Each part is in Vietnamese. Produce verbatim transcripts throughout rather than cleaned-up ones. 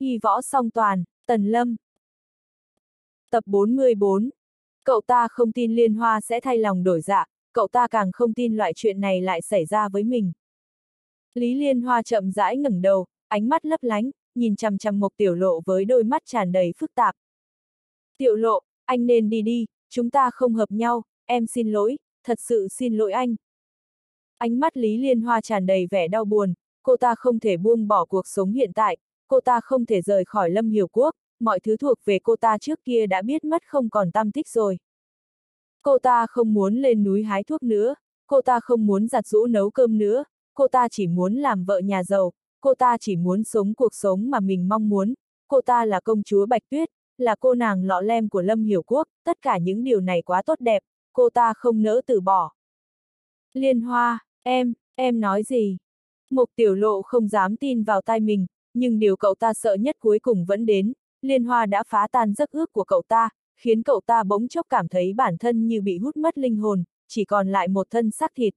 Y võ song toàn, Tần Lâm. Tập bốn mươi bốn. Cậu ta không tin Liên Hoa sẽ thay lòng đổi dạ, cậu ta càng không tin loại chuyện này lại xảy ra với mình. Lý Liên Hoa chậm rãi ngẩng đầu, ánh mắt lấp lánh, nhìn chằm chằm Mộc Tiểu Lộ với đôi mắt tràn đầy phức tạp. Tiểu Lộ, anh nên đi đi, chúng ta không hợp nhau, em xin lỗi, thật sự xin lỗi anh. Ánh mắt Lý Liên Hoa tràn đầy vẻ đau buồn, cô ta không thể buông bỏ cuộc sống hiện tại, cô ta không thể rời khỏi Lâm Hiểu Quốc, mọi thứ thuộc về cô ta trước kia đã biết mất không còn tăm tích rồi. Cô ta không muốn lên núi hái thuốc nữa, cô ta không muốn giặt giũ nấu cơm nữa, cô ta chỉ muốn làm vợ nhà giàu, cô ta chỉ muốn sống cuộc sống mà mình mong muốn, cô ta là công chúa Bạch Tuyết, là cô nàng lọ lem của Lâm Hiểu Quốc, tất cả những điều này quá tốt đẹp, cô ta không nỡ từ bỏ. Liên Hoa, em, em nói gì? Mộc Tiểu Lộ không dám tin vào tai mình, nhưng điều cậu ta sợ nhất cuối cùng vẫn đến, Liên Hoa đã phá tan giấc ước của cậu ta, khiến cậu ta bỗng chốc cảm thấy bản thân như bị hút mất linh hồn, chỉ còn lại một thân xác thịt.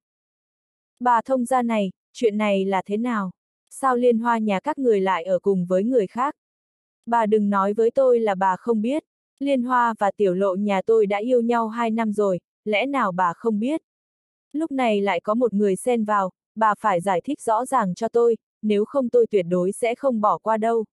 Bà thông gia này, chuyện này là thế nào? Sao Liên Hoa nhà các người lại ở cùng với người khác? Bà đừng nói với tôi là bà không biết, Liên Hoa và Tiểu Lộ nhà tôi đã yêu nhau hai năm rồi, lẽ nào bà không biết? Lúc này lại có một người xen vào, bà phải giải thích rõ ràng cho tôi, nếu không tôi tuyệt đối sẽ không bỏ qua đâu.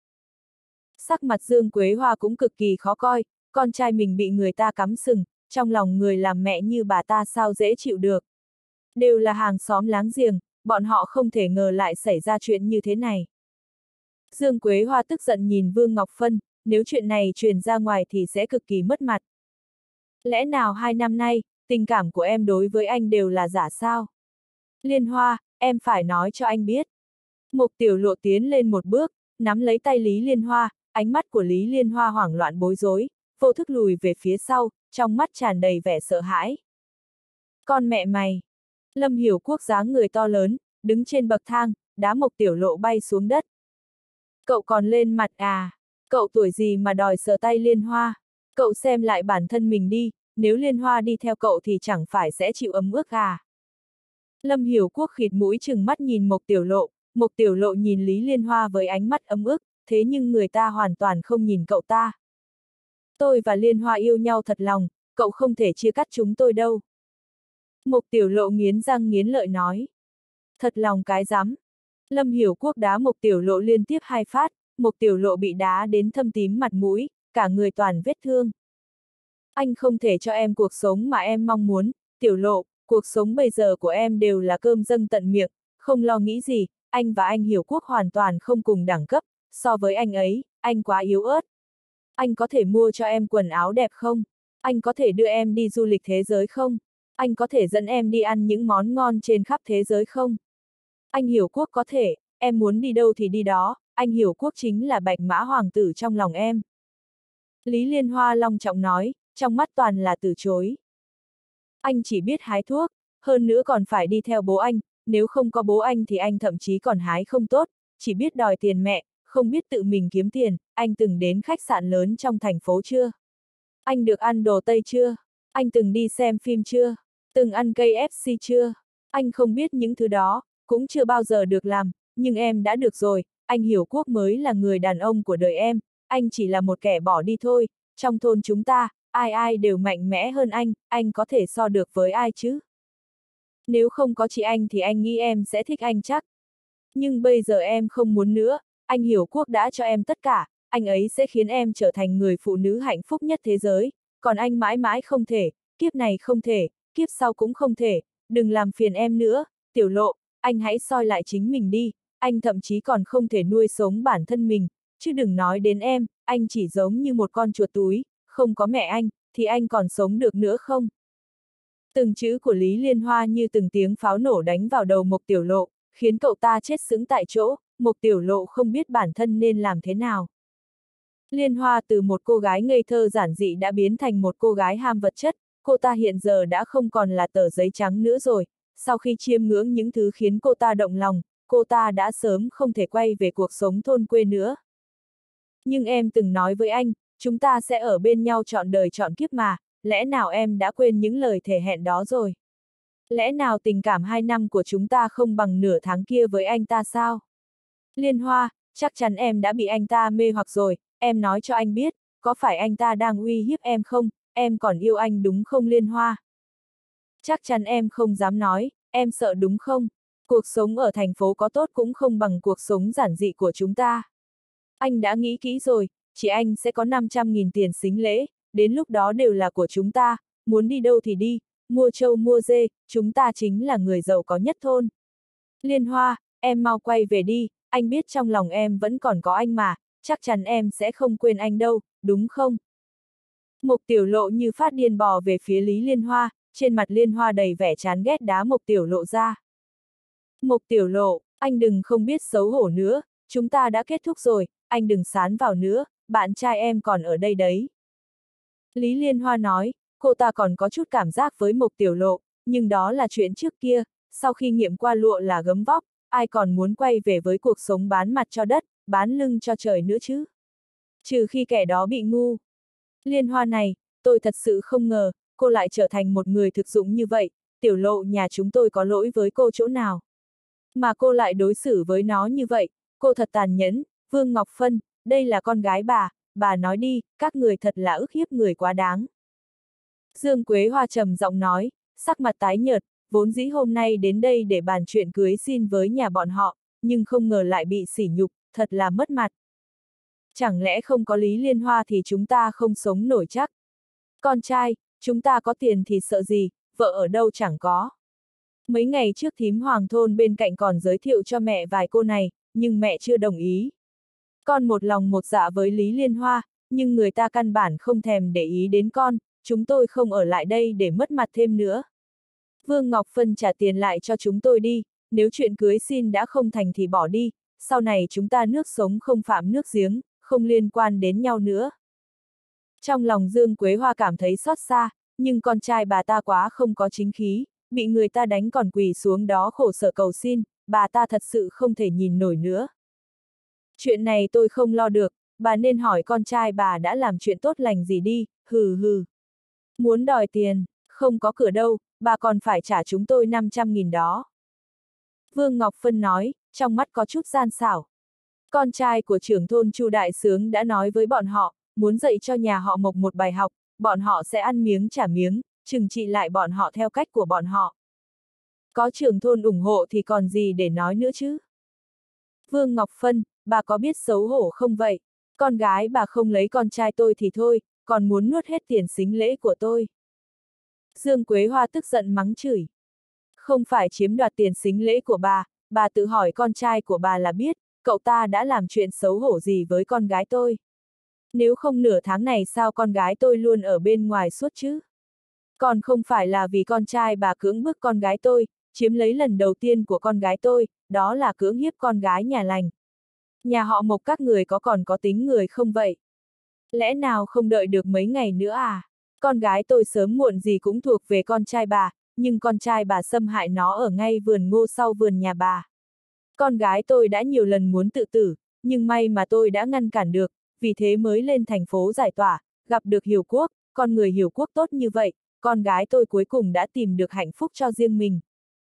Sắc mặt Dương Quế Hoa cũng cực kỳ khó coi, con trai mình bị người ta cắm sừng, trong lòng người làm mẹ như bà ta sao dễ chịu được. Đều là hàng xóm láng giềng, bọn họ không thể ngờ lại xảy ra chuyện như thế này. Dương Quế Hoa tức giận nhìn Vương Ngọc Phân, nếu chuyện này truyền ra ngoài thì sẽ cực kỳ mất mặt. Lẽ nào hai năm nay, tình cảm của em đối với anh đều là giả sao? Liên Hoa, em phải nói cho anh biết. Mộc Tiểu Lộ tiến lên một bước, nắm lấy tay Lý Liên Hoa, ánh mắt của Lý Liên Hoa hoảng loạn bối rối, vô thức lùi về phía sau, trong mắt tràn đầy vẻ sợ hãi. Con mẹ mày! Lâm Hiểu Quốc dáng người to lớn, đứng trên bậc thang, đá Mộc Tiểu Lộ bay xuống đất. Cậu còn lên mặt à? Cậu tuổi gì mà đòi sờ tay Liên Hoa? Cậu xem lại bản thân mình đi, nếu Liên Hoa đi theo cậu thì chẳng phải sẽ chịu ấm ức à? Lâm Hiểu Quốc khịt mũi trừng mắt nhìn Mộc Tiểu Lộ, Mộc Tiểu Lộ nhìn Lý Liên Hoa với ánh mắt ấm ức, thế nhưng người ta hoàn toàn không nhìn cậu ta. Tôi và Liên Hoa yêu nhau thật lòng, cậu không thể chia cắt chúng tôi đâu. Mộc Tiểu Lộ nghiến răng nghiến lợi nói. Thật lòng cái rắm. Lâm Hiểu Quốc đá Mộc Tiểu Lộ liên tiếp hai phát, Mộc Tiểu Lộ bị đá đến thâm tím mặt mũi, cả người toàn vết thương. Anh không thể cho em cuộc sống mà em mong muốn, Tiểu Lộ, cuộc sống bây giờ của em đều là cơm dâng tận miệng, không lo nghĩ gì, anh và anh Hiểu Quốc hoàn toàn không cùng đẳng cấp, so với anh ấy, anh quá yếu ớt. Anh có thể mua cho em quần áo đẹp không? Anh có thể đưa em đi du lịch thế giới không? Anh có thể dẫn em đi ăn những món ngon trên khắp thế giới không? Anh Hiểu Quốc có thể, em muốn đi đâu thì đi đó, anh Hiểu Quốc chính là bạch mã hoàng tử trong lòng em. Lý Liên Hoa long trọng nói, trong mắt toàn là từ chối. Anh chỉ biết hái thuốc, hơn nữa còn phải đi theo bố anh, nếu không có bố anh thì anh thậm chí còn hái không tốt, chỉ biết đòi tiền mẹ, không biết tự mình kiếm tiền. Anh từng đến khách sạn lớn trong thành phố chưa? Anh được ăn đồ Tây chưa? Anh từng đi xem phim chưa? Từng ăn ca ép xê chưa? Anh không biết những thứ đó, cũng chưa bao giờ được làm, nhưng em đã được rồi, anh Hiểu Quốc mới là người đàn ông của đời em, anh chỉ là một kẻ bỏ đi thôi, trong thôn chúng ta, ai ai đều mạnh mẽ hơn anh, anh có thể so được với ai chứ? Nếu không có chị anh thì anh nghĩ em sẽ thích anh chắc. Nhưng bây giờ em không muốn nữa, anh Hiểu Quốc đã cho em tất cả, anh ấy sẽ khiến em trở thành người phụ nữ hạnh phúc nhất thế giới, còn anh mãi mãi không thể, kiếp này không thể, kiếp sau cũng không thể, đừng làm phiền em nữa, Tiểu Lộ, anh hãy soi lại chính mình đi, anh thậm chí còn không thể nuôi sống bản thân mình, chứ đừng nói đến em, anh chỉ giống như một con chuột túi, không có mẹ anh, thì anh còn sống được nữa không? Từng chữ của Lý Liên Hoa như từng tiếng pháo nổ đánh vào đầu Mộc Tiểu Lộ, khiến cậu ta chết sững tại chỗ, Mộc Tiểu Lộ không biết bản thân nên làm thế nào. Liên Hoa từ một cô gái ngây thơ giản dị đã biến thành một cô gái ham vật chất, cô ta hiện giờ đã không còn là tờ giấy trắng nữa rồi, sau khi chiêm ngưỡng những thứ khiến cô ta động lòng, cô ta đã sớm không thể quay về cuộc sống thôn quê nữa. Nhưng em từng nói với anh, chúng ta sẽ ở bên nhau trọn đời trọn kiếp mà, lẽ nào em đã quên những lời thề hẹn đó rồi? Lẽ nào tình cảm hai năm của chúng ta không bằng nửa tháng kia với anh ta sao? Liên Hoa, chắc chắn em đã bị anh ta mê hoặc rồi, em nói cho anh biết, có phải anh ta đang uy hiếp em không, em còn yêu anh đúng không Liên Hoa? Chắc chắn em không dám nói, em sợ đúng không? Cuộc sống ở thành phố có tốt cũng không bằng cuộc sống giản dị của chúng ta. Anh đã nghĩ kỹ rồi, chị anh sẽ có năm trăm nghìn tiền sính lễ, đến lúc đó đều là của chúng ta, muốn đi đâu thì đi, mua trâu mua dê, chúng ta chính là người giàu có nhất thôn. Liên Hoa, em mau quay về đi, anh biết trong lòng em vẫn còn có anh mà, chắc chắn em sẽ không quên anh đâu, đúng không? Mục Tiểu Lộ như phát điên bò về phía Lý Liên Hoa, trên mặt Liên Hoa đầy vẻ chán ghét đá Mục Tiểu Lộ ra. Mục Tiểu Lộ, anh đừng không biết xấu hổ nữa, chúng ta đã kết thúc rồi, anh đừng sán vào nữa, bạn trai em còn ở đây đấy. Lý Liên Hoa nói, cô ta còn có chút cảm giác với Mục Tiểu Lộ, nhưng đó là chuyện trước kia, sau khi nghiệm qua lụa là gấm vóc, ai còn muốn quay về với cuộc sống bán mặt cho đất, bán lưng cho trời nữa chứ? Trừ khi kẻ đó bị ngu. Liên Hoa này, tôi thật sự không ngờ, cô lại trở thành một người thực dụng như vậy, Tiểu Lộ nhà chúng tôi có lỗi với cô chỗ nào? Mà cô lại đối xử với nó như vậy, cô thật tàn nhẫn, Vương Ngọc Phân, đây là con gái bà, bà nói đi, các người thật là ức hiếp người quá đáng. Dương Quế Hoa trầm giọng nói, sắc mặt tái nhợt, vốn dĩ hôm nay đến đây để bàn chuyện cưới xin với nhà bọn họ, nhưng không ngờ lại bị sỉ nhục, thật là mất mặt. Chẳng lẽ không có Lý Liên Hoa thì chúng ta không sống nổi chắc? Con trai, chúng ta có tiền thì sợ gì, vợ ở đâu chẳng có. Mấy ngày trước thím Hoàng thôn bên cạnh còn giới thiệu cho mẹ vài cô này, nhưng mẹ chưa đồng ý. Con một lòng một dạ với Lý Liên Hoa, nhưng người ta căn bản không thèm để ý đến con, chúng tôi không ở lại đây để mất mặt thêm nữa. Vương Ngọc Phân trả tiền lại cho chúng tôi đi, nếu chuyện cưới xin đã không thành thì bỏ đi, sau này chúng ta nước sống không phạm nước giếng, không liên quan đến nhau nữa. Trong lòng Dương Quế Hoa cảm thấy xót xa, nhưng con trai bà ta quá không có chính khí, bị người ta đánh còn quỳ xuống đó khổ sở cầu xin, bà ta thật sự không thể nhìn nổi nữa. Chuyện này tôi không lo được, bà nên hỏi con trai bà đã làm chuyện tốt lành gì đi, hừ hừ. Muốn đòi tiền, không có cửa đâu, bà còn phải trả chúng tôi năm trăm nghìn đó. Vương Ngọc Phân nói, trong mắt có chút gian xảo. Con trai của trưởng thôn Chu Đại Sướng đã nói với bọn họ, muốn dạy cho nhà họ Mộc một bài học, bọn họ sẽ ăn miếng trả miếng, trừng trị lại bọn họ theo cách của bọn họ. Có trưởng thôn ủng hộ thì còn gì để nói nữa chứ? Vương Ngọc Phân, bà có biết xấu hổ không vậy? Con gái bà không lấy con trai tôi thì thôi, còn muốn nuốt hết tiền sính lễ của tôi. Dương Quế Hoa tức giận mắng chửi. Không phải chiếm đoạt tiền sính lễ của bà, bà tự hỏi con trai của bà là biết, cậu ta đã làm chuyện xấu hổ gì với con gái tôi. Nếu không nửa tháng này sao con gái tôi luôn ở bên ngoài suốt chứ? Còn không phải là vì con trai bà cưỡng bức con gái tôi, chiếm lấy lần đầu tiên của con gái tôi, đó là cưỡng hiếp con gái nhà lành. Nhà họ Mộc các người có còn có tính người không vậy? Lẽ nào không đợi được mấy ngày nữa à? Con gái tôi sớm muộn gì cũng thuộc về con trai bà, nhưng con trai bà xâm hại nó ở ngay vườn ngô sau vườn nhà bà. Con gái tôi đã nhiều lần muốn tự tử, nhưng may mà tôi đã ngăn cản được, vì thế mới lên thành phố giải tỏa, gặp được Hiểu Quốc, con người Hiểu Quốc tốt như vậy, con gái tôi cuối cùng đã tìm được hạnh phúc cho riêng mình.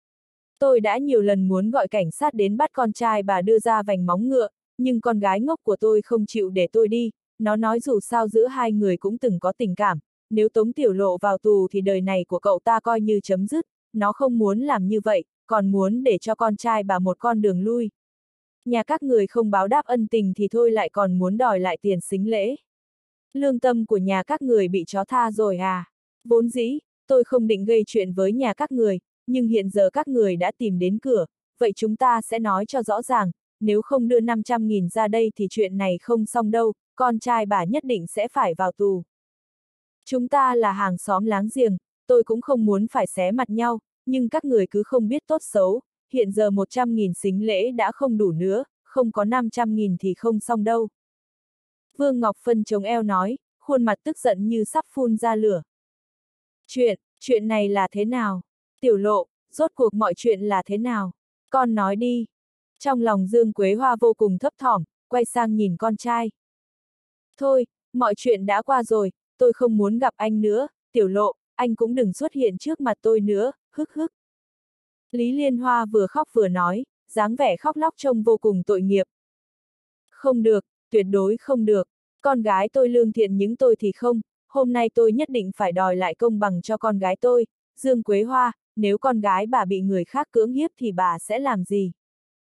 Tôi đã nhiều lần muốn gọi cảnh sát đến bắt con trai bà đưa ra vành móng ngựa, nhưng con gái ngốc của tôi không chịu để tôi đi, nó nói dù sao giữa hai người cũng từng có tình cảm, nếu Tống Tiểu Lộ vào tù thì đời này của cậu ta coi như chấm dứt, nó không muốn làm như vậy, còn muốn để cho con trai bà một con đường lui. Nhà các người không báo đáp ân tình thì thôi lại còn muốn đòi lại tiền sính lễ. Lương tâm của nhà các người bị chó tha rồi à? Vốn dĩ, tôi không định gây chuyện với nhà các người, nhưng hiện giờ các người đã tìm đến cửa, vậy chúng ta sẽ nói cho rõ ràng, nếu không đưa năm trăm nghìn ra đây thì chuyện này không xong đâu, con trai bà nhất định sẽ phải vào tù. Chúng ta là hàng xóm láng giềng, tôi cũng không muốn phải xé mặt nhau, nhưng các người cứ không biết tốt xấu, hiện giờ một trăm nghìn sính lễ đã không đủ nữa, không có năm trăm nghìn thì không xong đâu. Vương Ngọc Phân chống eo nói, khuôn mặt tức giận như sắp phun ra lửa. Chuyện, chuyện này là thế nào? Tiểu Lộ, rốt cuộc mọi chuyện là thế nào? Con nói đi. Trong lòng Dương Quế Hoa vô cùng thấp thỏm, quay sang nhìn con trai. Thôi, mọi chuyện đã qua rồi, tôi không muốn gặp anh nữa, Tiểu Lộ, anh cũng đừng xuất hiện trước mặt tôi nữa, hức hức. Lý Liên Hoa vừa khóc vừa nói, dáng vẻ khóc lóc trông vô cùng tội nghiệp. Không được, tuyệt đối không được. Con gái tôi lương thiện nhưng tôi thì không, hôm nay tôi nhất định phải đòi lại công bằng cho con gái tôi. Dương Quế Hoa, nếu con gái bà bị người khác cưỡng hiếp thì bà sẽ làm gì?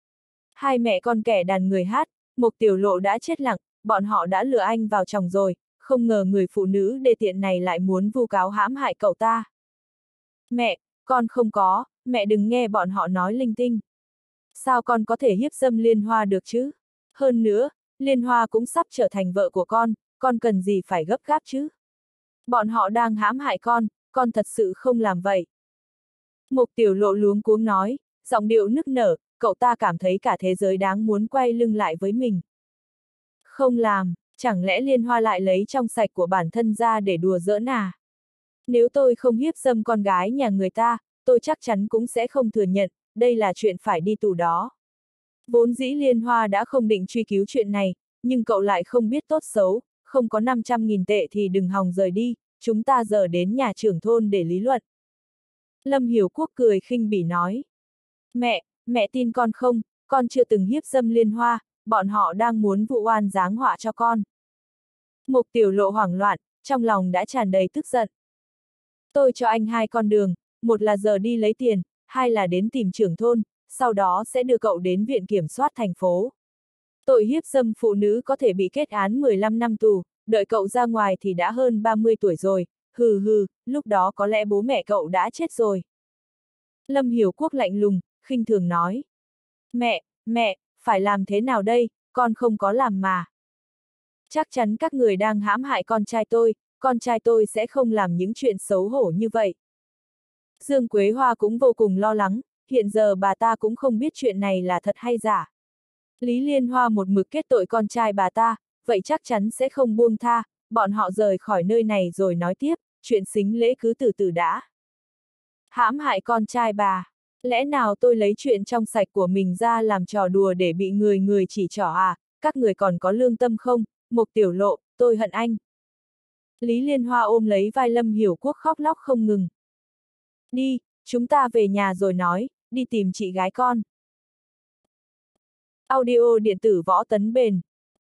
Hai mẹ con kẻ đàn người hát, Mộc Tiểu Lộ đã chết lặng, bọn họ đã lừa anh vào chồng rồi, không ngờ người phụ nữ đê tiện này lại muốn vu cáo hãm hại cậu ta. Mẹ, con không có, mẹ đừng nghe bọn họ nói linh tinh. Sao con có thể hiếp dâm Liên Hoa được chứ? Hơn nữa, Liên Hoa cũng sắp trở thành vợ của con, con cần gì phải gấp gáp chứ? Bọn họ đang hãm hại con, con thật sự không làm vậy. Mộc Tiểu Lộ luống cuống nói, giọng điệu nức nở, cậu ta cảm thấy cả thế giới đáng muốn quay lưng lại với mình. Không làm, chẳng lẽ Liên Hoa lại lấy trong sạch của bản thân ra để đùa giỡn à? Nếu tôi không hiếp dâm con gái nhà người ta, tôi chắc chắn cũng sẽ không thừa nhận, đây là chuyện phải đi tù đó. Vốn dĩ Liên Hoa đã không định truy cứu chuyện này, nhưng cậu lại không biết tốt xấu, không có năm trăm nghìn tệ thì đừng hòng rời đi, chúng ta giờ đến nhà trưởng thôn để lý luận. Lâm Hiểu Quốc cười khinh bỉ nói. Mẹ, mẹ tin con không, con chưa từng hiếp dâm Liên Hoa, bọn họ đang muốn vụ oan giáng họa cho con. Mộc Tiểu Lộ hoảng loạn, trong lòng đã tràn đầy tức giận. Tôi cho anh hai con đường, một là giờ đi lấy tiền, hai là đến tìm trưởng thôn, sau đó sẽ đưa cậu đến viện kiểm soát thành phố. Tội hiếp dâm phụ nữ có thể bị kết án mười lăm năm tù, đợi cậu ra ngoài thì đã hơn ba mươi tuổi rồi, hừ hừ, lúc đó có lẽ bố mẹ cậu đã chết rồi. Lâm Hiểu Quốc lạnh lùng, khinh thường nói. Mẹ, mẹ, phải làm thế nào đây, con không có làm mà. Chắc chắn các người đang hãm hại con trai tôi, con trai tôi sẽ không làm những chuyện xấu hổ như vậy. Dương Quế Hoa cũng vô cùng lo lắng, hiện giờ bà ta cũng không biết chuyện này là thật hay giả. Lý Liên Hoa một mực kết tội con trai bà ta, vậy chắc chắn sẽ không buông tha, bọn họ rời khỏi nơi này rồi nói tiếp, chuyện sính lễ cứ từ từ đã. Hãm hại con trai bà, lẽ nào tôi lấy chuyện trong sạch của mình ra làm trò đùa để bị người người chỉ trỏ à, các người còn có lương tâm không, Mộc Tiểu Lộ, tôi hận anh. Lý Liên Hoa ôm lấy vai Lâm Hiểu Quốc khóc lóc không ngừng. Đi, chúng ta về nhà rồi nói, đi tìm chị gái con. Audio điện tử Võ Tấn Bền.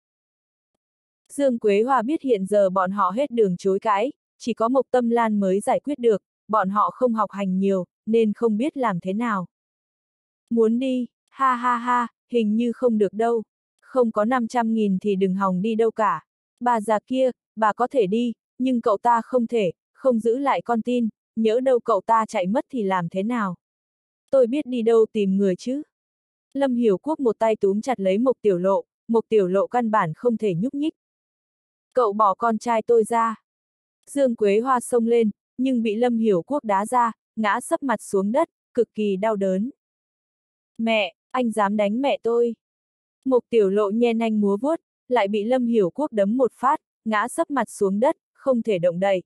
Dương Quế Hoa biết hiện giờ bọn họ hết đường chối cãi, chỉ có Mộc Tâm Lan mới giải quyết được, bọn họ không học hành nhiều, nên không biết làm thế nào. Muốn đi, ha ha ha, hình như không được đâu. Không có năm trăm nghìn thì đừng hòng đi đâu cả. Bà già kia, bà có thể đi, nhưng cậu ta không thể, không giữ lại con tin, nhỡ đâu cậu ta chạy mất thì làm thế nào? Tôi biết đi đâu tìm người chứ? Lâm Hiểu Quốc một tay túm chặt lấy Mộc Tiểu Lộ, Mộc Tiểu Lộ căn bản không thể nhúc nhích. Cậu bỏ con trai tôi ra. Dương Quế Hoa xông lên, nhưng bị Lâm Hiểu Quốc đá ra, ngã sấp mặt xuống đất, cực kỳ đau đớn. Mẹ, anh dám đánh mẹ tôi. Mộc Tiểu Lộ nhen nanh múa vuốt, lại bị Lâm Hiểu Quốc đấm một phát, ngã sấp mặt xuống đất, không thể động đậy.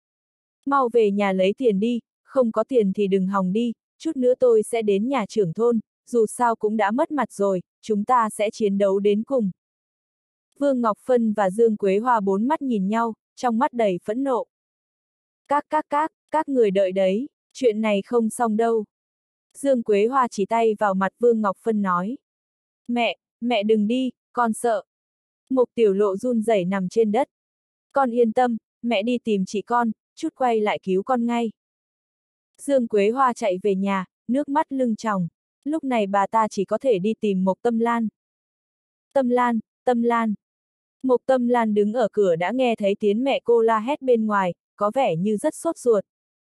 Mau về nhà lấy tiền đi, không có tiền thì đừng hòng đi, chút nữa tôi sẽ đến nhà trưởng thôn, dù sao cũng đã mất mặt rồi, chúng ta sẽ chiến đấu đến cùng. Vương Ngọc Phân và Dương Quế Hoa bốn mắt nhìn nhau, trong mắt đầy phẫn nộ. Các các các, các người đợi đấy, chuyện này không xong đâu. Dương Quế Hoa chỉ tay vào mặt Vương Ngọc Phân nói. Mẹ, mẹ đừng đi, con sợ. Mộc Tiểu Lộ run rẩy nằm trên đất. Con yên tâm, mẹ đi tìm chị con, chút quay lại cứu con ngay. Dương Quế Hoa chạy về nhà, nước mắt lưng tròng. Lúc này bà ta chỉ có thể đi tìm Mộc Tâm Lan. Tâm Lan, Tâm Lan. Mộc Tâm Lan đứng ở cửa đã nghe thấy tiếng mẹ cô la hét bên ngoài, có vẻ như rất sốt ruột.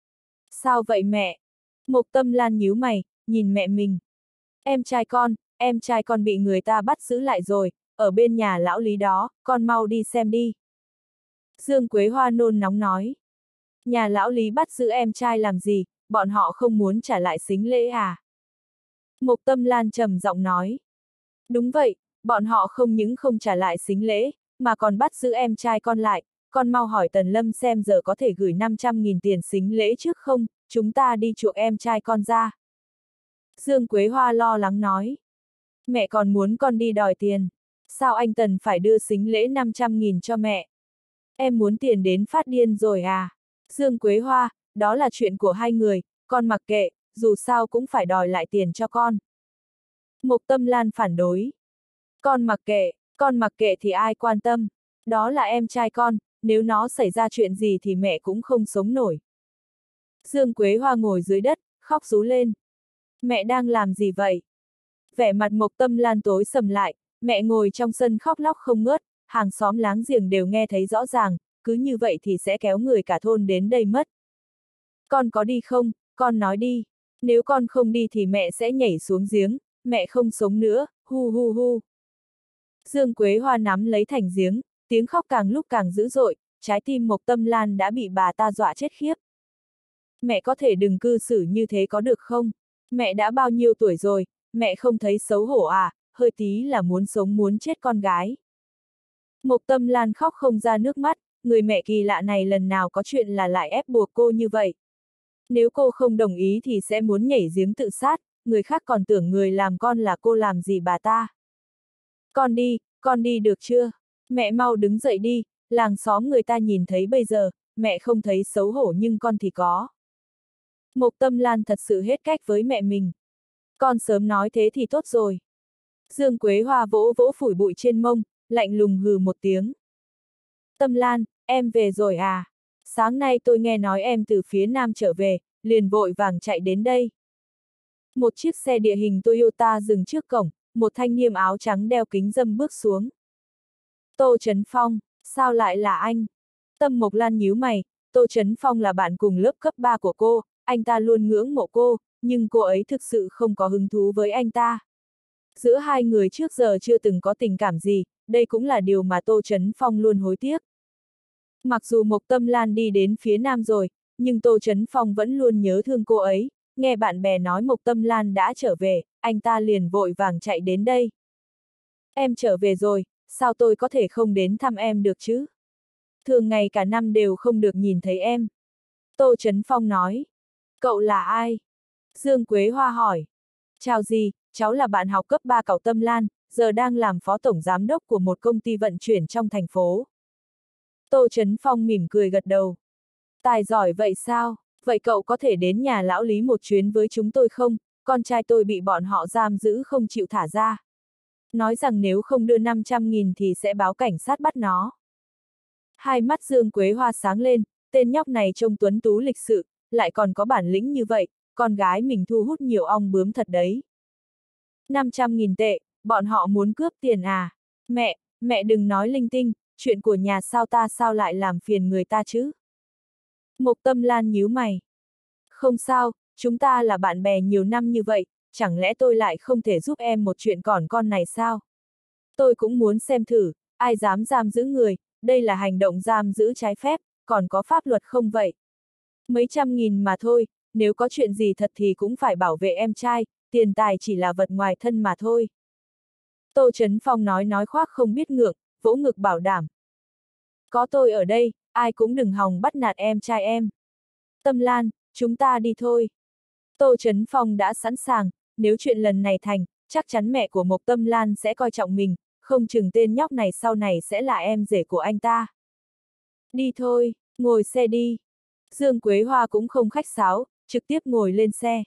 Sao vậy mẹ? Mộc Tâm Lan nhíu mày, nhìn mẹ mình. Em trai con, em trai con bị người ta bắt giữ lại rồi, ở bên nhà lão Lý đó, con mau đi xem đi. Dương Quế Hoa nôn nóng nói. Nhà lão Lý bắt giữ em trai làm gì, bọn họ không muốn trả lại sính lễ à? Mộc Tâm Lan trầm giọng nói. Đúng vậy, bọn họ không những không trả lại sính lễ, mà còn bắt giữ em trai con lại, con mau hỏi Tần Lâm xem giờ có thể gửi năm trăm nghìn tiền sính lễ trước không, chúng ta đi chuộc em trai con ra. Dương Quế Hoa lo lắng nói. Mẹ còn muốn con đi đòi tiền, sao anh Tần phải đưa sính lễ năm trăm nghìn cho mẹ? Em muốn tiền đến phát điên rồi à? Dương Quế Hoa, đó là chuyện của hai người, con mặc kệ, dù sao cũng phải đòi lại tiền cho con. Mộc Tâm Lan phản đối. Con mặc kệ, Con mặc kệ thì ai quan tâm, đó là em trai con, nếu nó xảy ra chuyện gì thì mẹ cũng không sống nổi. Dương Quế Hoa ngồi dưới đất, khóc rú lên. Mẹ đang làm gì vậy? Vẻ mặt Mộc Tâm Lan tối sầm lại, mẹ ngồi trong sân khóc lóc không ngớt, hàng xóm láng giềng đều nghe thấy rõ ràng, cứ như vậy thì sẽ kéo người cả thôn đến đây mất. Con có đi không? Con nói đi. Nếu con không đi thì mẹ sẽ nhảy xuống giếng, mẹ không sống nữa, hu hu hu. Dương Quế Hoa nắm lấy thành giếng, tiếng khóc càng lúc càng dữ dội, trái tim Mộc Tâm Lan đã bị bà ta dọa chết khiếp. Mẹ có thể đừng cư xử như thế có được không? Mẹ đã bao nhiêu tuổi rồi, mẹ không thấy xấu hổ à, hơi tí là muốn sống muốn chết con gái. Mộc Tâm Lan khóc không ra nước mắt, người mẹ kỳ lạ này lần nào có chuyện là lại ép buộc cô như vậy. Nếu cô không đồng ý thì sẽ muốn nhảy giếng tự sát, người khác còn tưởng người làm con là cô làm gì bà ta. Con đi, con đi được chưa? Mẹ mau đứng dậy đi, làng xóm người ta nhìn thấy bây giờ, mẹ không thấy xấu hổ nhưng con thì có. Mộc Tâm Lan thật sự hết cách với mẹ mình. Con sớm nói thế thì tốt rồi. Dương Quế Hoa vỗ vỗ phủi bụi trên mông, lạnh lùng hừ một tiếng. Tâm Lan, em về rồi à? Sáng nay tôi nghe nói em từ phía Nam trở về, liền vội vàng chạy đến đây. Một chiếc xe địa hình Toyota dừng trước cổng, một thanh niên áo trắng đeo kính râm bước xuống. Tô Chấn Phong, sao lại là anh? Tâm Mộc Lan nhíu mày, Tô Chấn Phong là bạn cùng lớp cấp ba của cô, anh ta luôn ngưỡng mộ cô, nhưng cô ấy thực sự không có hứng thú với anh ta. Giữa hai người trước giờ chưa từng có tình cảm gì, đây cũng là điều mà Tô Chấn Phong luôn hối tiếc. Mặc dù Mộc Tâm Lan đi đến phía Nam rồi, nhưng Tô Chấn Phong vẫn luôn nhớ thương cô ấy, nghe bạn bè nói Mộc Tâm Lan đã trở về, anh ta liền vội vàng chạy đến đây. Em trở về rồi, sao tôi có thể không đến thăm em được chứ? Thường ngày cả năm đều không được nhìn thấy em. Tô Chấn Phong nói. Cậu là ai? Dương Quế Hoa hỏi. Chào gì, cháu là bạn học cấp ba cậu Tâm Lan, giờ đang làm phó tổng giám đốc của một công ty vận chuyển trong thành phố. Tô Chấn Phong mỉm cười gật đầu. Tài giỏi vậy sao? Vậy cậu có thể đến nhà lão Lý một chuyến với chúng tôi không? Con trai tôi bị bọn họ giam giữ không chịu thả ra. Nói rằng nếu không đưa năm trăm nghìn thì sẽ báo cảnh sát bắt nó. Hai mắt Dương Quế Hoa sáng lên, tên nhóc này trông tuấn tú lịch sự, lại còn có bản lĩnh như vậy, con gái mình thu hút nhiều ong bướm thật đấy. năm trăm nghìn tệ, bọn họ muốn cướp tiền à? Mẹ, mẹ đừng nói linh tinh, chuyện của nhà sao ta sao lại làm phiền người ta chứ? Mộc Tâm Lan nhíu mày. Không sao, chúng ta là bạn bè nhiều năm như vậy, chẳng lẽ tôi lại không thể giúp em một chuyện còn con này sao? Tôi cũng muốn xem thử, ai dám giam giữ người, đây là hành động giam giữ trái phép, còn có pháp luật không vậy? Mấy trăm nghìn mà thôi, nếu có chuyện gì thật thì cũng phải bảo vệ em trai, tiền tài chỉ là vật ngoài thân mà thôi. Tô Chấn Phong nói nói khoác không biết ngượng, vỗ ngực bảo đảm. Có tôi ở đây, ai cũng đừng hòng bắt nạt em trai em. Tâm Lan, chúng ta đi thôi. Tô Chấn Phong đã sẵn sàng, nếu chuyện lần này thành, chắc chắn mẹ của Mộc Tâm Lan sẽ coi trọng mình, không chừng tên nhóc này sau này sẽ là em rể của anh ta. Đi thôi, ngồi xe đi. Dương Quế Hoa cũng không khách sáo, trực tiếp ngồi lên xe.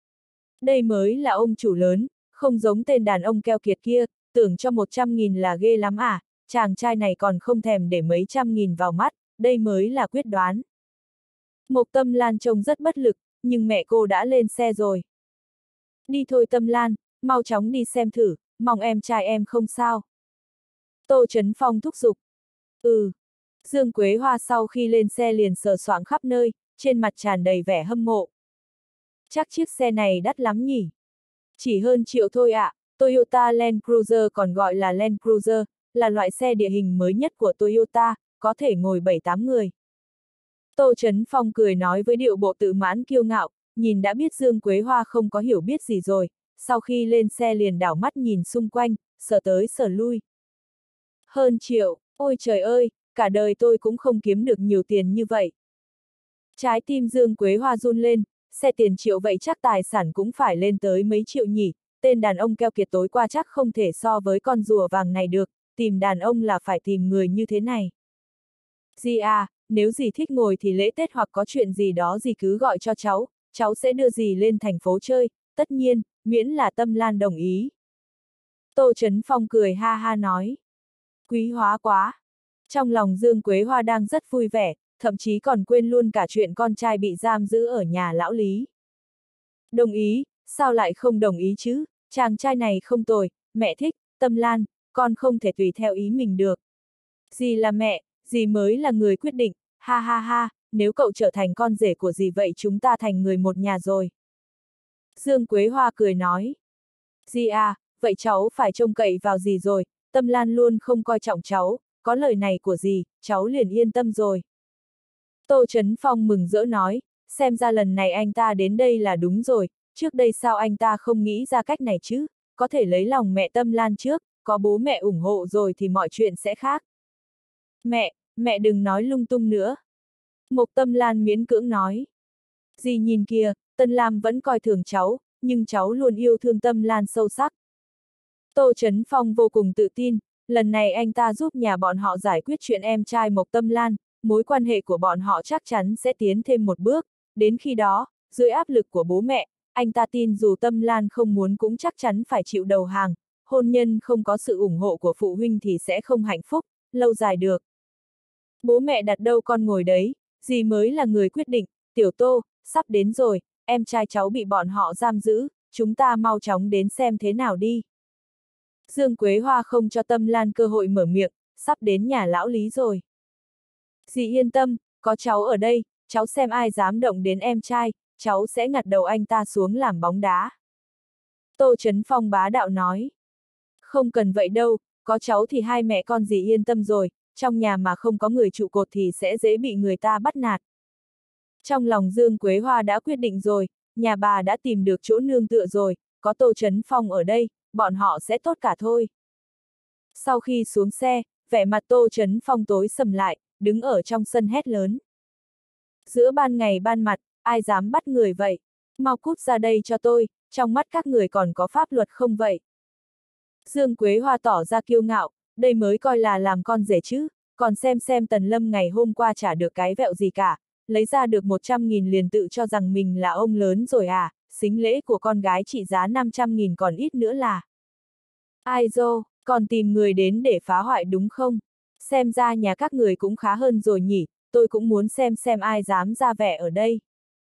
Đây mới là ông chủ lớn, không giống tên đàn ông keo kiệt kia, tưởng cho một trăm nghìn là ghê lắm à, chàng trai này còn không thèm để mấy trăm nghìn vào mắt, đây mới là quyết đoán. Mộc Tâm Lan trông rất bất lực, nhưng mẹ cô đã lên xe rồi. Đi thôi Tâm Lan, mau chóng đi xem thử, mong em trai em không sao. Tô Chấn Phong thúc giục. Ừ. Dương Quế Hoa sau khi lên xe liền sờ soạng khắp nơi, trên mặt tràn đầy vẻ hâm mộ. Chắc chiếc xe này đắt lắm nhỉ? Chỉ hơn triệu thôi ạ, à. Toyota Land Cruiser còn gọi là Land Cruiser, là loại xe địa hình mới nhất của Toyota, có thể ngồi bảy tám người. Tô Chấn Phong cười nói với điệu bộ tự mãn kiêu ngạo, nhìn đã biết Dương Quế Hoa không có hiểu biết gì rồi, sau khi lên xe liền đảo mắt nhìn xung quanh, sờ tới sờ lui. Hơn triệu, ôi trời ơi, cả đời tôi cũng không kiếm được nhiều tiền như vậy. Trái tim Dương Quế Hoa run lên, xe tiền triệu vậy chắc tài sản cũng phải lên tới mấy triệu nhỉ, tên đàn ông keo kiệt tối qua chắc không thể so với con rùa vàng này được, tìm đàn ông là phải tìm người như thế này. Dì à, nếu dì thích ngồi thì lễ Tết hoặc có chuyện gì đó dì cứ gọi cho cháu, cháu sẽ đưa dì lên thành phố chơi, tất nhiên, miễn là Tâm Lan đồng ý. Tô Chấn Phong cười ha ha nói. Quý hóa quá. Trong lòng Dương Quế Hoa đang rất vui vẻ, thậm chí còn quên luôn cả chuyện con trai bị giam giữ ở nhà lão Lý. Đồng ý, sao lại không đồng ý chứ, chàng trai này không tồi, mẹ thích, Tâm Lan, con không thể tùy theo ý mình được. Dì là mẹ, dì mới là người quyết định, ha ha ha, nếu cậu trở thành con rể của dì vậy chúng ta thành người một nhà rồi. Dương Quế Hoa cười nói. Dì à, vậy cháu phải trông cậy vào dì rồi, Tâm Lan luôn không coi trọng cháu, có lời này của dì, cháu liền yên tâm rồi. Tô Chấn Phong mừng rỡ nói, xem ra lần này anh ta đến đây là đúng rồi, trước đây sao anh ta không nghĩ ra cách này chứ, có thể lấy lòng mẹ Tâm Lan trước, có bố mẹ ủng hộ rồi thì mọi chuyện sẽ khác. Mẹ, mẹ đừng nói lung tung nữa. Mộc Tâm Lan miễn cưỡng nói. Dì nhìn kìa, Tân Lam vẫn coi thường cháu, nhưng cháu luôn yêu thương Tâm Lan sâu sắc. Tô Chấn Phong vô cùng tự tin, lần này anh ta giúp nhà bọn họ giải quyết chuyện em trai Mộc Tâm Lan, mối quan hệ của bọn họ chắc chắn sẽ tiến thêm một bước, đến khi đó, dưới áp lực của bố mẹ, anh ta tin dù Tâm Lan không muốn cũng chắc chắn phải chịu đầu hàng, hôn nhân không có sự ủng hộ của phụ huynh thì sẽ không hạnh phúc, lâu dài được. Bố mẹ đặt đâu con ngồi đấy, dì mới là người quyết định, Tiểu Tô, sắp đến rồi, em trai cháu bị bọn họ giam giữ, chúng ta mau chóng đến xem thế nào đi. Dương Quế Hoa không cho Tâm Lan cơ hội mở miệng, sắp đến nhà lão Lý rồi. Dì yên tâm, có cháu ở đây, cháu xem ai dám động đến em trai, cháu sẽ ngặt đầu anh ta xuống làm bóng đá. Tô Chấn Phong bá đạo nói. Không cần vậy đâu, có cháu thì hai mẹ con dì yên tâm rồi, trong nhà mà không có người trụ cột thì sẽ dễ bị người ta bắt nạt. Trong lòng Dương Quế Hoa đã quyết định rồi, nhà bà đã tìm được chỗ nương tựa rồi, có Tô Chấn Phong ở đây, bọn họ sẽ tốt cả thôi. Sau khi xuống xe, vẻ mặt Tô Chấn Phong tối sầm lại, đứng ở trong sân hét lớn. Giữa ban ngày ban mặt, ai dám bắt người vậy? Mau cút ra đây cho tôi, trong mắt các người còn có pháp luật không vậy? Dương Quế Hoa tỏ ra kiêu ngạo, đây mới coi là làm con rể chứ, còn xem xem Tần Lâm ngày hôm qua chả được cái vẹo gì cả, lấy ra được một trăm nghìn liền tự cho rằng mình là ông lớn rồi à, sính lễ của con gái trị giá năm trăm nghìn còn ít nữa là. Ai dô, còn tìm người đến để phá hoại đúng không? Xem ra nhà các người cũng khá hơn rồi nhỉ, tôi cũng muốn xem xem ai dám ra vẻ ở đây.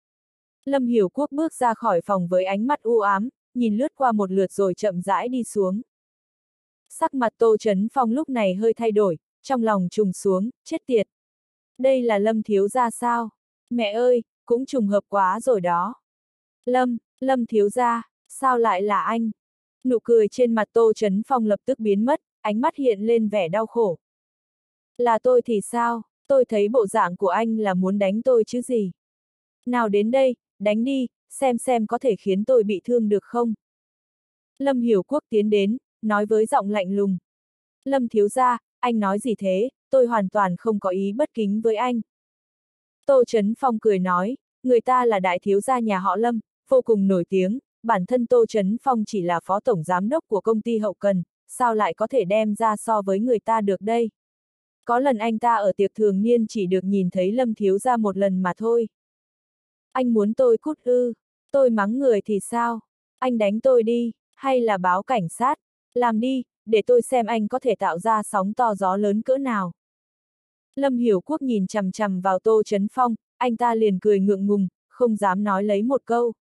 Lâm Hiểu Quốc bước ra khỏi phòng với ánh mắt u ám, nhìn lướt qua một lượt rồi chậm rãi đi xuống. Sắc mặt Tô Chấn Phong lúc này hơi thay đổi, trong lòng trùng xuống, chết tiệt. Đây là Lâm thiếu gia sao? Mẹ ơi, cũng trùng hợp quá rồi đó. Lâm, Lâm thiếu gia, sao lại là anh? Nụ cười trên mặt Tô Chấn Phong lập tức biến mất, ánh mắt hiện lên vẻ đau khổ. Là tôi thì sao? Tôi thấy bộ dạng của anh là muốn đánh tôi chứ gì? Nào đến đây, đánh đi, xem xem có thể khiến tôi bị thương được không? Lâm Hiểu Quốc tiến đến, nói với giọng lạnh lùng. Lâm thiếu gia, anh nói gì thế, tôi hoàn toàn không có ý bất kính với anh. Tô Chấn Phong cười nói, người ta là đại thiếu gia nhà họ Lâm, vô cùng nổi tiếng, bản thân Tô Chấn Phong chỉ là phó tổng giám đốc của công ty hậu cần, sao lại có thể đem ra so với người ta được đây? Có lần anh ta ở tiệc thường niên chỉ được nhìn thấy Lâm thiếu gia một lần mà thôi. Anh muốn tôi cút ư, tôi mắng người thì sao? Anh đánh tôi đi, hay là báo cảnh sát? Làm đi, để tôi xem anh có thể tạo ra sóng to gió lớn cỡ nào. Lâm Hiểu Quốc nhìn chằm chằm vào Tô Chấn Phong, anh ta liền cười ngượng ngùng, không dám nói lấy một câu.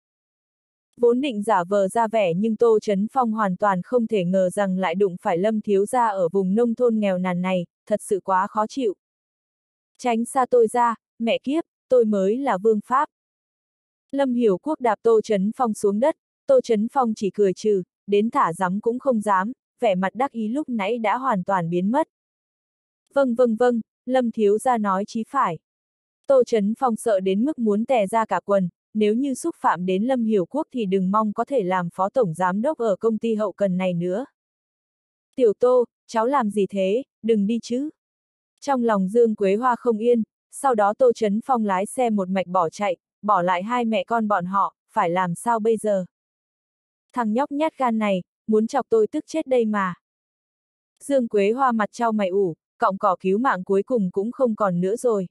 Vốn định giả vờ ra vẻ nhưng Tô Chấn Phong hoàn toàn không thể ngờ rằng lại đụng phải Lâm thiếu gia ở vùng nông thôn nghèo nàn này, thật sự quá khó chịu. Tránh xa tôi ra, mẹ kiếp, tôi mới là vương pháp. Lâm Hiểu Quốc đạp Tô Chấn Phong xuống đất, Tô Chấn Phong chỉ cười trừ, đến thả dám cũng không dám, vẻ mặt đắc ý lúc nãy đã hoàn toàn biến mất. Vâng vâng vâng, Lâm thiếu gia nói chí phải. Tô Chấn Phong sợ đến mức muốn tè ra cả quần, nếu như xúc phạm đến Lâm Hiểu Quốc thì đừng mong có thể làm phó tổng giám đốc ở công ty hậu cần này nữa. Tiểu Tô, cháu làm gì thế, đừng đi chứ. Trong lòng Dương Quế Hoa không yên, sau đó Tô Chấn Phong lái xe một mạch bỏ chạy, bỏ lại hai mẹ con bọn họ, phải làm sao bây giờ? Thằng nhóc nhát gan này, muốn chọc tôi tức chết đây mà. Dương Quế Hoa mặt trao mày ủ, cọng cỏ cứu mạng cuối cùng cũng không còn nữa rồi.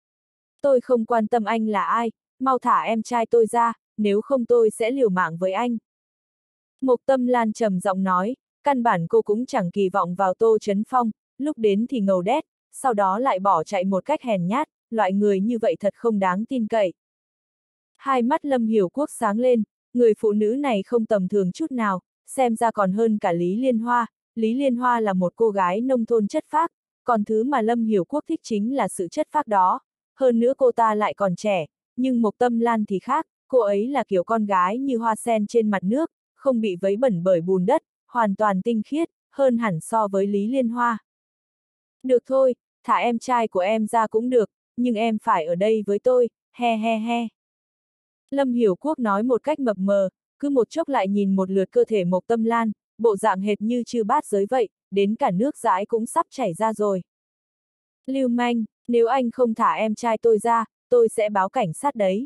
Tôi không quan tâm anh là ai, mau thả em trai tôi ra, nếu không tôi sẽ liều mạng với anh. Mộc Tâm Lan trầm giọng nói, căn bản cô cũng chẳng kỳ vọng vào Tô Chấn Phong, lúc đến thì ngầu đét, sau đó lại bỏ chạy một cách hèn nhát, loại người như vậy thật không đáng tin cậy. Hai mắt Lâm Hiểu Quốc sáng lên, người phụ nữ này không tầm thường chút nào, xem ra còn hơn cả Lý Liên Hoa. Lý Liên Hoa là một cô gái nông thôn chất phác, còn thứ mà Lâm Hiểu Quốc thích chính là sự chất phác đó. Hơn nữa cô ta lại còn trẻ, nhưng Mộc Tâm Lan thì khác, cô ấy là kiểu con gái như hoa sen trên mặt nước, không bị vấy bẩn bởi bùn đất, hoàn toàn tinh khiết, hơn hẳn so với Lý Liên Hoa. Được thôi, thả em trai của em ra cũng được, nhưng em phải ở đây với tôi, he he he. Lâm Hiểu Quốc nói một cách mập mờ, cứ một chốc lại nhìn một lượt cơ thể Mộc Tâm Lan, bộ dạng hệt như chư bát giới vậy, đến cả nước dãi cũng sắp chảy ra rồi. Lưu manh, nếu anh không thả em trai tôi ra, tôi sẽ báo cảnh sát đấy.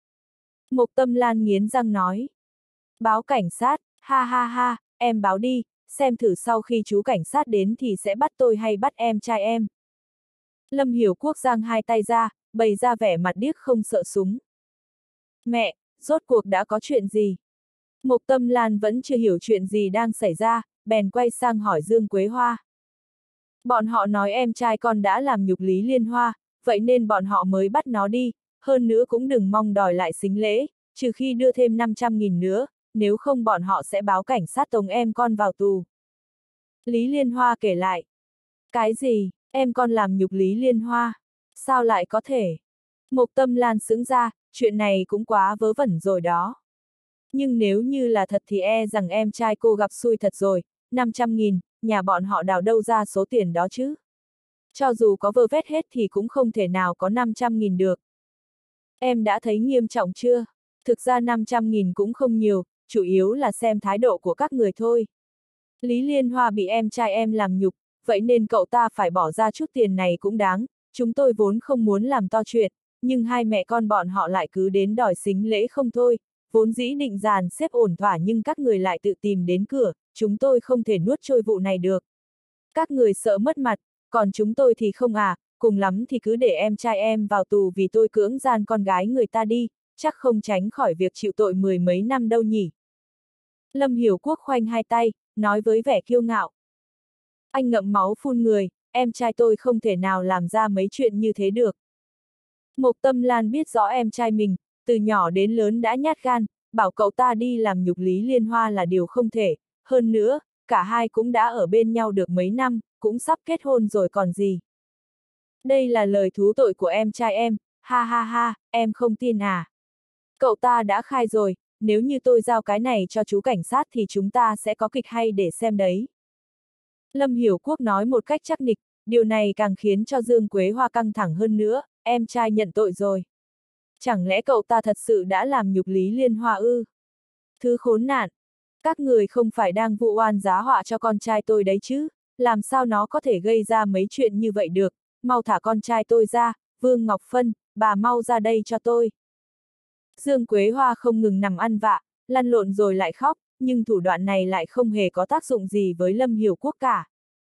Mộc Tâm Lan nghiến răng nói. Báo cảnh sát, ha ha ha, em báo đi, xem thử sau khi chú cảnh sát đến thì sẽ bắt tôi hay bắt em trai em. Lâm Hiểu Quốc giang hai tay ra, bày ra vẻ mặt điếc không sợ súng. Mẹ, rốt cuộc đã có chuyện gì? Mộc Tâm Lan vẫn chưa hiểu chuyện gì đang xảy ra, bèn quay sang hỏi Dương Quế Hoa. Bọn họ nói em trai con đã làm nhục Lý Liên Hoa, vậy nên bọn họ mới bắt nó đi, hơn nữa cũng đừng mong đòi lại sính lễ, trừ khi đưa thêm năm trăm nghìn nữa, nếu không bọn họ sẽ báo cảnh sát tống em con vào tù. Lý Liên Hoa kể lại. Cái gì, em con làm nhục Lý Liên Hoa? Sao lại có thể? Mộc Tâm Lan sững ra, chuyện này cũng quá vớ vẩn rồi đó. Nhưng nếu như là thật thì e rằng em trai cô gặp xui thật rồi, năm trăm nghìn, nhà bọn họ đào đâu ra số tiền đó chứ? Cho dù có vơ vét hết thì cũng không thể nào có năm trăm nghìn được. Em đã thấy nghiêm trọng chưa? Thực ra năm trăm nghìn cũng không nhiều, chủ yếu là xem thái độ của các người thôi. Lý Liên Hoa bị em trai em làm nhục, vậy nên cậu ta phải bỏ ra chút tiền này cũng đáng, chúng tôi vốn không muốn làm to chuyện, nhưng hai mẹ con bọn họ lại cứ đến đòi sính lễ không thôi, vốn dĩ định dàn xếp ổn thỏa nhưng các người lại tự tìm đến cửa, chúng tôi không thể nuốt trôi vụ này được. Các người sợ mất mặt, còn chúng tôi thì không à, cùng lắm thì cứ để em trai em vào tù vì tôi cưỡng gian con gái người ta đi, chắc không tránh khỏi việc chịu tội mười mấy năm đâu nhỉ. Lâm Hiểu Quốc khoanh hai tay, nói với vẻ kiêu ngạo. Anh ngậm máu phun người, em trai tôi không thể nào làm ra mấy chuyện như thế được. Mộc Tâm Lan biết rõ em trai mình, từ nhỏ đến lớn đã nhát gan, bảo cậu ta đi làm nhục Lý Liên Hoa là điều không thể, hơn nữa, cả hai cũng đã ở bên nhau được mấy năm, cũng sắp kết hôn rồi còn gì. Đây là lời thú tội của em trai em, ha ha ha, em không tin à. Cậu ta đã khai rồi, nếu như tôi giao cái này cho chú cảnh sát thì chúng ta sẽ có kịch hay để xem đấy. Lâm Hiểu Quốc nói một cách chắc nịch, điều này càng khiến cho Dương Quế Hoa căng thẳng hơn nữa, em trai nhận tội rồi. Chẳng lẽ cậu ta thật sự đã làm nhục Lý Liên Hoa ư? Thứ khốn nạn, các người không phải đang vụ oan giá họa cho con trai tôi đấy chứ, làm sao nó có thể gây ra mấy chuyện như vậy được, mau thả con trai tôi ra, Vương Ngọc Phân, bà mau ra đây cho tôi. Dương Quế Hoa không ngừng nằm ăn vạ, lăn lộn rồi lại khóc, nhưng thủ đoạn này lại không hề có tác dụng gì với Lâm Hiểu Quốc cả.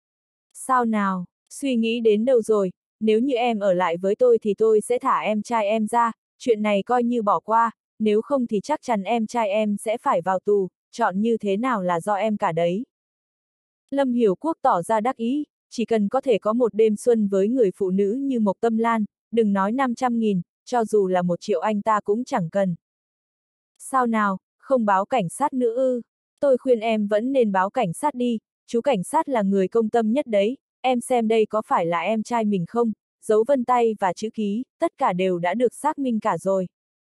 Sao nào, suy nghĩ đến đâu rồi, nếu như em ở lại với tôi thì tôi sẽ thả em trai em ra, chuyện này coi như bỏ qua, nếu không thì chắc chắn em trai em sẽ phải vào tù, chọn như thế nào là do em cả đấy. Lâm Hiểu Quốc tỏ ra đắc ý, chỉ cần có thể có một đêm xuân với người phụ nữ như Mộc Tâm Lan, đừng nói năm trăm nghìn, cho dù là một triệu anh ta cũng chẳng cần. Sao nào, không báo cảnh sát nữa ư? Tôi khuyên em vẫn nên báo cảnh sát đi, chú cảnh sát là người công tâm nhất đấy, em xem đây có phải là em trai mình không, dấu vân tay và chữ ký, tất cả đều đã được xác minh cả rồi.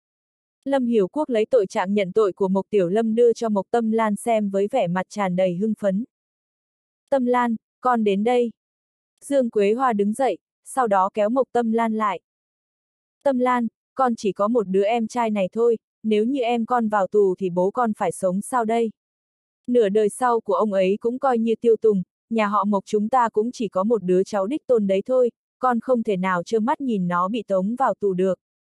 Lâm Hiểu Quốc lấy tội trạng nhận tội của Mộc Tiểu Lâm đưa cho Mộc Tâm Lan xem với vẻ mặt tràn đầy hưng phấn. Tâm Lan, con đến đây. Dương Quế Hoa đứng dậy, sau đó kéo Mộc Tâm Lan lại. Tâm Lan, con chỉ có một đứa em trai này thôi, nếu như em con vào tù thì bố con phải sống sao đây? Nửa đời sau của ông ấy cũng coi như tiêu tùng, nhà họ Mộc chúng ta cũng chỉ có một đứa cháu đích tôn đấy thôi, con không thể nào trơ mắt nhìn nó bị tống vào tù được.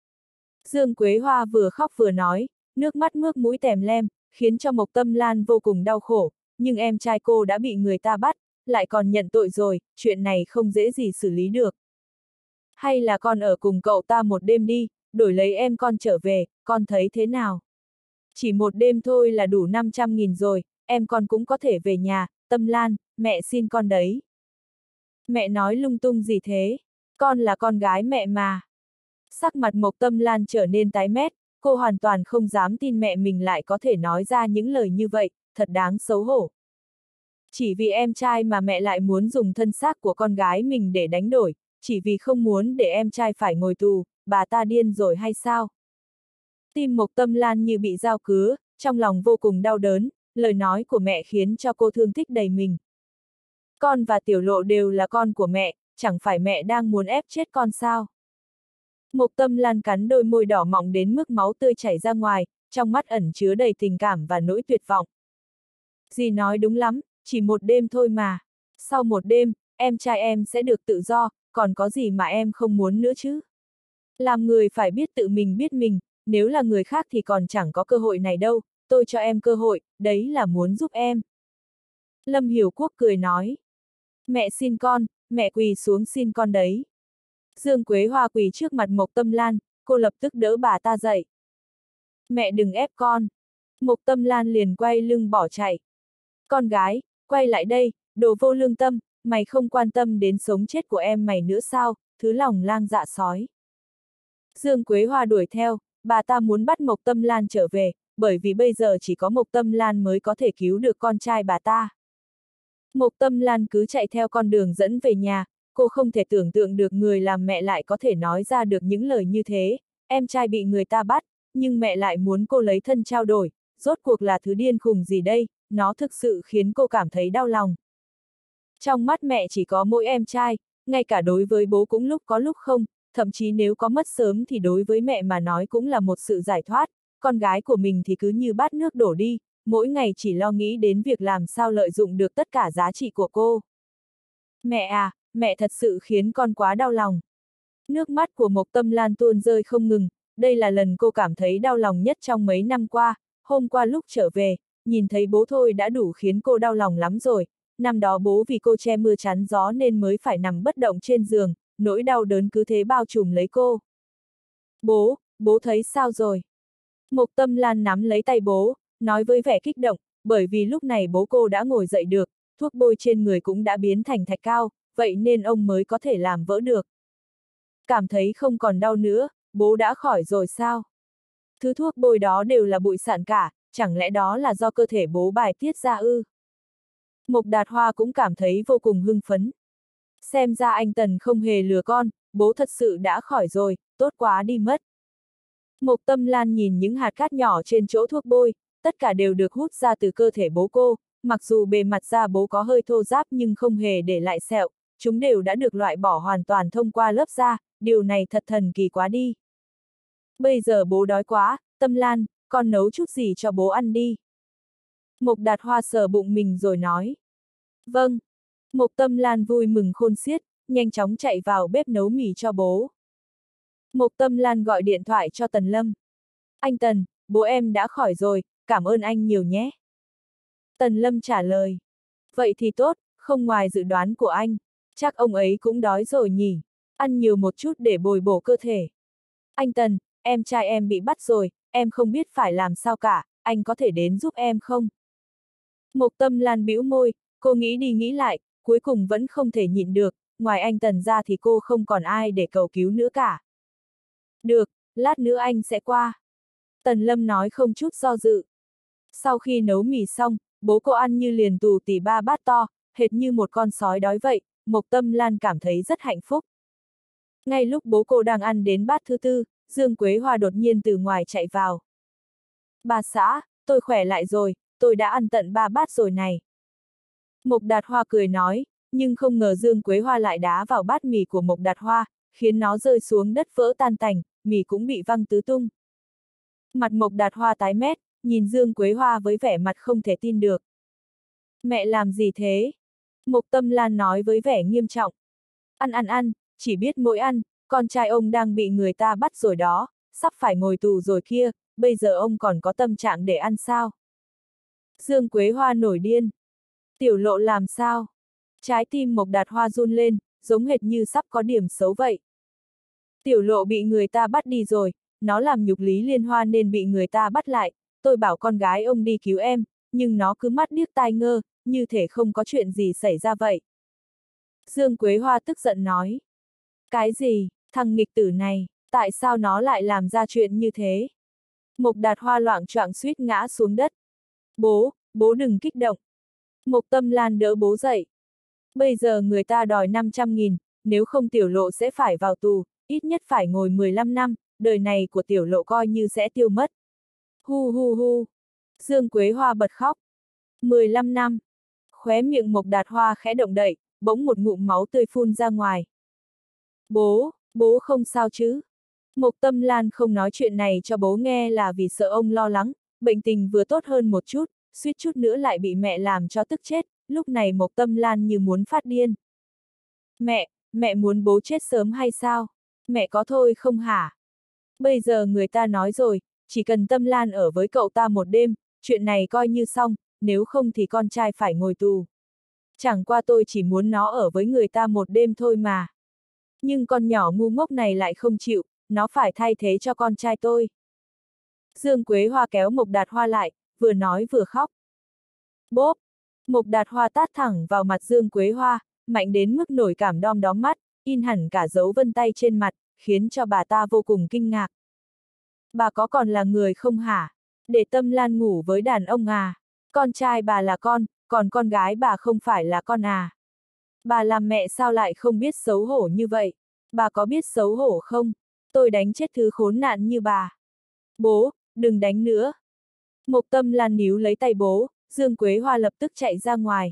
Dương Quế Hoa vừa khóc vừa nói, nước mắt mướt mũi tèm lem, khiến cho Mộc Tâm Lan vô cùng đau khổ, nhưng em trai cô đã bị người ta bắt, lại còn nhận tội rồi, chuyện này không dễ gì xử lý được. Hay là con ở cùng cậu ta một đêm đi, đổi lấy em con trở về, con thấy thế nào? Chỉ một đêm thôi là đủ năm trăm nghìn rồi, em con cũng có thể về nhà, Tâm Lan, mẹ xin con đấy. Mẹ nói lung tung gì thế? Con là con gái mẹ mà. Sắc mặt Mộc Tâm Lan trở nên tái mét, cô hoàn toàn không dám tin mẹ mình lại có thể nói ra những lời như vậy, thật đáng xấu hổ. Chỉ vì em trai mà mẹ lại muốn dùng thân xác của con gái mình để đánh đổi, chỉ vì không muốn để em trai phải ngồi tù, bà ta điên rồi hay sao? Tim Mộc Tâm Lan như bị dao cứa, trong lòng vô cùng đau đớn, lời nói của mẹ khiến cho cô thương tích đầy mình. Con và Tiểu Lộ đều là con của mẹ, chẳng phải mẹ đang muốn ép chết con sao? Mộc Tâm Lan cắn đôi môi đỏ mọng đến mức máu tươi chảy ra ngoài, trong mắt ẩn chứa đầy tình cảm và nỗi tuyệt vọng. Dì nói đúng lắm, chỉ một đêm thôi mà. Sau một đêm, em trai em sẽ được tự do, còn có gì mà em không muốn nữa chứ? Làm người phải biết tự mình biết mình, nếu là người khác thì còn chẳng có cơ hội này đâu, tôi cho em cơ hội, đấy là muốn giúp em. Lâm Hiểu Quốc cười nói. Mẹ xin con, mẹ quỳ xuống xin con đấy. Dương Quế Hoa quỳ trước mặt Mộc Tâm Lan, cô lập tức đỡ bà ta dậy. Mẹ đừng ép con. Mộc Tâm Lan liền quay lưng bỏ chạy. Con gái, quay lại đây, đồ vô lương tâm, mày không quan tâm đến sống chết của em mày nữa sao, thứ lòng lang dạ sói. Dương Quế Hoa đuổi theo, bà ta muốn bắt Mộc Tâm Lan trở về, bởi vì bây giờ chỉ có Mộc Tâm Lan mới có thể cứu được con trai bà ta. Mộc Tâm Lan cứ chạy theo con đường dẫn về nhà, cô không thể tưởng tượng được người làm mẹ lại có thể nói ra được những lời như thế, em trai bị người ta bắt, nhưng mẹ lại muốn cô lấy thân trao đổi, rốt cuộc là thứ điên khùng gì đây, nó thực sự khiến cô cảm thấy đau lòng. Trong mắt mẹ chỉ có mỗi em trai, ngay cả đối với bố cũng lúc có lúc không, thậm chí nếu có mất sớm thì đối với mẹ mà nói cũng là một sự giải thoát, con gái của mình thì cứ như bát nước đổ đi, mỗi ngày chỉ lo nghĩ đến việc làm sao lợi dụng được tất cả giá trị của cô. Mẹ à, mẹ thật sự khiến con quá đau lòng. Nước mắt của Mộc Tâm Lan tuôn rơi không ngừng, đây là lần cô cảm thấy đau lòng nhất trong mấy năm qua, hôm qua lúc trở về, nhìn thấy bố thôi đã đủ khiến cô đau lòng lắm rồi, năm đó bố vì cô che mưa chắn gió nên mới phải nằm bất động trên giường, nỗi đau đớn cứ thế bao trùm lấy cô. Bố, bố thấy sao rồi? Mộc Tâm Lan nắm lấy tay bố, nói với vẻ kích động, bởi vì lúc này bố cô đã ngồi dậy được, thuốc bôi trên người cũng đã biến thành thạch cao, vậy nên ông mới có thể làm vỡ được. Cảm thấy không còn đau nữa, bố đã khỏi rồi sao? Thứ thuốc bôi đó đều là bụi sạn cả, chẳng lẽ đó là do cơ thể bố bài tiết ra ư? Mộc Đạt Hoa cũng cảm thấy vô cùng hưng phấn. Xem ra anh Tần không hề lừa con, bố thật sự đã khỏi rồi, tốt quá đi mất. Mộc Tâm Lan nhìn những hạt cát nhỏ trên chỗ thuốc bôi, tất cả đều được hút ra từ cơ thể bố cô, mặc dù bề mặt da bố có hơi thô ráp nhưng không hề để lại sẹo, chúng đều đã được loại bỏ hoàn toàn thông qua lớp da, điều này thật thần kỳ quá đi. Bây giờ bố đói quá, Tâm Lan, con nấu chút gì cho bố ăn đi. Mộc Đạt Hoa sờ bụng mình rồi nói. Vâng. Mộc Tâm Lan vui mừng khôn xiết, nhanh chóng chạy vào bếp nấu mì cho bố. Mộc Tâm Lan gọi điện thoại cho Tần Lâm. Anh Tần, bố em đã khỏi rồi, cảm ơn anh nhiều nhé. Tần Lâm trả lời. Vậy thì tốt, không ngoài dự đoán của anh. Chắc ông ấy cũng đói rồi nhỉ. Ăn nhiều một chút để bồi bổ cơ thể. Anh Tần, em trai em bị bắt rồi, em không biết phải làm sao cả, anh có thể đến giúp em không? Mộc Tâm Lan bĩu môi, cô nghĩ đi nghĩ lại, cuối cùng vẫn không thể nhịn được, ngoài anh Tần ra thì cô không còn ai để cầu cứu nữa cả. Được, lát nữa anh sẽ qua. Tần Lâm nói không chút do dự. Sau khi nấu mì xong, bố cô ăn như liền tù tỉ ba bát to, hệt như một con sói đói vậy, Mộc Tâm Lan cảm thấy rất hạnh phúc. Ngay lúc bố cô đang ăn đến bát thứ tư, Dương Quế Hoa đột nhiên từ ngoài chạy vào. Bà xã, tôi khỏe lại rồi, tôi đã ăn tận ba bát rồi này. Mộc Đạt Hoa cười nói, nhưng không ngờ Dương Quế Hoa lại đá vào bát mì của Mộc Đạt Hoa, khiến nó rơi xuống đất vỡ tan tành, mì cũng bị văng tứ tung. Mặt Mộc Đạt Hoa tái mét, nhìn Dương Quế Hoa với vẻ mặt không thể tin được. Mẹ làm gì thế? Mộc Tâm Lan nói với vẻ nghiêm trọng. Ăn ăn ăn, chỉ biết mỗi ăn, con trai ông đang bị người ta bắt rồi đó, sắp phải ngồi tù rồi kia, bây giờ ông còn có tâm trạng để ăn sao? Dương Quế Hoa nổi điên. Tiểu Lộ làm sao? Trái tim Mộc Đạt Hoa run lên, giống hệt như sắp có điểm xấu vậy. Tiểu Lộ bị người ta bắt đi rồi, nó làm nhục Lý Liên Hoa nên bị người ta bắt lại, tôi bảo con gái ông đi cứu em, nhưng nó cứ mắt điếc tai ngơ, như thể không có chuyện gì xảy ra vậy. Dương Quế Hoa tức giận nói. Cái gì, thằng nghịch tử này, tại sao nó lại làm ra chuyện như thế? Mộc Đạt Hoa loạng choạng suýt ngã xuống đất. Bố, bố đừng kích động. Mộc Tâm Lan đỡ bố dậy. Bây giờ người ta đòi năm trăm nghìn, nếu không tiểu lộ sẽ phải vào tù, ít nhất phải ngồi mười lăm năm, đời này của tiểu lộ coi như sẽ tiêu mất. Hu hu hu. Dương Quế Hoa bật khóc. mười lăm năm. Khóe miệng Mộc Đạt Hoa khẽ động đậy, bỗng một ngụm máu tươi phun ra ngoài. Bố, bố không sao chứ? Mộc Tâm Lan không nói chuyện này cho bố nghe là vì sợ ông lo lắng, bệnh tình vừa tốt hơn một chút, suýt chút nữa lại bị mẹ làm cho tức chết, lúc này Mộc Tâm Lan như muốn phát điên. Mẹ, mẹ muốn bố chết sớm hay sao? Mẹ có thôi không hả? Bây giờ người ta nói rồi, chỉ cần Tâm Lan ở với cậu ta một đêm, chuyện này coi như xong, nếu không thì con trai phải ngồi tù. Chẳng qua tôi chỉ muốn nó ở với người ta một đêm thôi mà. Nhưng con nhỏ ngu ngốc này lại không chịu, nó phải thay thế cho con trai tôi. Dương Quế Hoa kéo Mộc Đạt Hoa lại, vừa nói vừa khóc. Bốp! Mộc Đạt Hoa tát thẳng vào mặt Dương Quế Hoa, mạnh đến mức nổi cảm đom đóm mắt, in hẳn cả dấu vân tay trên mặt, khiến cho bà ta vô cùng kinh ngạc. Bà có còn là người không hả? Để Tâm Lan ngủ với đàn ông à? Con trai bà là con, còn con gái bà không phải là con à? Bà làm mẹ sao lại không biết xấu hổ như vậy? Bà có biết xấu hổ không? Tôi đánh chết thứ khốn nạn như bà. Bố, đừng đánh nữa. Mộc Tâm Lan níu lấy tay bố, Dương Quế Hoa lập tức chạy ra ngoài.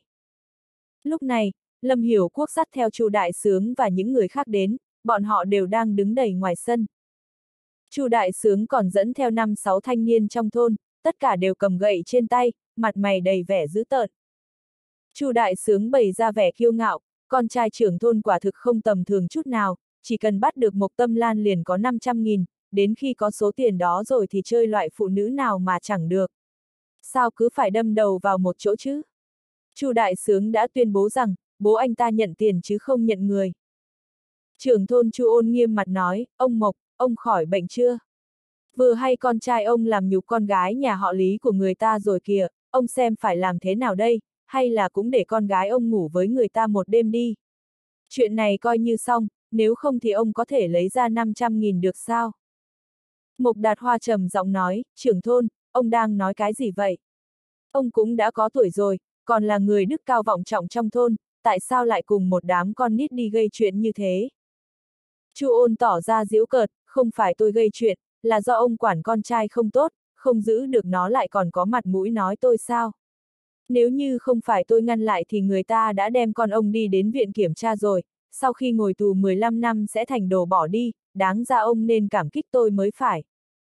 Lúc này, Lâm Hiểu Quốc dắt theo Chu Đại Sướng và những người khác đến, bọn họ đều đang đứng đầy ngoài sân. Chu Đại Sướng còn dẫn theo năm sáu thanh niên trong thôn, tất cả đều cầm gậy trên tay, mặt mày đầy vẻ dữ tợn. Chu Đại Sướng bày ra vẻ kiêu ngạo, con trai trưởng thôn quả thực không tầm thường chút nào, chỉ cần bắt được Mộc Tâm Lan liền có năm trăm nghìn, đến khi có số tiền đó rồi thì chơi loại phụ nữ nào mà chẳng được. Sao cứ phải đâm đầu vào một chỗ chứ? Chu Đại Sướng đã tuyên bố rằng, bố anh ta nhận tiền chứ không nhận người. Trưởng thôn Chu Ôn nghiêm mặt nói, ông Mộc, ông khỏi bệnh chưa? Vừa hay con trai ông làm nhục con gái nhà họ Lý của người ta rồi kìa, ông xem phải làm thế nào đây, hay là cũng để con gái ông ngủ với người ta một đêm đi. Chuyện này coi như xong, nếu không thì ông có thể lấy ra năm trăm nghìn được sao? Mộc Đạt Hoa trầm giọng nói, trưởng thôn, ông đang nói cái gì vậy? Ông cũng đã có tuổi rồi, còn là người đức cao vọng trọng trong thôn, tại sao lại cùng một đám con nít đi gây chuyện như thế? Chu Ôn tỏ ra giễu cợt, không phải tôi gây chuyện, là do ông quản con trai không tốt, không giữ được nó lại còn có mặt mũi nói tôi sao? Nếu như không phải tôi ngăn lại thì người ta đã đem con ông đi đến viện kiểm tra rồi, sau khi ngồi tù mười lăm năm sẽ thành đồ bỏ đi, đáng ra ông nên cảm kích tôi mới phải.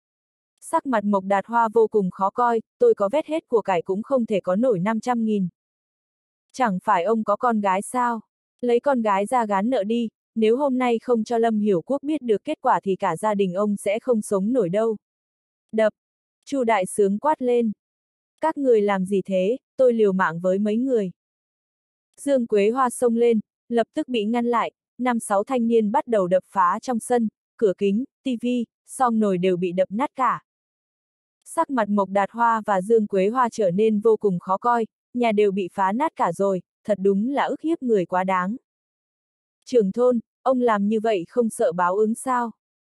Sắc mặt Mộc Đạt Hoa vô cùng khó coi, tôi có vét hết của cải cũng không thể có nổi năm trăm nghìn. Chẳng phải ông có con gái sao? Lấy con gái ra gán nợ đi, nếu hôm nay không cho Lâm Hiểu Quốc biết được kết quả thì cả gia đình ông sẽ không sống nổi đâu. Đập! Chu Đại Sướng quát lên. Các người làm gì thế, tôi liều mạng với mấy người. Dương Quế Hoa xông lên, lập tức bị ngăn lại, năm sáu thanh niên bắt đầu đập phá trong sân, cửa kính, tivi, song nồi đều bị đập nát cả. Sắc mặt Mộc Đạt Hoa và Dương Quế Hoa trở nên vô cùng khó coi, nhà đều bị phá nát cả rồi, thật đúng là ức hiếp người quá đáng. Trưởng thôn, ông làm như vậy không sợ báo ứng sao?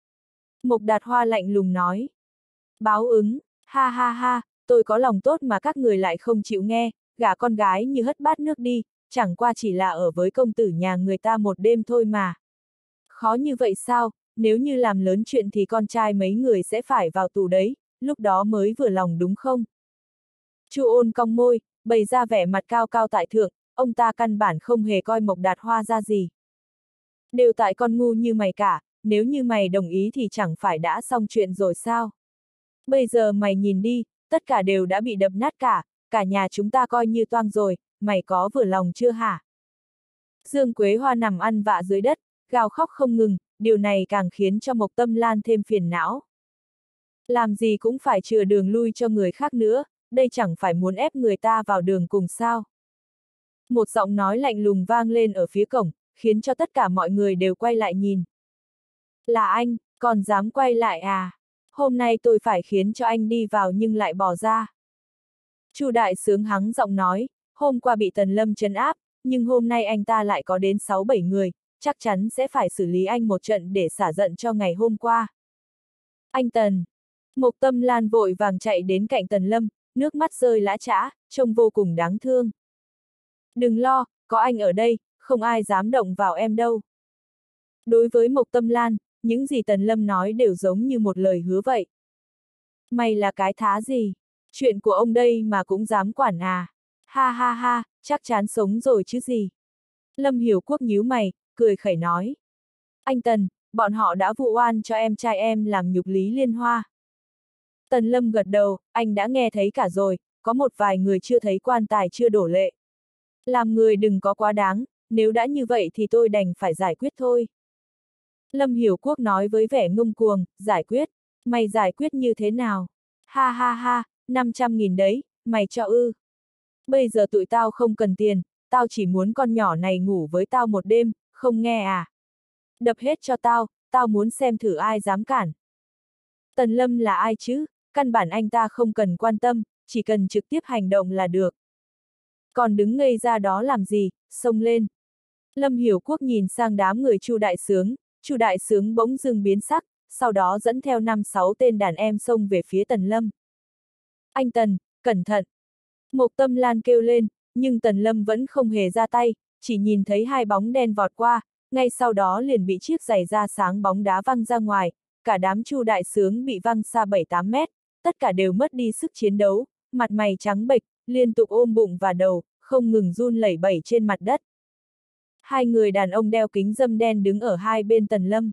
Mộc Đạt Hoa lạnh lùng nói. Báo ứng, ha ha ha, tôi có lòng tốt mà các người lại không chịu nghe, gả con gái như hất bát nước đi, chẳng qua chỉ là ở với công tử nhà người ta một đêm thôi mà. Khó như vậy sao, nếu như làm lớn chuyện thì con trai mấy người sẽ phải vào tù đấy, lúc đó mới vừa lòng đúng không? Chu Ôn cong môi, bày ra vẻ mặt cao cao tại thượng, ông ta căn bản không hề coi Mộc Đạt Hoa ra gì. Đều tại con ngu như mày cả, nếu như mày đồng ý thì chẳng phải đã xong chuyện rồi sao? Bây giờ mày nhìn đi, tất cả đều đã bị đập nát cả, cả nhà chúng ta coi như toang rồi, mày có vừa lòng chưa hả? Dương Quế Hoa nằm ăn vạ dưới đất, gào khóc không ngừng, điều này càng khiến cho Mộc Tâm Lan thêm phiền não. Làm gì cũng phải chừa đường lui cho người khác nữa, đây chẳng phải muốn ép người ta vào đường cùng sao? Một giọng nói lạnh lùng vang lên ở phía cổng, khiến cho tất cả mọi người đều quay lại nhìn. Là anh, còn dám quay lại à? Hôm nay tôi phải khiến cho anh đi vào nhưng lại bỏ ra. Chu Đại Sướng hắng giọng nói, hôm qua bị Tần Lâm trấn áp, nhưng hôm nay anh ta lại có đến sáu bảy người, chắc chắn sẽ phải xử lý anh một trận để xả giận cho ngày hôm qua. Anh Tần. Mộc Tâm Lan vội vàng chạy đến cạnh Tần Lâm, nước mắt rơi lã chã, trông vô cùng đáng thương. Đừng lo, có anh ở đây, không ai dám động vào em đâu. Đối với Mộc Tâm Lan, những gì Tần Lâm nói đều giống như một lời hứa vậy. Mày là cái thá gì? Chuyện của ông đây mà cũng dám quản à? Ha ha ha, chắc chắn sống rồi chứ gì? Lâm Hiểu Quốc nhíu mày, cười khẩy nói. Anh Tần, bọn họ đã vụ oan cho em trai em làm nhục Lý Liên Hoa. Tần Lâm gật đầu, anh đã nghe thấy cả rồi, có một vài người chưa thấy quan tài chưa đổ lệ. Làm người đừng có quá đáng, nếu đã như vậy thì tôi đành phải giải quyết thôi. Lâm Hiểu Quốc nói với vẻ ngông cuồng, giải quyết, mày giải quyết như thế nào? Ha ha ha, năm trăm nghìn đấy, mày cho ư. Bây giờ tụi tao không cần tiền, tao chỉ muốn con nhỏ này ngủ với tao một đêm, không nghe à? Đập hết cho tao, tao muốn xem thử ai dám cản. Tần Lâm là ai chứ? Căn bản anh ta không cần quan tâm, chỉ cần trực tiếp hành động là được. Còn đứng ngây ra đó làm gì, xông lên. Lâm Hiểu Quốc nhìn sang đám người Chu Đại Sướng, Chu Đại Sướng bỗng dưng biến sắc, sau đó dẫn theo năm sáu tên đàn em xông về phía Tần Lâm. Anh Tần, cẩn thận! Mộc Tâm Lan kêu lên, nhưng Tần Lâm vẫn không hề ra tay, chỉ nhìn thấy hai bóng đen vọt qua, ngay sau đó liền bị chiếc giày da sáng bóng đá văng ra ngoài, cả đám Chu Đại Sướng bị văng xa bảy tám mét, tất cả đều mất đi sức chiến đấu, mặt mày trắng bệch, liên tục ôm bụng và đầu, không ngừng run lẩy bẩy trên mặt đất. Hai người đàn ông đeo kính râm đen đứng ở hai bên Tần Lâm.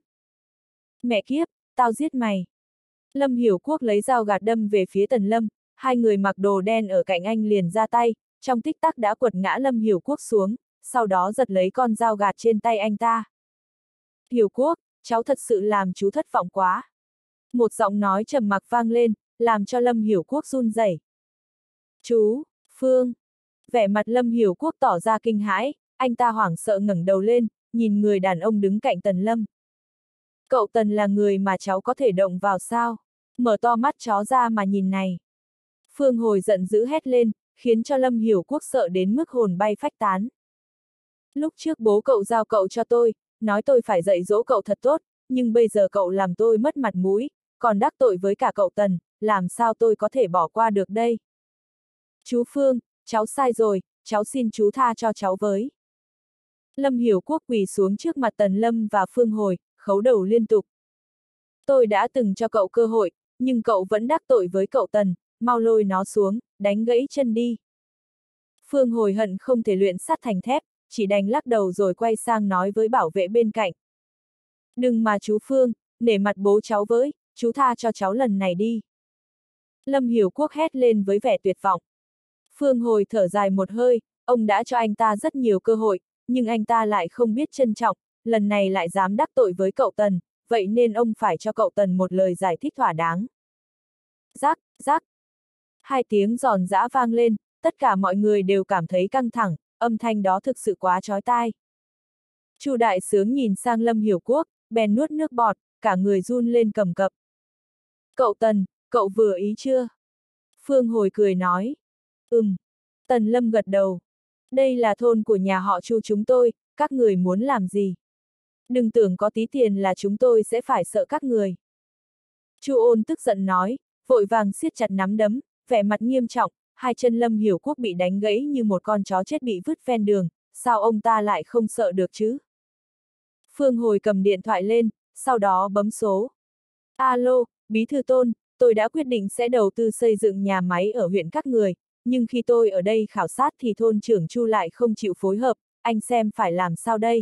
Mẹ kiếp, tao giết mày. Lâm Hiểu Quốc lấy dao gạt đâm về phía Tần Lâm, hai người mặc đồ đen ở cạnh anh liền ra tay, trong tích tắc đã quật ngã Lâm Hiểu Quốc xuống, sau đó giật lấy con dao gạt trên tay anh ta. Hiểu Quốc, cháu thật sự làm chú thất vọng quá. Một giọng nói trầm mặc vang lên, làm cho Lâm Hiểu Quốc run rẩy. Chú, Phương. Vẻ mặt Lâm Hiểu Quốc tỏ ra kinh hãi, anh ta hoảng sợ ngẩng đầu lên, nhìn người đàn ông đứng cạnh Tần Lâm. Cậu Tần là người mà cháu có thể động vào sao? Mở to mắt chó ra mà nhìn này. Phương Hồi giận dữ hét lên, khiến cho Lâm Hiểu Quốc sợ đến mức hồn bay phách tán. Lúc trước bố cậu giao cậu cho tôi, nói tôi phải dạy dỗ cậu thật tốt, nhưng bây giờ cậu làm tôi mất mặt mũi, còn đắc tội với cả cậu Tần, làm sao tôi có thể bỏ qua được đây? Chú Phương, cháu sai rồi, cháu xin chú tha cho cháu với. Lâm Hiểu Quốc quỳ xuống trước mặt Tần Lâm và Phương Hồi, khấu đầu liên tục. Tôi đã từng cho cậu cơ hội, nhưng cậu vẫn đắc tội với cậu Tần, mau lôi nó xuống, đánh gãy chân đi. Phương Hồi hận không thể luyện sắt thành thép, chỉ đành lắc đầu rồi quay sang nói với bảo vệ bên cạnh. Đừng mà chú Phương, nể mặt bố cháu với, chú tha cho cháu lần này đi. Lâm Hiểu Quốc hét lên với vẻ tuyệt vọng. Phương Hồi thở dài một hơi, ông đã cho anh ta rất nhiều cơ hội, nhưng anh ta lại không biết trân trọng, lần này lại dám đắc tội với cậu Tần, vậy nên ông phải cho cậu Tần một lời giải thích thỏa đáng. Rắc, rắc. Hai tiếng giòn giã vang lên, tất cả mọi người đều cảm thấy căng thẳng, âm thanh đó thực sự quá chói tai. Chu Đại Sướng nhìn sang Lâm Hiểu Quốc, bèn nuốt nước bọt, cả người run lên cầm cập. Cậu Tần, cậu vừa ý chưa? Phương Hồi cười nói. Ừm. Tần Lâm gật đầu. Đây là thôn của nhà họ Chu chúng tôi, các người muốn làm gì? Đừng tưởng có tí tiền là chúng tôi sẽ phải sợ các người. Chu Ôn tức giận nói, vội vàng siết chặt nắm đấm, vẻ mặt nghiêm trọng, hai chân Lâm Hiểu Quốc bị đánh gãy như một con chó chết bị vứt ven đường, sao ông ta lại không sợ được chứ? Phương Hồi cầm điện thoại lên, sau đó bấm số. Alo, Bí thư Tôn, tôi đã quyết định sẽ đầu tư xây dựng nhà máy ở huyện các người, nhưng khi tôi ở đây khảo sát thì thôn trưởng Chu lại không chịu phối hợp, anh xem phải làm sao đây?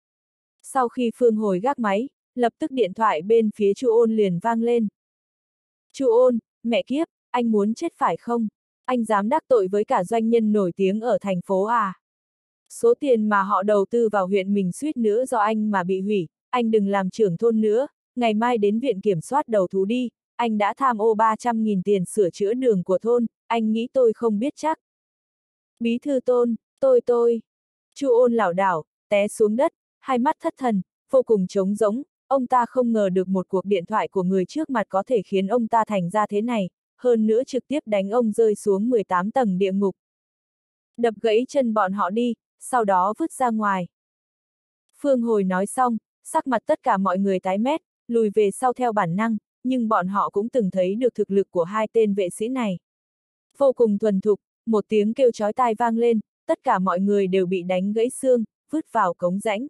Sau khi Phương Hồi gác máy, lập tức điện thoại bên phía Chu Ôn liền vang lên. Chu Ôn, mẹ kiếp, anh muốn chết phải không? Anh dám đắc tội với cả doanh nhân nổi tiếng ở thành phố à? Số tiền mà họ đầu tư vào huyện mình suýt nữa do anh mà bị hủy, anh đừng làm trưởng thôn nữa, ngày mai đến viện kiểm soát đầu thú đi, anh đã tham ô ba trăm nghìn tiền sửa chữa đường của thôn, anh nghĩ tôi không biết chắc. Bí thư Tôn, tôi tôi. Chu Ôn lảo đảo, té xuống đất, hai mắt thất thần, vô cùng trống rỗng, ông ta không ngờ được một cuộc điện thoại của người trước mặt có thể khiến ông ta thành ra thế này, hơn nữa trực tiếp đánh ông rơi xuống mười tám tầng địa ngục. Đập gãy chân bọn họ đi, sau đó vứt ra ngoài. Phương Hồi nói xong, sắc mặt tất cả mọi người tái mét, lùi về sau theo bản năng, nhưng bọn họ cũng từng thấy được thực lực của hai tên vệ sĩ này. Vô cùng thuần thục, một tiếng kêu chói tai vang lên, tất cả mọi người đều bị đánh gãy xương, vứt vào cống rãnh.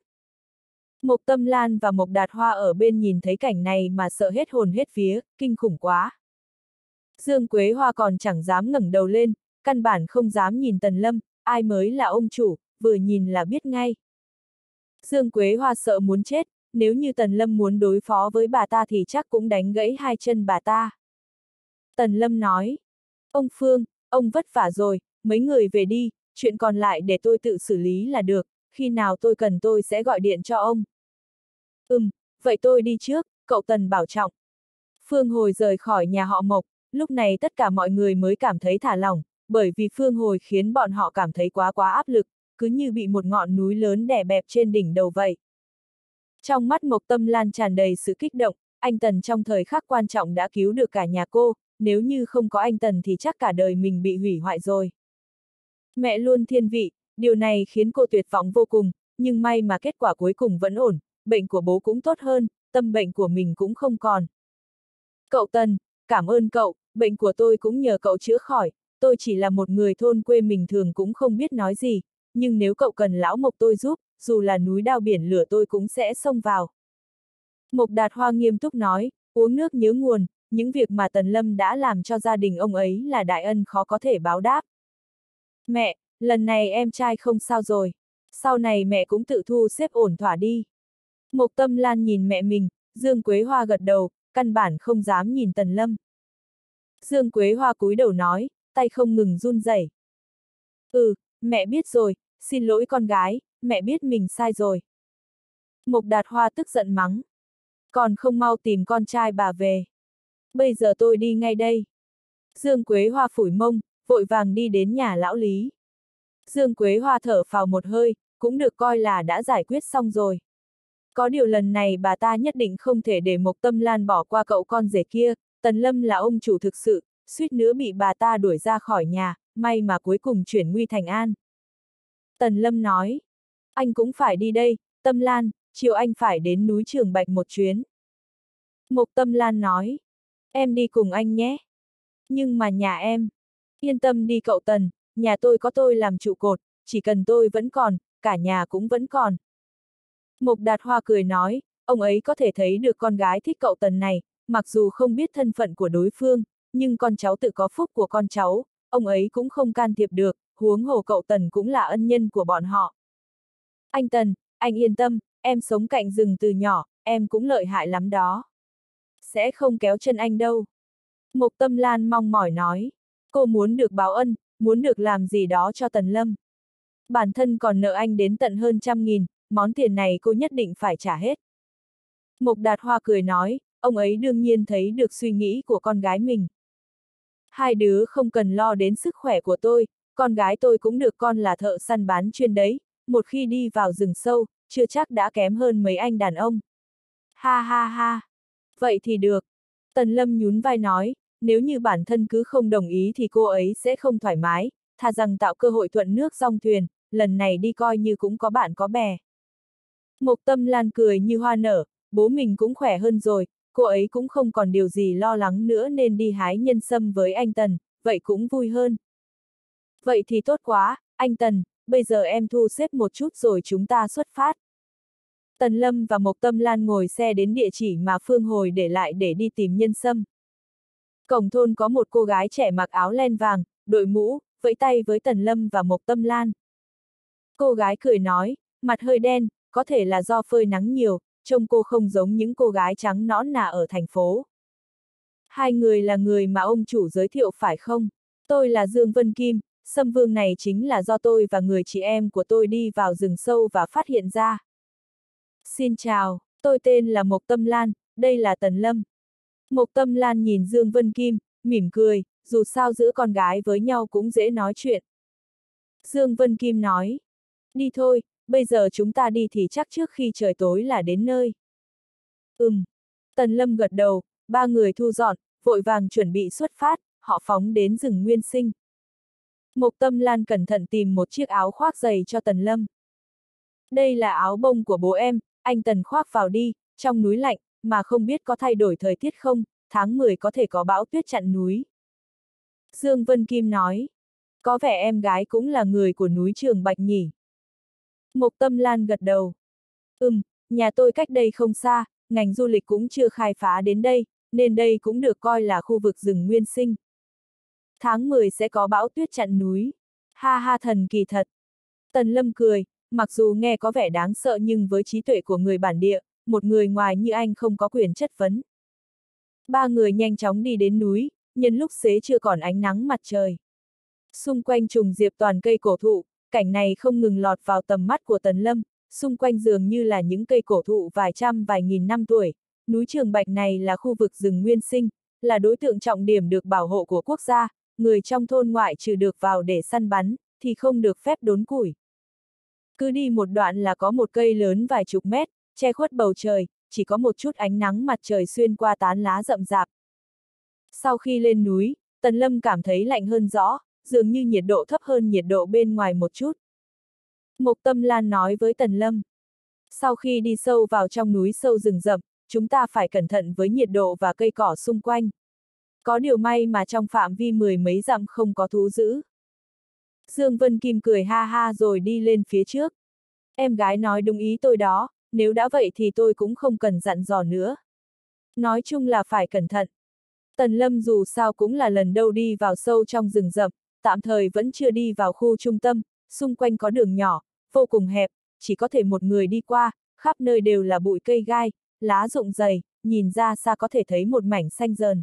Mộc Tâm Lan và Mộc Đạt Hoa ở bên nhìn thấy cảnh này mà sợ hết hồn hết vía, kinh khủng quá. Dương Quế Hoa còn chẳng dám ngẩng đầu lên, căn bản không dám nhìn Tần Lâm, ai mới là ông chủ, vừa nhìn là biết ngay. Dương Quế Hoa sợ muốn chết, nếu như Tần Lâm muốn đối phó với bà ta thì chắc cũng đánh gãy hai chân bà ta. Tần Lâm nói, ông Phương, ông vất vả rồi, mấy người về đi, chuyện còn lại để tôi tự xử lý là được, khi nào tôi cần tôi sẽ gọi điện cho ông. Ừm, vậy tôi đi trước, cậu Tần bảo trọng. Phương Hồi rời khỏi nhà họ Mộc, lúc này tất cả mọi người mới cảm thấy thả lỏng, bởi vì Phương Hồi khiến bọn họ cảm thấy quá quá áp lực, cứ như bị một ngọn núi lớn đè bẹp trên đỉnh đầu vậy. Trong mắt Mộc Tâm Lan tràn đầy sự kích động, anh Tần trong thời khắc quan trọng đã cứu được cả nhà cô, nếu như không có anh Tần thì chắc cả đời mình bị hủy hoại rồi. Mẹ luôn thiên vị, điều này khiến cô tuyệt vọng vô cùng, nhưng may mà kết quả cuối cùng vẫn ổn, bệnh của bố cũng tốt hơn, tâm bệnh của mình cũng không còn. Cậu Tần, cảm ơn cậu, bệnh của tôi cũng nhờ cậu chữa khỏi, tôi chỉ là một người thôn quê mình thường cũng không biết nói gì, nhưng nếu cậu cần lão Mộc tôi giúp, dù là núi đao biển lửa tôi cũng sẽ xông vào. Mộc Đạt Hoa nghiêm túc nói, uống nước nhớ nguồn, những việc mà Tần Lâm đã làm cho gia đình ông ấy là đại ân khó có thể báo đáp. Mẹ, lần này em trai không sao rồi, sau này mẹ cũng tự thu xếp ổn thỏa đi. Mộc Tâm Lan nhìn mẹ mình, Dương Quế Hoa gật đầu, căn bản không dám nhìn Tần Lâm. Dương Quế Hoa cúi đầu nói, tay không ngừng run rẩy. Ừ, mẹ biết rồi, xin lỗi con gái, mẹ biết mình sai rồi. Mộc Đạt Hoa tức giận mắng. Còn không mau tìm con trai bà về. Bây giờ tôi đi ngay đây. Dương Quế Hoa phủi mông, vội vàng đi đến nhà lão Lý. Dương Quế Hoa thở phào một hơi, cũng được coi là đã giải quyết xong rồi. Có điều lần này bà ta nhất định không thể để Mộc Tâm Lan bỏ qua cậu con rể kia, Tần Lâm là ông chủ thực sự, suýt nữa bị bà ta đuổi ra khỏi nhà, may mà cuối cùng chuyển nguy thành an. Tần Lâm nói, anh cũng phải đi đây, Tâm Lan, chiều anh phải đến núi Trường Bạch một chuyến. Mộc Tâm Lan nói, em đi cùng anh nhé. Nhưng mà nhà em, yên tâm đi cậu Tần, nhà tôi có tôi làm trụ cột, chỉ cần tôi vẫn còn, cả nhà cũng vẫn còn. Mộc Đạt Hoa cười nói, ông ấy có thể thấy được con gái thích cậu Tần này, mặc dù không biết thân phận của đối phương, nhưng con cháu tự có phúc của con cháu, ông ấy cũng không can thiệp được, huống hồ cậu Tần cũng là ân nhân của bọn họ. Anh Tần, anh yên tâm, em sống cạnh rừng từ nhỏ, em cũng lợi hại lắm đó. Sẽ không kéo chân anh đâu. Mộc Tâm Lan mong mỏi nói, cô muốn được báo ân, muốn được làm gì đó cho Tần Lâm. Bản thân còn nợ anh đến tận hơn trăm nghìn, món tiền này cô nhất định phải trả hết. Mộc Đạt Hoa cười nói, ông ấy đương nhiên thấy được suy nghĩ của con gái mình. Hai đứa không cần lo đến sức khỏe của tôi, con gái tôi cũng được con là thợ săn bán chuyên đấy, một khi đi vào rừng sâu, chưa chắc đã kém hơn mấy anh đàn ông. Ha ha ha, vậy thì được. Tần Lâm nhún vai nói, nếu như bản thân cứ không đồng ý thì cô ấy sẽ không thoải mái, thà rằng tạo cơ hội thuận nước dong thuyền, lần này đi coi như cũng có bạn có bè. Mộc Tâm Lan cười như hoa nở, bố mình cũng khỏe hơn rồi, cô ấy cũng không còn điều gì lo lắng nữa nên đi hái nhân sâm với anh Tần, vậy cũng vui hơn. Vậy thì tốt quá, anh Tần, bây giờ em thu xếp một chút rồi chúng ta xuất phát. Tần Lâm và Mộc Tâm Lan ngồi xe đến địa chỉ mà Phương Hồi để lại để đi tìm nhân sâm. Cổng thôn có một cô gái trẻ mặc áo len vàng, đội mũ, vẫy tay với Tần Lâm và Mộc Tâm Lan. Cô gái cười nói, mặt hơi đen, có thể là do phơi nắng nhiều, trông cô không giống những cô gái trắng nõn nà ở thành phố. Hai người là người mà ông chủ giới thiệu phải không? Tôi là Dương Vân Kim, sâm vương này chính là do tôi và người chị em của tôi đi vào rừng sâu và phát hiện ra. Xin chào, tôi tên là Mộc Tâm Lan, đây là Tần Lâm. Mộc Tâm Lan nhìn Dương Vân Kim, mỉm cười, dù sao giữa con gái với nhau cũng dễ nói chuyện. Dương Vân Kim nói, đi thôi, bây giờ chúng ta đi thì chắc trước khi trời tối là đến nơi. Ừm. Tần Lâm gật đầu, ba người thu dọn, vội vàng chuẩn bị xuất phát, họ phóng đến rừng Nguyên Sinh. Mộc Tâm Lan cẩn thận tìm một chiếc áo khoác dày cho Tần Lâm. Đây là áo bông của bố em, anh Tần khoác vào đi, trong núi lạnh, mà không biết có thay đổi thời tiết không, tháng mười có thể có bão tuyết chặn núi. Dương Vân Kim nói, có vẻ em gái cũng là người của núi Trường Bạch nhỉ. Mộc Tâm Lan gật đầu. Ừm, nhà tôi cách đây không xa, ngành du lịch cũng chưa khai phá đến đây, nên đây cũng được coi là khu vực rừng nguyên sinh. Tháng mười sẽ có bão tuyết chặn núi. Ha ha, thần kỳ thật. Tần Lâm cười, mặc dù nghe có vẻ đáng sợ nhưng với trí tuệ của người bản địa, một người ngoài như anh không có quyền chất vấn. Ba người nhanh chóng đi đến núi, nhân lúc xế chưa còn ánh nắng mặt trời. Xung quanh trùng diệp toàn cây cổ thụ, cảnh này không ngừng lọt vào tầm mắt của Tần Lâm, xung quanh dường như là những cây cổ thụ vài trăm vài nghìn năm tuổi. Núi Trường Bạch này là khu vực rừng nguyên sinh, là đối tượng trọng điểm được bảo hộ của quốc gia, người trong thôn ngoại trừ được vào để săn bắn, thì không được phép đốn củi. Cứ đi một đoạn là có một cây lớn vài chục mét, che khuất bầu trời, chỉ có một chút ánh nắng mặt trời xuyên qua tán lá rậm rạp. Sau khi lên núi, Tần Lâm cảm thấy lạnh hơn rõ, dường như nhiệt độ thấp hơn nhiệt độ bên ngoài một chút. Mộc Tâm Lan nói với Tần Lâm. Sau khi đi sâu vào trong núi sâu rừng rậm, chúng ta phải cẩn thận với nhiệt độ và cây cỏ xung quanh. Có điều may mà trong phạm vi mười mấy dặm không có thú dữ. Dương Vân Kim cười ha ha rồi đi lên phía trước. Em gái nói đúng ý tôi đó, nếu đã vậy thì tôi cũng không cần dặn dò nữa. Nói chung là phải cẩn thận. Tần Lâm dù sao cũng là lần đầu đi vào sâu trong rừng rậm, tạm thời vẫn chưa đi vào khu trung tâm, xung quanh có đường nhỏ, vô cùng hẹp, chỉ có thể một người đi qua, khắp nơi đều là bụi cây gai, lá rụng dày, nhìn ra xa có thể thấy một mảnh xanh dờn.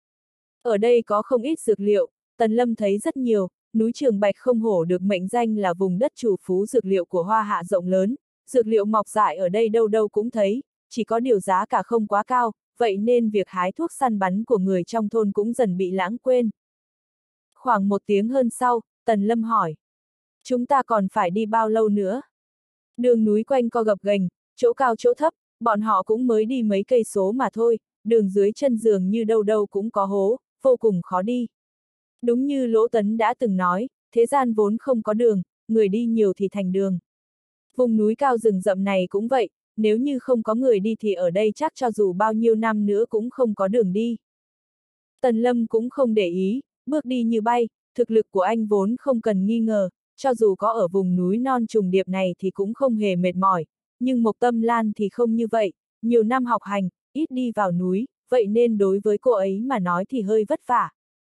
Ở đây có không ít dược liệu, Tần Lâm thấy rất nhiều, núi Trường Bạch không hổ được mệnh danh là vùng đất chủ phú dược liệu của Hoa Hạ rộng lớn, dược liệu mọc rải ở đây đâu đâu cũng thấy, chỉ có điều giá cả không quá cao, vậy nên việc hái thuốc săn bắn của người trong thôn cũng dần bị lãng quên. Khoảng một tiếng hơn sau, Tần Lâm hỏi. Chúng ta còn phải đi bao lâu nữa? Đường núi quanh co gập ghềnh, chỗ cao chỗ thấp, bọn họ cũng mới đi mấy cây số mà thôi, đường dưới chân dường như đâu đâu cũng có hố, vô cùng khó đi. Đúng như Lỗ Tấn đã từng nói, thế gian vốn không có đường, người đi nhiều thì thành đường. Vùng núi cao rừng rậm này cũng vậy, nếu như không có người đi thì ở đây chắc cho dù bao nhiêu năm nữa cũng không có đường đi. Tần Lâm cũng không để ý, bước đi như bay, thực lực của anh vốn không cần nghi ngờ, cho dù có ở vùng núi non trùng điệp này thì cũng không hề mệt mỏi, nhưng Mộc Tâm Lan thì không như vậy, nhiều năm học hành, ít đi vào núi, vậy nên đối với cô ấy mà nói thì hơi vất vả.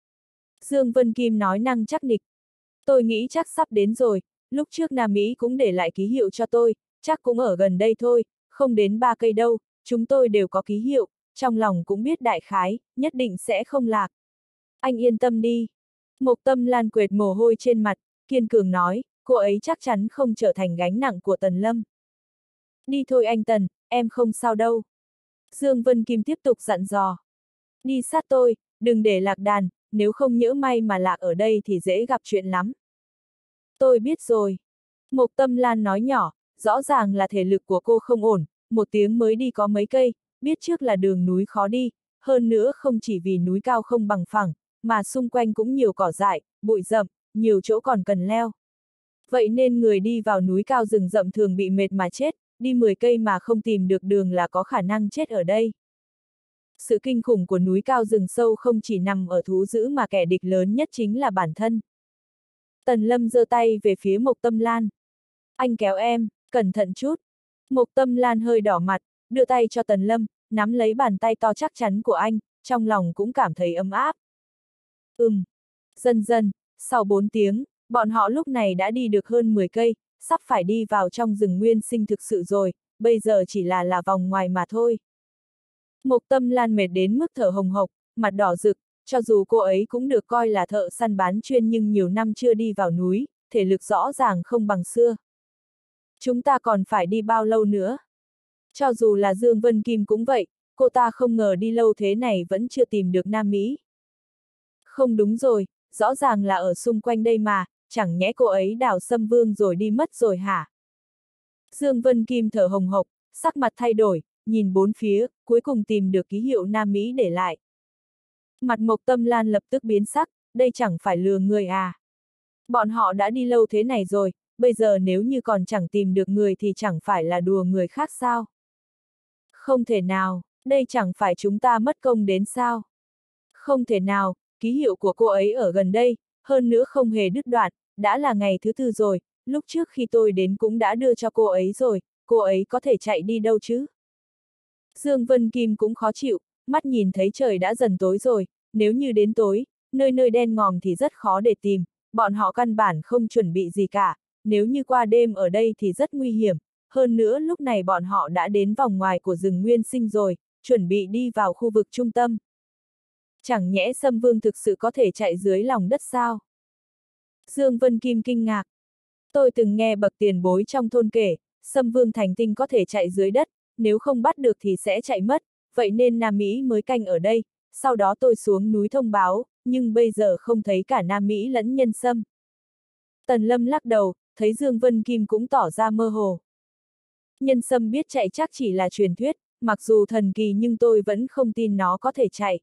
Dương Vân Kim nói năng chắc nịch. Tôi nghĩ chắc sắp đến rồi, lúc trước Nam Mỹ cũng để lại ký hiệu cho tôi, chắc cũng ở gần đây thôi, không đến ba cây đâu, chúng tôi đều có ký hiệu, trong lòng cũng biết đại khái, nhất định sẽ không lạc. Anh yên tâm đi. Mộc Tâm Lan quệt mồ hôi trên mặt, kiên cường nói, cô ấy chắc chắn không trở thành gánh nặng của Tần Lâm. Đi thôi anh Tần, em không sao đâu. Dương Vân Kim tiếp tục dặn dò. Đi sát tôi, đừng để lạc đàn, nếu không nhỡ may mà lạc ở đây thì dễ gặp chuyện lắm. Tôi biết rồi. Mộc Tâm Lan nói nhỏ, rõ ràng là thể lực của cô không ổn, một tiếng mới đi có mấy cây, biết trước là đường núi khó đi, hơn nữa không chỉ vì núi cao không bằng phẳng, mà xung quanh cũng nhiều cỏ dại, bụi rậm, nhiều chỗ còn cần leo. Vậy nên người đi vào núi cao rừng rậm thường bị mệt mà chết, đi mười cây mà không tìm được đường là có khả năng chết ở đây. Sự kinh khủng của núi cao rừng sâu không chỉ nằm ở thú dữ mà kẻ địch lớn nhất chính là bản thân. Tần Lâm giơ tay về phía Mộc Tâm Lan. Anh kéo em, cẩn thận chút. Mộc Tâm Lan hơi đỏ mặt, đưa tay cho Tần Lâm, nắm lấy bàn tay to chắc chắn của anh, trong lòng cũng cảm thấy ấm áp. Ừm. Dần dần, sau bốn tiếng, bọn họ lúc này đã đi được hơn mười cây, sắp phải đi vào trong rừng nguyên sinh thực sự rồi, bây giờ chỉ là là vòng ngoài mà thôi. Mộc Tâm Lan mệt đến mức thở hồng hộc, mặt đỏ rực, cho dù cô ấy cũng được coi là thợ săn bán chuyên nhưng nhiều năm chưa đi vào núi, thể lực rõ ràng không bằng xưa. Chúng ta còn phải đi bao lâu nữa? Cho dù là Dương Vân Kim cũng vậy, cô ta không ngờ đi lâu thế này vẫn chưa tìm được Nam Mỹ. Không đúng rồi, rõ ràng là ở xung quanh đây mà, chẳng nhẽ cô ấy đào xâm vương rồi đi mất rồi hả? Dương Vân Kim thở hồng hộc, sắc mặt thay đổi, nhìn bốn phía, cuối cùng tìm được ký hiệu Nam Mỹ để lại. Mặt Mộc Tâm Lan lập tức biến sắc, đây chẳng phải lừa người à? Bọn họ đã đi lâu thế này rồi, bây giờ nếu như còn chẳng tìm được người thì chẳng phải là đùa người khác sao? Không thể nào, đây chẳng phải chúng ta mất công đến sao? Không thể nào, ký hiệu của cô ấy ở gần đây, hơn nữa không hề đứt đoạn, đã là ngày thứ tư rồi, lúc trước khi tôi đến cũng đã đưa cho cô ấy rồi, cô ấy có thể chạy đi đâu chứ? Dương Vân Kim cũng khó chịu, mắt nhìn thấy trời đã dần tối rồi, nếu như đến tối, nơi nơi đen ngòm thì rất khó để tìm, bọn họ căn bản không chuẩn bị gì cả, nếu như qua đêm ở đây thì rất nguy hiểm, hơn nữa lúc này bọn họ đã đến vòng ngoài của rừng Nguyên Sinh rồi, chuẩn bị đi vào khu vực trung tâm. Chẳng nhẽ Sâm Vương thực sự có thể chạy dưới lòng đất sao? Dương Vân Kim kinh ngạc. Tôi từng nghe bậc tiền bối trong thôn kể, Sâm Vương thành tinh có thể chạy dưới đất, nếu không bắt được thì sẽ chạy mất, vậy nên Nam Mỹ mới canh ở đây, sau đó tôi xuống núi thông báo, nhưng bây giờ không thấy cả Nam Mỹ lẫn Nhân Sâm. Tần Lâm lắc đầu, thấy Dương Vân Kim cũng tỏ ra mơ hồ. Nhân Sâm biết chạy chắc chỉ là truyền thuyết, mặc dù thần kỳ nhưng tôi vẫn không tin nó có thể chạy.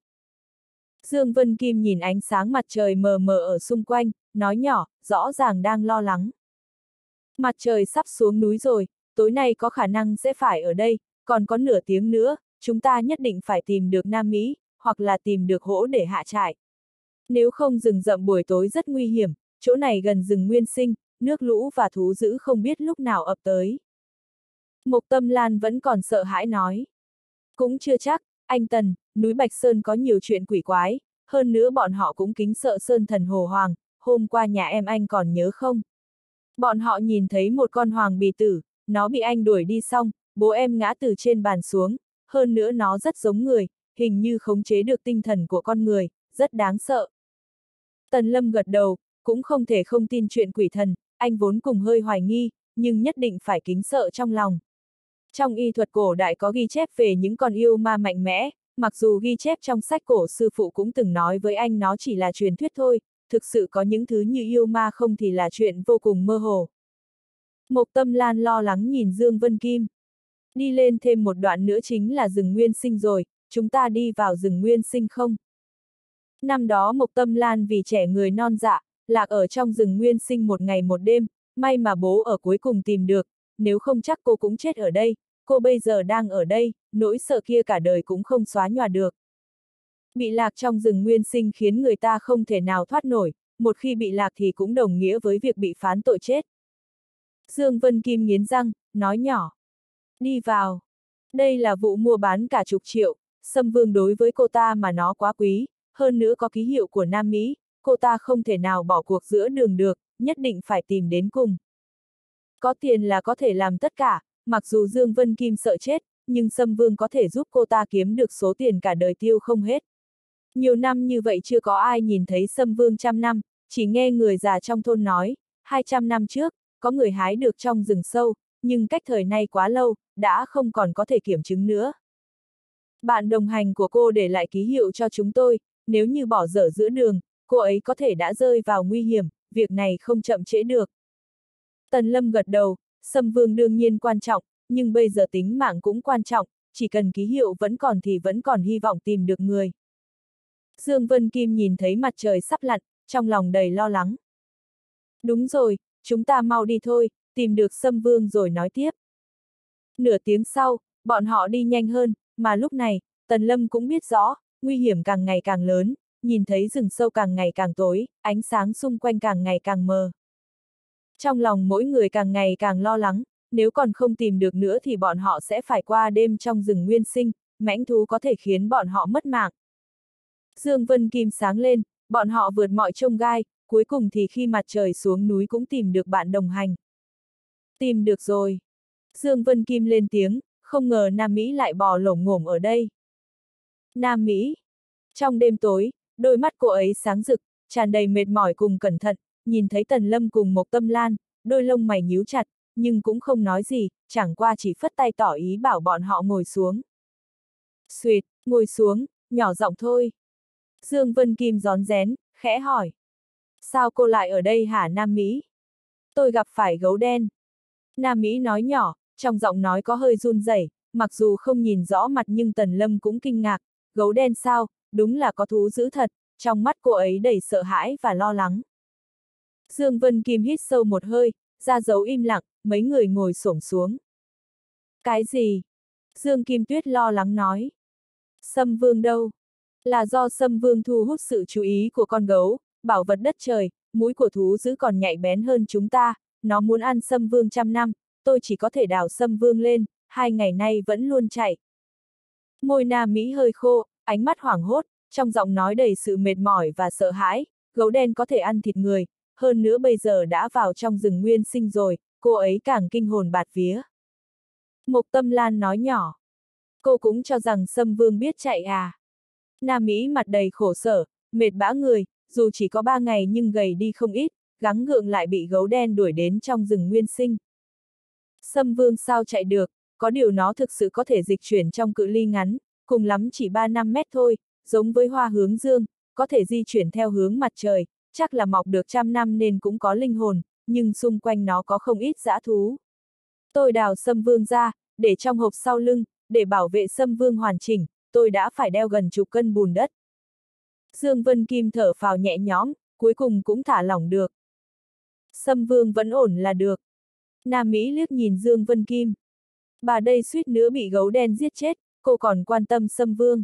Dương Vân Kim nhìn ánh sáng mặt trời mờ mờ ở xung quanh, nói nhỏ, rõ ràng đang lo lắng. Mặt trời sắp xuống núi rồi, tối nay có khả năng sẽ phải ở đây, còn có nửa tiếng nữa, chúng ta nhất định phải tìm được Nam Mỹ, hoặc là tìm được hỗ để hạ trại. Nếu không rừng rậm buổi tối rất nguy hiểm, chỗ này gần rừng Nguyên Sinh, nước lũ và thú dữ không biết lúc nào ập tới. Mộc Tâm Lan vẫn còn sợ hãi nói. Cũng chưa chắc, anh Tần, núi Bạch Sơn có nhiều chuyện quỷ quái, hơn nữa bọn họ cũng kính sợ Sơn Thần Hồ Hoàng, hôm qua nhà em anh còn nhớ không? Bọn họ nhìn thấy một con hoàng bì tử, nó bị anh đuổi đi xong, bố em ngã từ trên bàn xuống, hơn nữa nó rất giống người, hình như khống chế được tinh thần của con người, rất đáng sợ. Tần Lâm gật đầu, cũng không thể không tin chuyện quỷ thần, anh vốn cùng hơi hoài nghi, nhưng nhất định phải kính sợ trong lòng. Trong y thuật cổ đại có ghi chép về những con yêu ma mạnh mẽ, mặc dù ghi chép trong sách cổ sư phụ cũng từng nói với anh nó chỉ là truyền thuyết thôi, thực sự có những thứ như yêu ma không thì là chuyện vô cùng mơ hồ. Mộc Tâm Lan lo lắng nhìn Dương Vân Kim. Đi lên thêm một đoạn nữa chính là rừng Nguyên Sinh rồi, chúng ta đi vào rừng Nguyên Sinh không? Năm đó Mộc Tâm Lan vì trẻ người non dạ, lạc ở trong rừng Nguyên Sinh một ngày một đêm, may mà bố ở cuối cùng tìm được, nếu không chắc cô cũng chết ở đây, cô bây giờ đang ở đây, nỗi sợ kia cả đời cũng không xóa nhòa được. Bị lạc trong rừng Nguyên Sinh khiến người ta không thể nào thoát nổi, một khi bị lạc thì cũng đồng nghĩa với việc bị phán tội chết. Dương Vân Kim nghiến răng, nói nhỏ. Đi vào. Đây là vụ mua bán cả chục triệu, Sâm Vương đối với cô ta mà nó quá quý, hơn nữa có ký hiệu của Nam Mỹ, cô ta không thể nào bỏ cuộc giữa đường được, nhất định phải tìm đến cùng. Có tiền là có thể làm tất cả, mặc dù Dương Vân Kim sợ chết, nhưng Sâm Vương có thể giúp cô ta kiếm được số tiền cả đời tiêu không hết. Nhiều năm như vậy chưa có ai nhìn thấy Sâm Vương trăm năm, chỉ nghe người già trong thôn nói, hai trăm năm trước, có người hái được trong rừng sâu, nhưng cách thời nay quá lâu, đã không còn có thể kiểm chứng nữa. Bạn đồng hành của cô để lại ký hiệu cho chúng tôi, nếu như bỏ dở giữa đường, cô ấy có thể đã rơi vào nguy hiểm, việc này không chậm trễ được. Tần Lâm gật đầu, Sâm Vương đương nhiên quan trọng, nhưng bây giờ tính mạng cũng quan trọng, chỉ cần ký hiệu vẫn còn thì vẫn còn hy vọng tìm được người. Dương Vân Kim nhìn thấy mặt trời sắp lặn, trong lòng đầy lo lắng. Đúng rồi, chúng ta mau đi thôi, tìm được Sâm Vương rồi nói tiếp. Nửa tiếng sau, bọn họ đi nhanh hơn, mà lúc này, Tần Lâm cũng biết rõ, nguy hiểm càng ngày càng lớn, nhìn thấy rừng sâu càng ngày càng tối, ánh sáng xung quanh càng ngày càng mờ. Trong lòng mỗi người càng ngày càng lo lắng, nếu còn không tìm được nữa thì bọn họ sẽ phải qua đêm trong rừng Nguyên Sinh, mãnh thú có thể khiến bọn họ mất mạng. Dương Vân Kim sáng lên, bọn họ vượt mọi chông gai, cuối cùng thì khi mặt trời xuống núi cũng tìm được bạn đồng hành. Tìm được rồi. Dương Vân Kim lên tiếng, không ngờ Nam Mỹ lại bò lổm ngổm ở đây. Nam Mỹ. Trong đêm tối, đôi mắt cô ấy sáng rực, tràn đầy mệt mỏi cùng cẩn thận, nhìn thấy Tần Lâm cùng Mộc Tâm Lan, đôi lông mày nhíu chặt, nhưng cũng không nói gì, chẳng qua chỉ phất tay tỏ ý bảo bọn họ ngồi xuống. Xuỵt, ngồi xuống, nhỏ giọng thôi. Dương Vân Kim rón rén, khẽ hỏi. Sao cô lại ở đây hả Nam Mỹ? Tôi gặp phải gấu đen. Nam Mỹ nói nhỏ, trong giọng nói có hơi run rẩy, mặc dù không nhìn rõ mặt nhưng Tần Lâm cũng kinh ngạc, gấu đen sao, đúng là có thú dữ thật, trong mắt cô ấy đầy sợ hãi và lo lắng. Dương Vân Kim hít sâu một hơi, ra dấu im lặng, mấy người ngồi xổm xuống. Cái gì? Dương Kim Tuyết lo lắng nói. Sâm Vương đâu? Là do Sâm Vương thu hút sự chú ý của con gấu, bảo vật đất trời, mũi của thú dữ còn nhạy bén hơn chúng ta, nó muốn ăn Sâm Vương trăm năm, tôi chỉ có thể đào Sâm Vương lên, hai ngày nay vẫn luôn chạy. Môi Nam Mỹ hơi khô, ánh mắt hoảng hốt, trong giọng nói đầy sự mệt mỏi và sợ hãi, gấu đen có thể ăn thịt người, hơn nữa bây giờ đã vào trong rừng nguyên sinh rồi, cô ấy càng kinh hồn bạt vía. Mộc Tâm Lan nói nhỏ. Cô cũng cho rằng Sâm Vương biết chạy à. Nam Mỹ mặt đầy khổ sở, mệt bã người, dù chỉ có ba ngày nhưng gầy đi không ít, gắng gượng lại bị gấu đen đuổi đến trong rừng nguyên sinh. Sâm Vương sao chạy được, có điều nó thực sự có thể dịch chuyển trong cự ly ngắn, cùng lắm chỉ ba năm mét thôi, giống với hoa hướng dương, có thể di chuyển theo hướng mặt trời, chắc là mọc được trăm năm nên cũng có linh hồn, nhưng xung quanh nó có không ít dã thú. Tôi đào Sâm Vương ra, để trong hộp sau lưng, để bảo vệ Sâm Vương hoàn chỉnh, tôi đã phải đeo gần chục cân bùn đất. Dương Vân Kim thở phào nhẹ nhõm, cuối cùng cũng thả lỏng được. Sâm Vương vẫn ổn là được. Nam Mỹ liếc nhìn Dương Vân Kim. Bà đây suýt nữa bị gấu đen giết chết, cô còn quan tâm Sâm Vương.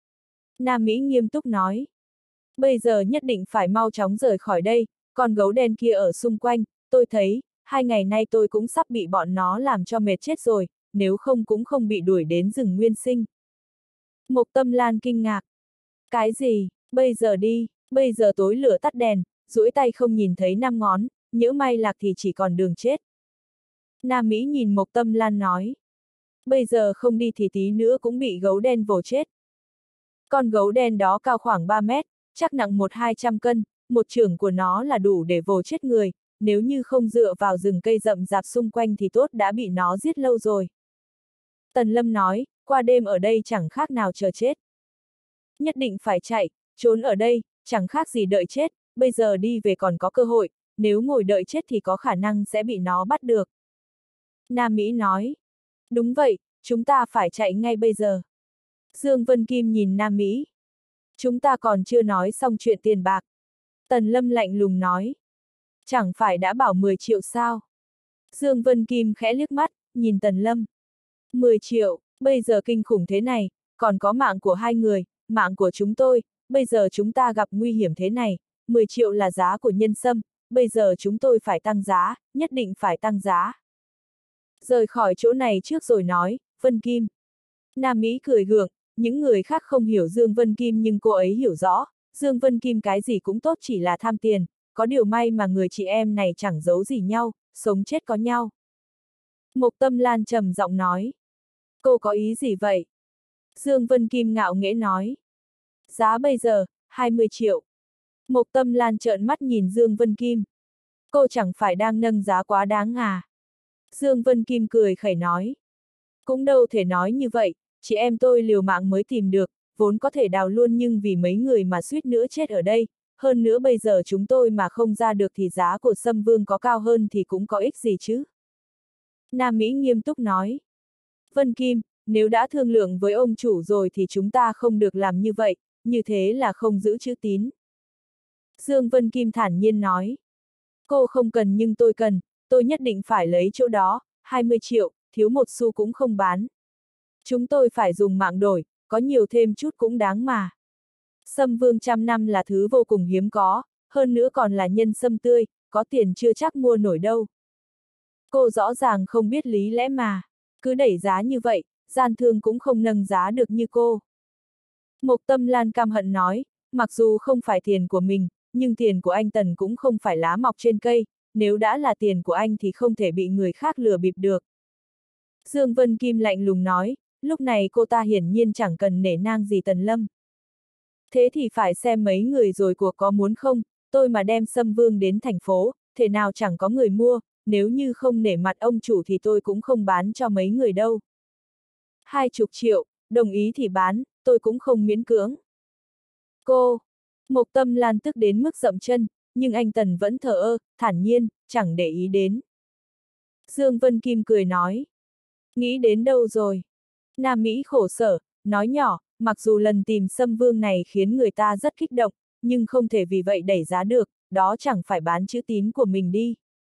Nam Mỹ nghiêm túc nói. Bây giờ nhất định phải mau chóng rời khỏi đây, còn gấu đen kia ở xung quanh, tôi thấy, hai ngày nay tôi cũng sắp bị bọn nó làm cho mệt chết rồi, nếu không cũng không bị đuổi đến rừng nguyên sinh. Mộc Tâm Lan kinh ngạc. Cái gì, bây giờ đi, bây giờ tối lửa tắt đèn, duỗi tay không nhìn thấy năm ngón, nhỡ may lạc thì chỉ còn đường chết. Nam Mỹ nhìn Mộc Tâm Lan nói. Bây giờ không đi thì tí nữa cũng bị gấu đen vồ chết. Con gấu đen đó cao khoảng ba mét, chắc nặng một hai trăm cân, một chưởng của nó là đủ để vồ chết người, nếu như không dựa vào rừng cây rậm rạp xung quanh thì tốt đã bị nó giết lâu rồi. Tần Lâm nói, qua đêm ở đây chẳng khác nào chờ chết. Nhất định phải chạy, trốn ở đây, chẳng khác gì đợi chết, bây giờ đi về còn có cơ hội, nếu ngồi đợi chết thì có khả năng sẽ bị nó bắt được. Nam Mỹ nói, đúng vậy, chúng ta phải chạy ngay bây giờ. Dương Vân Kim nhìn Nam Mỹ. Chúng ta còn chưa nói xong chuyện tiền bạc. Tần Lâm lạnh lùng nói. Chẳng phải đã bảo mười triệu sao? Dương Vân Kim khẽ liếc mắt, nhìn Tần Lâm. mười triệu, bây giờ kinh khủng thế này, còn có mạng của hai người, mạng của chúng tôi, bây giờ chúng ta gặp nguy hiểm thế này, mười triệu là giá của nhân sâm, bây giờ chúng tôi phải tăng giá, nhất định phải tăng giá. Rời khỏi chỗ này trước rồi nói, Vân Kim. Nam Mỹ cười gượng, những người khác không hiểu Dương Vân Kim nhưng cô ấy hiểu rõ, Dương Vân Kim cái gì cũng tốt chỉ là tham tiền, có điều may mà người chị em này chẳng giấu gì nhau, sống chết có nhau. Mộc Tâm Lan trầm giọng nói. Cô có ý gì vậy? Dương Vân Kim ngạo nghễ nói. Giá bây giờ, hai mươi triệu. Mộc Tâm Lan trợn mắt nhìn Dương Vân Kim. Cô chẳng phải đang nâng giá quá đáng à? Dương Vân Kim cười khẩy nói. Cũng đâu thể nói như vậy, chị em tôi liều mạng mới tìm được, vốn có thể đào luôn nhưng vì mấy người mà suýt nữa chết ở đây, hơn nữa bây giờ chúng tôi mà không ra được thì giá của Sâm Vương có cao hơn thì cũng có ích gì chứ. Nam Mỹ nghiêm túc nói. Vân Kim, nếu đã thương lượng với ông chủ rồi thì chúng ta không được làm như vậy, như thế là không giữ chữ tín. Dương Vân Kim thản nhiên nói. Cô không cần nhưng tôi cần, tôi nhất định phải lấy chỗ đó, hai mươi triệu, thiếu một xu cũng không bán. Chúng tôi phải dùng mạng đổi, có nhiều thêm chút cũng đáng mà. Sâm Vương trăm năm là thứ vô cùng hiếm có, hơn nữa còn là nhân sâm tươi, có tiền chưa chắc mua nổi đâu. Cô rõ ràng không biết lý lẽ mà, cứ đẩy giá như vậy, gian thương cũng không nâng giá được như cô. Mộc Tâm Lan căm hận nói, mặc dù không phải tiền của mình, nhưng tiền của anh Tần cũng không phải lá mọc trên cây, nếu đã là tiền của anh thì không thể bị người khác lừa bịp được. Dương Vân Kim lạnh lùng nói, lúc này cô ta hiển nhiên chẳng cần nể nang gì Tần Lâm. Thế thì phải xem mấy người rồi cuộc có muốn không, tôi mà đem Sâm Vương đến thành phố, thể nào chẳng có người mua, nếu như không nể mặt ông chủ thì tôi cũng không bán cho mấy người đâu. Hai chục triệu, đồng ý thì bán, tôi cũng không miễn cưỡng. Cô, Mộc Tâm Lan tức đến mức dậm chân, nhưng anh Tần vẫn thờ ơ, thản nhiên, chẳng để ý đến. Dương Vân Kim cười nói. Nghĩ đến đâu rồi? Nam Mỹ khổ sở, nói nhỏ, mặc dù lần tìm Sâm Vương này khiến người ta rất kích động, nhưng không thể vì vậy đẩy giá được, đó chẳng phải bán chữ tín của mình đi.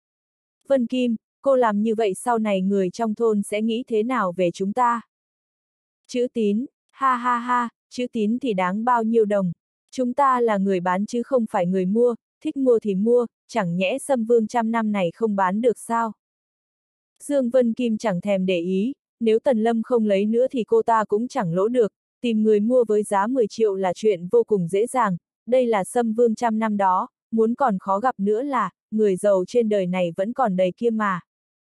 Vân Kim, cô làm như vậy sau này người trong thôn sẽ nghĩ thế nào về chúng ta? Chữ tín, ha ha ha, chữ tín thì đáng bao nhiêu đồng? Chúng ta là người bán chứ không phải người mua, thích mua thì mua, chẳng nhẽ Sâm Vương trăm năm này không bán được sao? Dương Vân Kim chẳng thèm để ý, nếu Tần Lâm không lấy nữa thì cô ta cũng chẳng lỗ được, tìm người mua với giá mười triệu là chuyện vô cùng dễ dàng, đây là Sâm Vương trăm năm đó, muốn còn khó gặp nữa là, người giàu trên đời này vẫn còn đầy kia mà.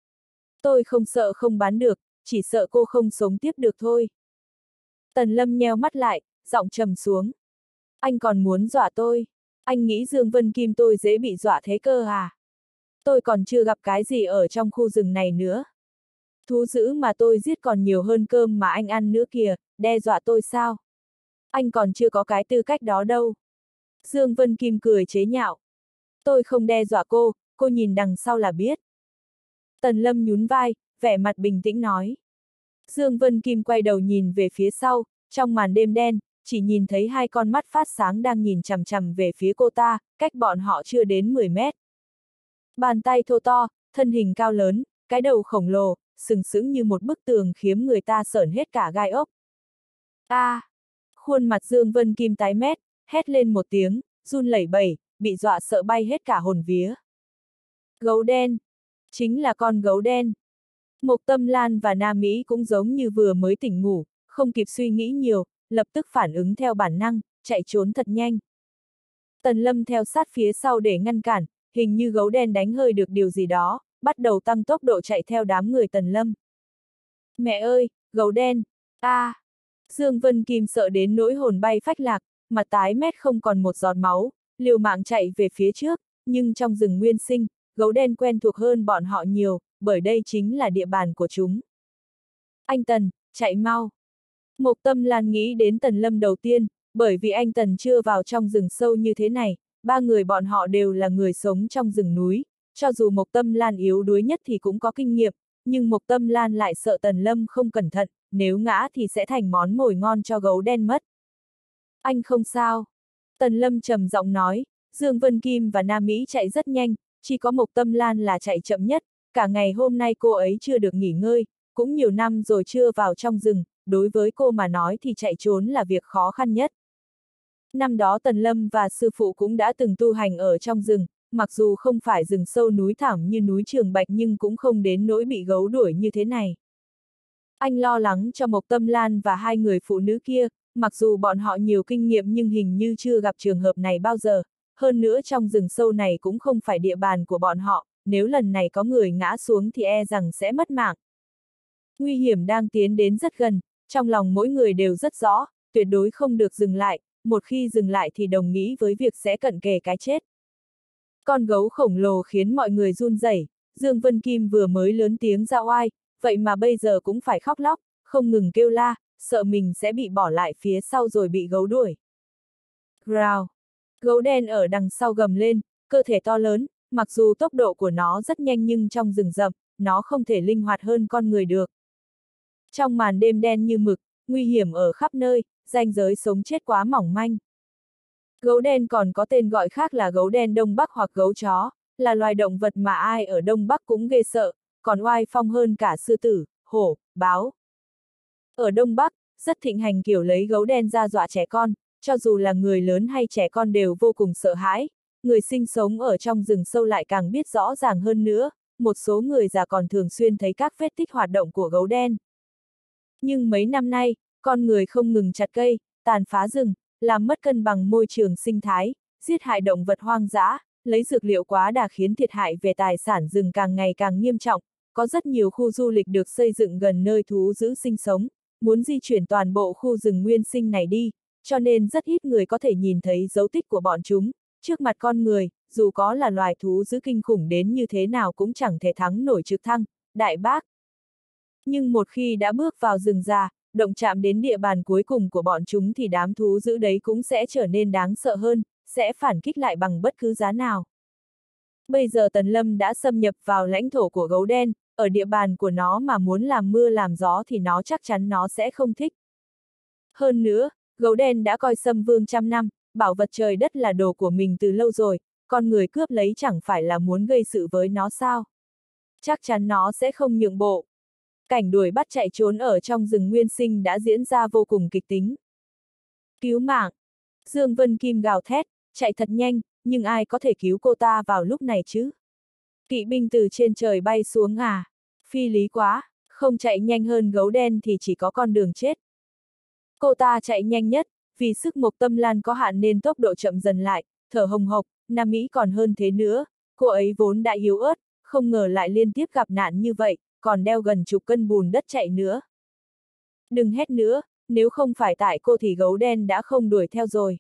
Tôi không sợ không bán được, chỉ sợ cô không sống tiếp được thôi. Tần Lâm nheo mắt lại, giọng trầm xuống. Anh còn muốn dọa tôi? Anh nghĩ Dương Vân Kim tôi dễ bị dọa thế cơ à? Tôi còn chưa gặp cái gì ở trong khu rừng này nữa. Thú dữ mà tôi giết còn nhiều hơn cơm mà anh ăn nữa kìa, đe dọa tôi sao? Anh còn chưa có cái tư cách đó đâu. Dương Vân Kim cười chế nhạo. Tôi không đe dọa cô, cô nhìn đằng sau là biết. Tần Lâm nhún vai, vẻ mặt bình tĩnh nói. Dương Vân Kim quay đầu nhìn về phía sau, trong màn đêm đen, chỉ nhìn thấy hai con mắt phát sáng đang nhìn chằm chằm về phía cô ta, cách bọn họ chưa đến mười mét. Bàn tay thô to, thân hình cao lớn, cái đầu khổng lồ, sừng sững như một bức tường khiến người ta sởn hết cả gai ốc. A! À, khuôn mặt Dương Vân Kim tái mét, hét lên một tiếng, run lẩy bẩy, bị dọa sợ bay hết cả hồn vía. Gấu đen! Chính là con gấu đen. Mộc Tâm Lan và Nam Mỹ cũng giống như vừa mới tỉnh ngủ, không kịp suy nghĩ nhiều, lập tức phản ứng theo bản năng, chạy trốn thật nhanh. Tần Lâm theo sát phía sau để ngăn cản, hình như gấu đen đánh hơi được điều gì đó, bắt đầu tăng tốc độ chạy theo đám người Tần Lâm. Mẹ ơi, gấu đen! A! À, Dương Vân Kim sợ đến nỗi hồn bay phách lạc, mặt tái mét không còn một giọt máu, liều mạng chạy về phía trước, nhưng trong rừng nguyên sinh, gấu đen quen thuộc hơn bọn họ nhiều, bởi đây chính là địa bàn của chúng. Anh Tần, chạy mau! Mộc Tâm Lan nghĩ đến Tần Lâm đầu tiên, bởi vì anh Tần chưa vào trong rừng sâu như thế này, ba người bọn họ đều là người sống trong rừng núi, cho dù Mộc Tâm Lan yếu đuối nhất thì cũng có kinh nghiệm, nhưng Mộc Tâm Lan lại sợ Tần Lâm không cẩn thận, nếu ngã thì sẽ thành món mồi ngon cho gấu đen mất. Anh không sao. Tần Lâm trầm giọng nói, Dương Vân Kim và Nam Mỹ chạy rất nhanh, chỉ có Mộc Tâm Lan là chạy chậm nhất, cả ngày hôm nay cô ấy chưa được nghỉ ngơi, cũng nhiều năm rồi chưa vào trong rừng, đối với cô mà nói thì chạy trốn là việc khó khăn nhất. Năm đó Tần Lâm và sư phụ cũng đã từng tu hành ở trong rừng, mặc dù không phải rừng sâu núi thẳm như núi Trường Bạch nhưng cũng không đến nỗi bị gấu đuổi như thế này. Anh lo lắng cho Mộc Tâm Lan và hai người phụ nữ kia, mặc dù bọn họ nhiều kinh nghiệm nhưng hình như chưa gặp trường hợp này bao giờ, hơn nữa trong rừng sâu này cũng không phải địa bàn của bọn họ, nếu lần này có người ngã xuống thì e rằng sẽ mất mạng. Nguy hiểm đang tiến đến rất gần, trong lòng mỗi người đều rất rõ, tuyệt đối không được dừng lại, một khi dừng lại thì đồng nghĩa với việc sẽ cận kề cái chết. Con gấu khổng lồ khiến mọi người run rẩy, Dương Vân Kim vừa mới lớn tiếng ra oai, vậy mà bây giờ cũng phải khóc lóc, không ngừng kêu la, sợ mình sẽ bị bỏ lại phía sau rồi bị gấu đuổi. Growl! Gấu đen ở đằng sau gầm lên, cơ thể to lớn, mặc dù tốc độ của nó rất nhanh nhưng trong rừng rậm, nó không thể linh hoạt hơn con người được. Trong màn đêm đen như mực, nguy hiểm ở khắp nơi, ranh giới sống chết quá mỏng manh. Gấu đen còn có tên gọi khác là gấu đen Đông Bắc hoặc gấu chó, là loài động vật mà ai ở Đông Bắc cũng ghê sợ, còn oai phong hơn cả sư tử, hổ, báo. Ở Đông Bắc, rất thịnh hành kiểu lấy gấu đen ra dọa trẻ con, cho dù là người lớn hay trẻ con đều vô cùng sợ hãi, người sinh sống ở trong rừng sâu lại càng biết rõ ràng hơn nữa, một số người già còn thường xuyên thấy các vết tích hoạt động của gấu đen. Nhưng mấy năm nay, con người không ngừng chặt cây, tàn phá rừng, làm mất cân bằng môi trường sinh thái, giết hại động vật hoang dã, lấy dược liệu quá đà khiến thiệt hại về tài sản rừng càng ngày càng nghiêm trọng, có rất nhiều khu du lịch được xây dựng gần nơi thú dữ sinh sống, muốn di chuyển toàn bộ khu rừng nguyên sinh này đi, cho nên rất ít người có thể nhìn thấy dấu tích của bọn chúng, trước mặt con người, dù có là loài thú dữ kinh khủng đến như thế nào cũng chẳng thể thắng nổi trực thăng, đại bác. Nhưng một khi đã bước vào rừng già, động chạm đến địa bàn cuối cùng của bọn chúng thì đám thú dữ đấy cũng sẽ trở nên đáng sợ hơn, sẽ phản kích lại bằng bất cứ giá nào. Bây giờ Tần Lâm đã xâm nhập vào lãnh thổ của gấu đen, ở địa bàn của nó mà muốn làm mưa làm gió thì nó chắc chắn nó sẽ không thích. Hơn nữa, gấu đen đã coi Sâm Vương trăm năm, bảo vật trời đất là đồ của mình từ lâu rồi, con người cướp lấy chẳng phải là muốn gây sự với nó sao? Chắc chắn nó sẽ không nhượng bộ. Cảnh đuổi bắt chạy trốn ở trong rừng nguyên sinh đã diễn ra vô cùng kịch tính. Cứu mạng! Dương Vân Kim gào thét, chạy thật nhanh, nhưng ai có thể cứu cô ta vào lúc này chứ? Kỵ binh từ trên trời bay xuống à? Phi lý quá, không chạy nhanh hơn gấu đen thì chỉ có con đường chết. Cô ta chạy nhanh nhất, vì sức Mộc Tâm Lan có hạn nên tốc độ chậm dần lại, thở hồng hộc, Nam Mỹ còn hơn thế nữa, cô ấy vốn đã yếu ớt, không ngờ lại liên tiếp gặp nạn như vậy, còn đeo gần chục cân bùn đất chạy nữa. Đừng hét nữa, nếu không phải tại cô thì gấu đen đã không đuổi theo rồi.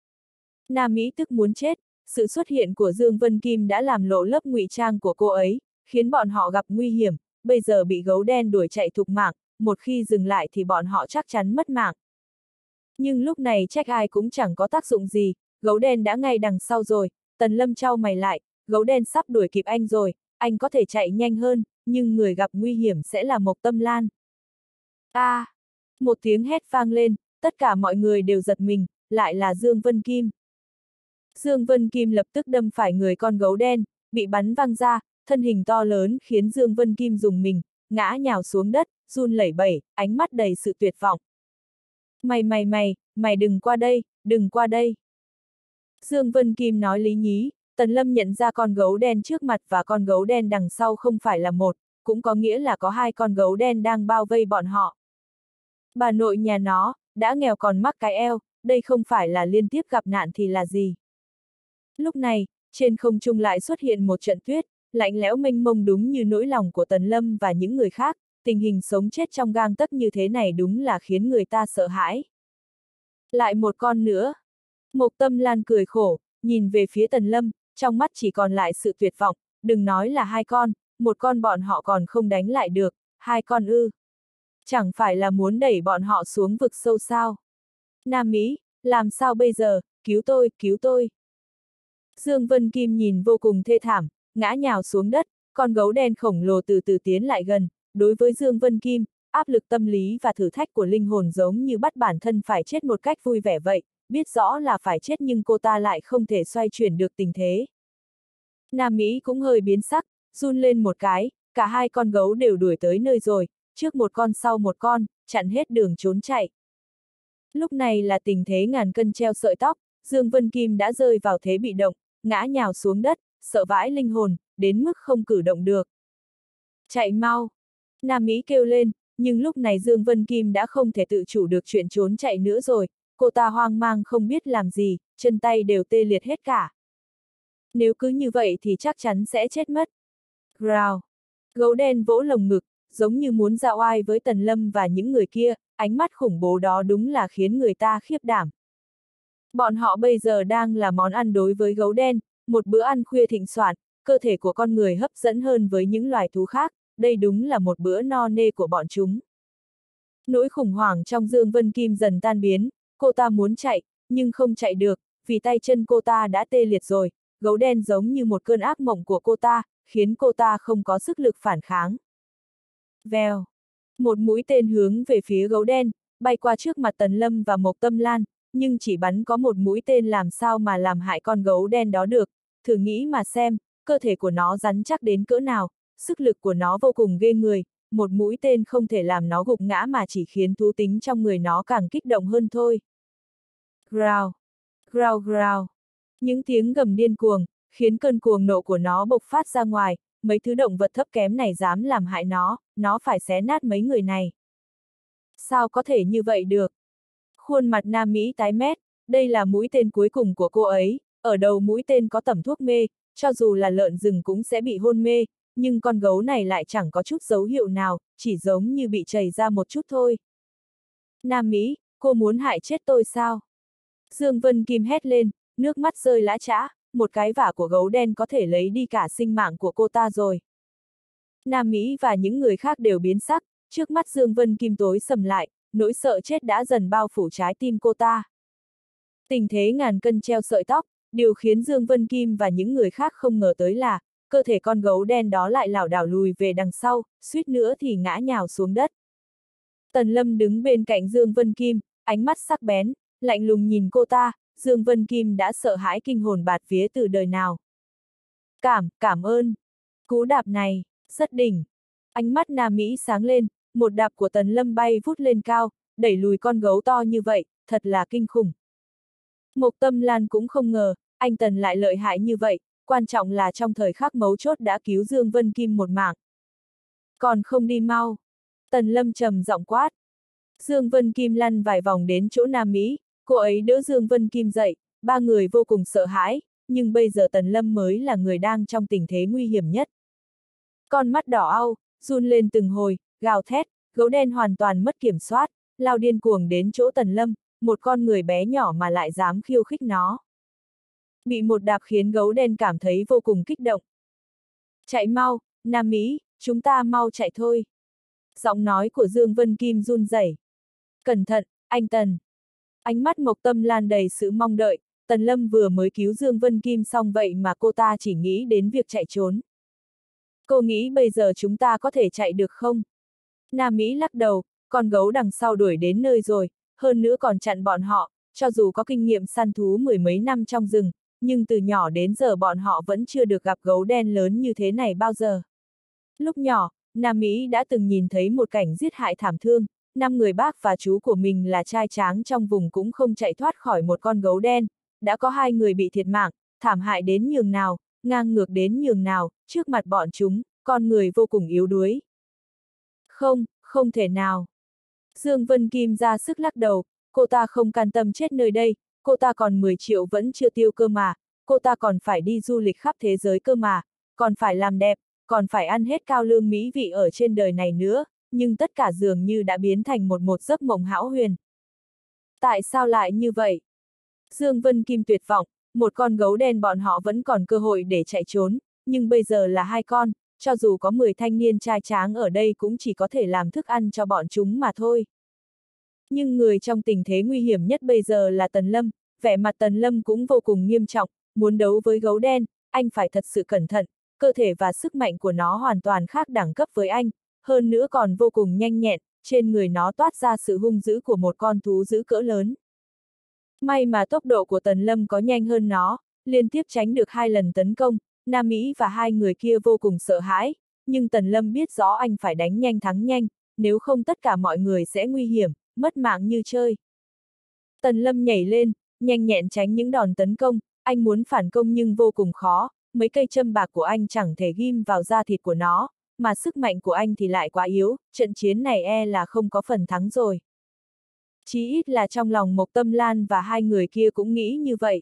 Nam Mỹ tức muốn chết, sự xuất hiện của Dương Vân Kim đã làm lộ lớp ngụy trang của cô ấy, khiến bọn họ gặp nguy hiểm, bây giờ bị gấu đen đuổi chạy thục mạng, một khi dừng lại thì bọn họ chắc chắn mất mạng. Nhưng lúc này trách ai cũng chẳng có tác dụng gì, gấu đen đã ngay đằng sau rồi, Tần Lâm chau mày lại, gấu đen sắp đuổi kịp anh rồi, anh có thể chạy nhanh hơn, nhưng người gặp nguy hiểm sẽ là Mộc Tâm Lan. A! À, một tiếng hét vang lên, tất cả mọi người đều giật mình, lại là Dương Vân Kim. Dương Vân Kim lập tức đâm phải người con gấu đen, bị bắn văng ra, thân hình to lớn khiến Dương Vân Kim rùng mình, ngã nhào xuống đất, run lẩy bẩy, ánh mắt đầy sự tuyệt vọng. Mày mày mày, mày đừng qua đây, đừng qua đây. Dương Vân Kim nói lý nhí, Tần Lâm nhận ra con gấu đen trước mặt và con gấu đen đằng sau không phải là một, cũng có nghĩa là có hai con gấu đen đang bao vây bọn họ. Bà nội nhà nó, đã nghèo còn mắc cái eo, đây không phải là liên tiếp gặp nạn thì là gì. Lúc này, trên không trung lại xuất hiện một trận tuyết, lạnh lẽo mênh mông đúng như nỗi lòng của Tần Lâm và những người khác, tình hình sống chết trong gang tấc như thế này đúng là khiến người ta sợ hãi. Lại một con nữa. Mộc Tâm Lan cười khổ, nhìn về phía Tần Lâm, trong mắt chỉ còn lại sự tuyệt vọng, đừng nói là hai con, một con bọn họ còn không đánh lại được, hai con ư. Chẳng phải là muốn đẩy bọn họ xuống vực sâu sao? Nam Mỹ, làm sao bây giờ, cứu tôi, cứu tôi. Dương Vân Kim nhìn vô cùng thê thảm, ngã nhào xuống đất, con gấu đen khổng lồ từ từ tiến lại gần, đối với Dương Vân Kim, áp lực tâm lý và thử thách của linh hồn giống như bắt bản thân phải chết một cách vui vẻ vậy, biết rõ là phải chết nhưng cô ta lại không thể xoay chuyển được tình thế. Nam Mỹ cũng hơi biến sắc, run lên một cái, cả hai con gấu đều đuổi tới nơi rồi, trước một con sau một con, chặn hết đường trốn chạy. Lúc này là tình thế ngàn cân treo sợi tóc, Dương Vân Kim đã rơi vào thế bị động, ngã nhào xuống đất, sợ vãi linh hồn, đến mức không cử động được. Chạy mau! Nam Mỹ kêu lên, nhưng lúc này Dương Vân Kim đã không thể tự chủ được chuyện trốn chạy nữa rồi, cô ta hoang mang không biết làm gì, chân tay đều tê liệt hết cả. Nếu cứ như vậy thì chắc chắn sẽ chết mất. Growl! Gấu đen vỗ lồng ngực, giống như muốn ra oai với Tần Lâm và những người kia, ánh mắt khủng bố đó đúng là khiến người ta khiếp đảm. Bọn họ bây giờ đang là món ăn đối với gấu đen, một bữa ăn khuya thịnh soạn, cơ thể của con người hấp dẫn hơn với những loài thú khác, đây đúng là một bữa no nê của bọn chúng. Nỗi khủng hoảng trong Dương Vân Kim dần tan biến, cô ta muốn chạy, nhưng không chạy được, vì tay chân cô ta đã tê liệt rồi, gấu đen giống như một cơn ác mộng của cô ta, khiến cô ta không có sức lực phản kháng. Vèo! Một mũi tên hướng về phía gấu đen, bay qua trước mặt Tần Lâm và Mộc Tâm Lan, nhưng chỉ bắn có một mũi tên làm sao mà làm hại con gấu đen đó được, thử nghĩ mà xem, cơ thể của nó rắn chắc đến cỡ nào, sức lực của nó vô cùng ghê người, một mũi tên không thể làm nó gục ngã mà chỉ khiến thú tính trong người nó càng kích động hơn thôi. Growl! Growl growl! Những tiếng gầm điên cuồng, khiến cơn cuồng nộ của nó bộc phát ra ngoài, mấy thứ động vật thấp kém này dám làm hại nó, nó phải xé nát mấy người này. Sao có thể như vậy được? Khuôn mặt Nam Mỹ tái mét, đây là mũi tên cuối cùng của cô ấy, ở đầu mũi tên có tẩm thuốc mê, cho dù là lợn rừng cũng sẽ bị hôn mê, nhưng con gấu này lại chẳng có chút dấu hiệu nào, chỉ giống như bị chảy ra một chút thôi. Nam Mỹ, cô muốn hại chết tôi sao? Dương Vân Kim hét lên, nước mắt rơi lã chã, một cái vả của gấu đen có thể lấy đi cả sinh mạng của cô ta rồi. Nam Mỹ và những người khác đều biến sắc, trước mắt Dương Vân Kim tối sầm lại, nỗi sợ chết đã dần bao phủ trái tim cô ta. Tình thế ngàn cân treo sợi tóc, điều khiến Dương Vân Kim và những người khác không ngờ tới là, cơ thể con gấu đen đó lại lảo đảo lùi về đằng sau, suýt nữa thì ngã nhào xuống đất. Tần Lâm đứng bên cạnh Dương Vân Kim, ánh mắt sắc bén, lạnh lùng nhìn cô ta, Dương Vân Kim đã sợ hãi kinh hồn bạt vía từ đời nào. Cảm, cảm ơn. Cú đạp này, rất đỉnh. Ánh mắt Nam Mỹ sáng lên, một đạp của Tần Lâm bay vút lên cao, đẩy lùi con gấu to như vậy, thật là kinh khủng. Mộc Tâm Lan cũng không ngờ, anh Tần lại lợi hại như vậy, quan trọng là trong thời khắc mấu chốt đã cứu Dương Vân Kim một mạng. Còn không đi mau. Tần Lâm trầm giọng quát. Dương Vân Kim lăn vài vòng đến chỗ Nam Mỹ, cô ấy đỡ Dương Vân Kim dậy, ba người vô cùng sợ hãi, nhưng bây giờ Tần Lâm mới là người đang trong tình thế nguy hiểm nhất. Con mắt đỏ au, run lên từng hồi, gào thét, gấu đen hoàn toàn mất kiểm soát, lao điên cuồng đến chỗ Tần Lâm, một con người bé nhỏ mà lại dám khiêu khích nó. Bị một đạp khiến gấu đen cảm thấy vô cùng kích động. Chạy mau, Nam Mỹ, chúng ta mau chạy thôi. Giọng nói của Dương Vân Kim run rẩy. Cẩn thận, anh Tần. Ánh mắt Mộc Tâm Lan đầy sự mong đợi, Tần Lâm vừa mới cứu Dương Vân Kim xong vậy mà cô ta chỉ nghĩ đến việc chạy trốn. Cô nghĩ bây giờ chúng ta có thể chạy được không? Nam Mỹ lắc đầu, con gấu đằng sau đuổi đến nơi rồi, hơn nữa còn chặn bọn họ, cho dù có kinh nghiệm săn thú mười mấy năm trong rừng, nhưng từ nhỏ đến giờ bọn họ vẫn chưa được gặp gấu đen lớn như thế này bao giờ. Lúc nhỏ, Nam Mỹ đã từng nhìn thấy một cảnh giết hại thảm thương, năm người bác và chú của mình là trai tráng trong vùng cũng không chạy thoát khỏi một con gấu đen, đã có hai người bị thiệt mạng, thảm hại đến nhường nào, ngang ngược đến nhường nào, trước mặt bọn chúng, con người vô cùng yếu đuối. Không, không thể nào. Dương Vân Kim ra sức lắc đầu, cô ta không can tâm chết nơi đây, cô ta còn mười triệu vẫn chưa tiêu cơ mà, cô ta còn phải đi du lịch khắp thế giới cơ mà, còn phải làm đẹp, còn phải ăn hết cao lương mỹ vị ở trên đời này nữa, nhưng tất cả dường như đã biến thành một một giấc mộng hão huyền. Tại sao lại như vậy? Dương Vân Kim tuyệt vọng, một con gấu đen bọn họ vẫn còn cơ hội để chạy trốn, nhưng bây giờ là hai con, cho dù có mười thanh niên trai tráng ở đây cũng chỉ có thể làm thức ăn cho bọn chúng mà thôi. Nhưng người trong tình thế nguy hiểm nhất bây giờ là Tần Lâm, vẻ mặt Tần Lâm cũng vô cùng nghiêm trọng, muốn đấu với gấu đen, anh phải thật sự cẩn thận, cơ thể và sức mạnh của nó hoàn toàn khác đẳng cấp với anh, hơn nữa còn vô cùng nhanh nhẹn, trên người nó toát ra sự hung dữ của một con thú dữ cỡ lớn. May mà tốc độ của Tần Lâm có nhanh hơn nó, liên tiếp tránh được hai lần tấn công, Nam Mỹ và hai người kia vô cùng sợ hãi, nhưng Tần Lâm biết rõ anh phải đánh nhanh thắng nhanh, nếu không tất cả mọi người sẽ nguy hiểm, mất mạng như chơi. Tần Lâm nhảy lên, nhanh nhẹn tránh những đòn tấn công, anh muốn phản công nhưng vô cùng khó, mấy cây châm bạc của anh chẳng thể ghim vào da thịt của nó, mà sức mạnh của anh thì lại quá yếu, trận chiến này e là không có phần thắng rồi. Chí ít là trong lòng Mộc Tâm Lan và hai người kia cũng nghĩ như vậy.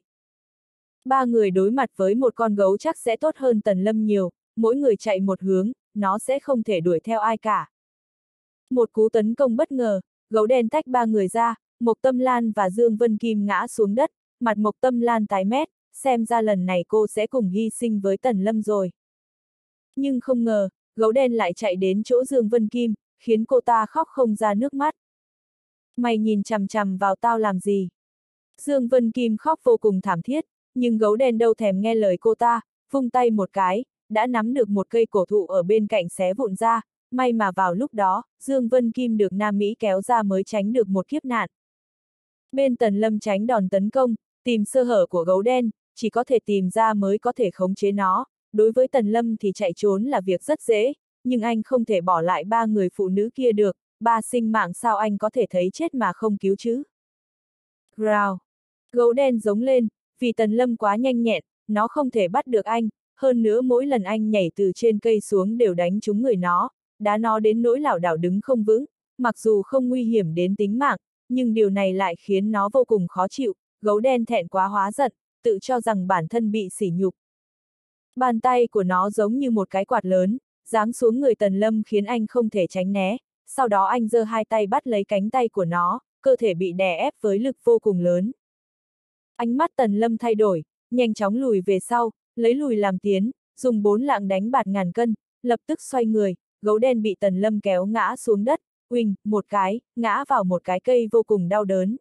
Ba người đối mặt với một con gấu chắc sẽ tốt hơn Tần Lâm nhiều, mỗi người chạy một hướng, nó sẽ không thể đuổi theo ai cả. Một cú tấn công bất ngờ, gấu đen tách ba người ra, Mộc Tâm Lan và Dương Vân Kim ngã xuống đất, mặt Mộc Tâm Lan tái mét, xem ra lần này cô sẽ cùng hy sinh với Tần Lâm rồi. Nhưng không ngờ, gấu đen lại chạy đến chỗ Dương Vân Kim, khiến cô ta khóc không ra nước mắt. Mày nhìn chằm chằm vào tao làm gì? Dương Vân Kim khóc vô cùng thảm thiết, nhưng gấu đen đâu thèm nghe lời cô ta, vung tay một cái, đã nắm được một cây cổ thụ ở bên cạnh xé vụn ra, may mà vào lúc đó, Dương Vân Kim được Nam Mỹ kéo ra mới tránh được một kiếp nạn. Bên Tần Lâm tránh đòn tấn công, tìm sơ hở của gấu đen, chỉ có thể tìm ra mới có thể khống chế nó, đối với Tần Lâm thì chạy trốn là việc rất dễ, nhưng anh không thể bỏ lại ba người phụ nữ kia được, ba sinh mạng sao anh có thể thấy chết mà không cứu chứ? Growl! Gấu đen giống lên, vì Tần Lâm quá nhanh nhẹn, nó không thể bắt được anh, hơn nữa mỗi lần anh nhảy từ trên cây xuống đều đánh trúng người nó, đá nó đến nỗi lảo đảo đứng không vững, mặc dù không nguy hiểm đến tính mạng, nhưng điều này lại khiến nó vô cùng khó chịu, gấu đen thẹn quá hóa giận, tự cho rằng bản thân bị sỉ nhục. Bàn tay của nó giống như một cái quạt lớn, giáng xuống người Tần Lâm khiến anh không thể tránh né, sau đó anh giơ hai tay bắt lấy cánh tay của nó, cơ thể bị đè ép với lực vô cùng lớn. Ánh mắt Tần Lâm thay đổi, nhanh chóng lùi về sau, lấy lùi làm tiến, dùng bốn lạng đánh bạt ngàn cân, lập tức xoay người, gấu đen bị Tần Lâm kéo ngã xuống đất, uỳnh, một cái, ngã vào một cái cây vô cùng đau đớn.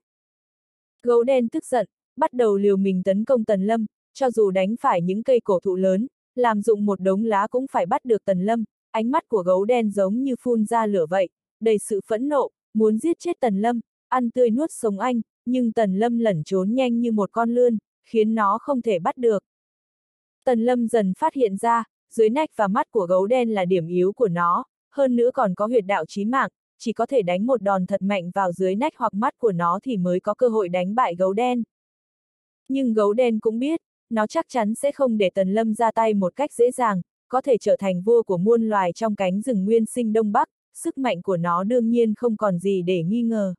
Gấu đen tức giận, bắt đầu liều mình tấn công Tần Lâm, cho dù đánh phải những cây cổ thụ lớn, làm dụng một đống lá cũng phải bắt được Tần Lâm, ánh mắt của gấu đen giống như phun ra lửa vậy, đầy sự phẫn nộ, muốn giết chết Tần Lâm, ăn tươi nuốt sống anh, nhưng Tần Lâm lẩn trốn nhanh như một con lươn, khiến nó không thể bắt được. Tần Lâm dần phát hiện ra, dưới nách và mắt của gấu đen là điểm yếu của nó, hơn nữa còn có huyệt đạo chí mạng, chỉ có thể đánh một đòn thật mạnh vào dưới nách hoặc mắt của nó thì mới có cơ hội đánh bại gấu đen. Nhưng gấu đen cũng biết, nó chắc chắn sẽ không để Tần Lâm ra tay một cách dễ dàng, có thể trở thành vua của muôn loài trong cánh rừng nguyên sinh Đông Bắc, sức mạnh của nó đương nhiên không còn gì để nghi ngờ.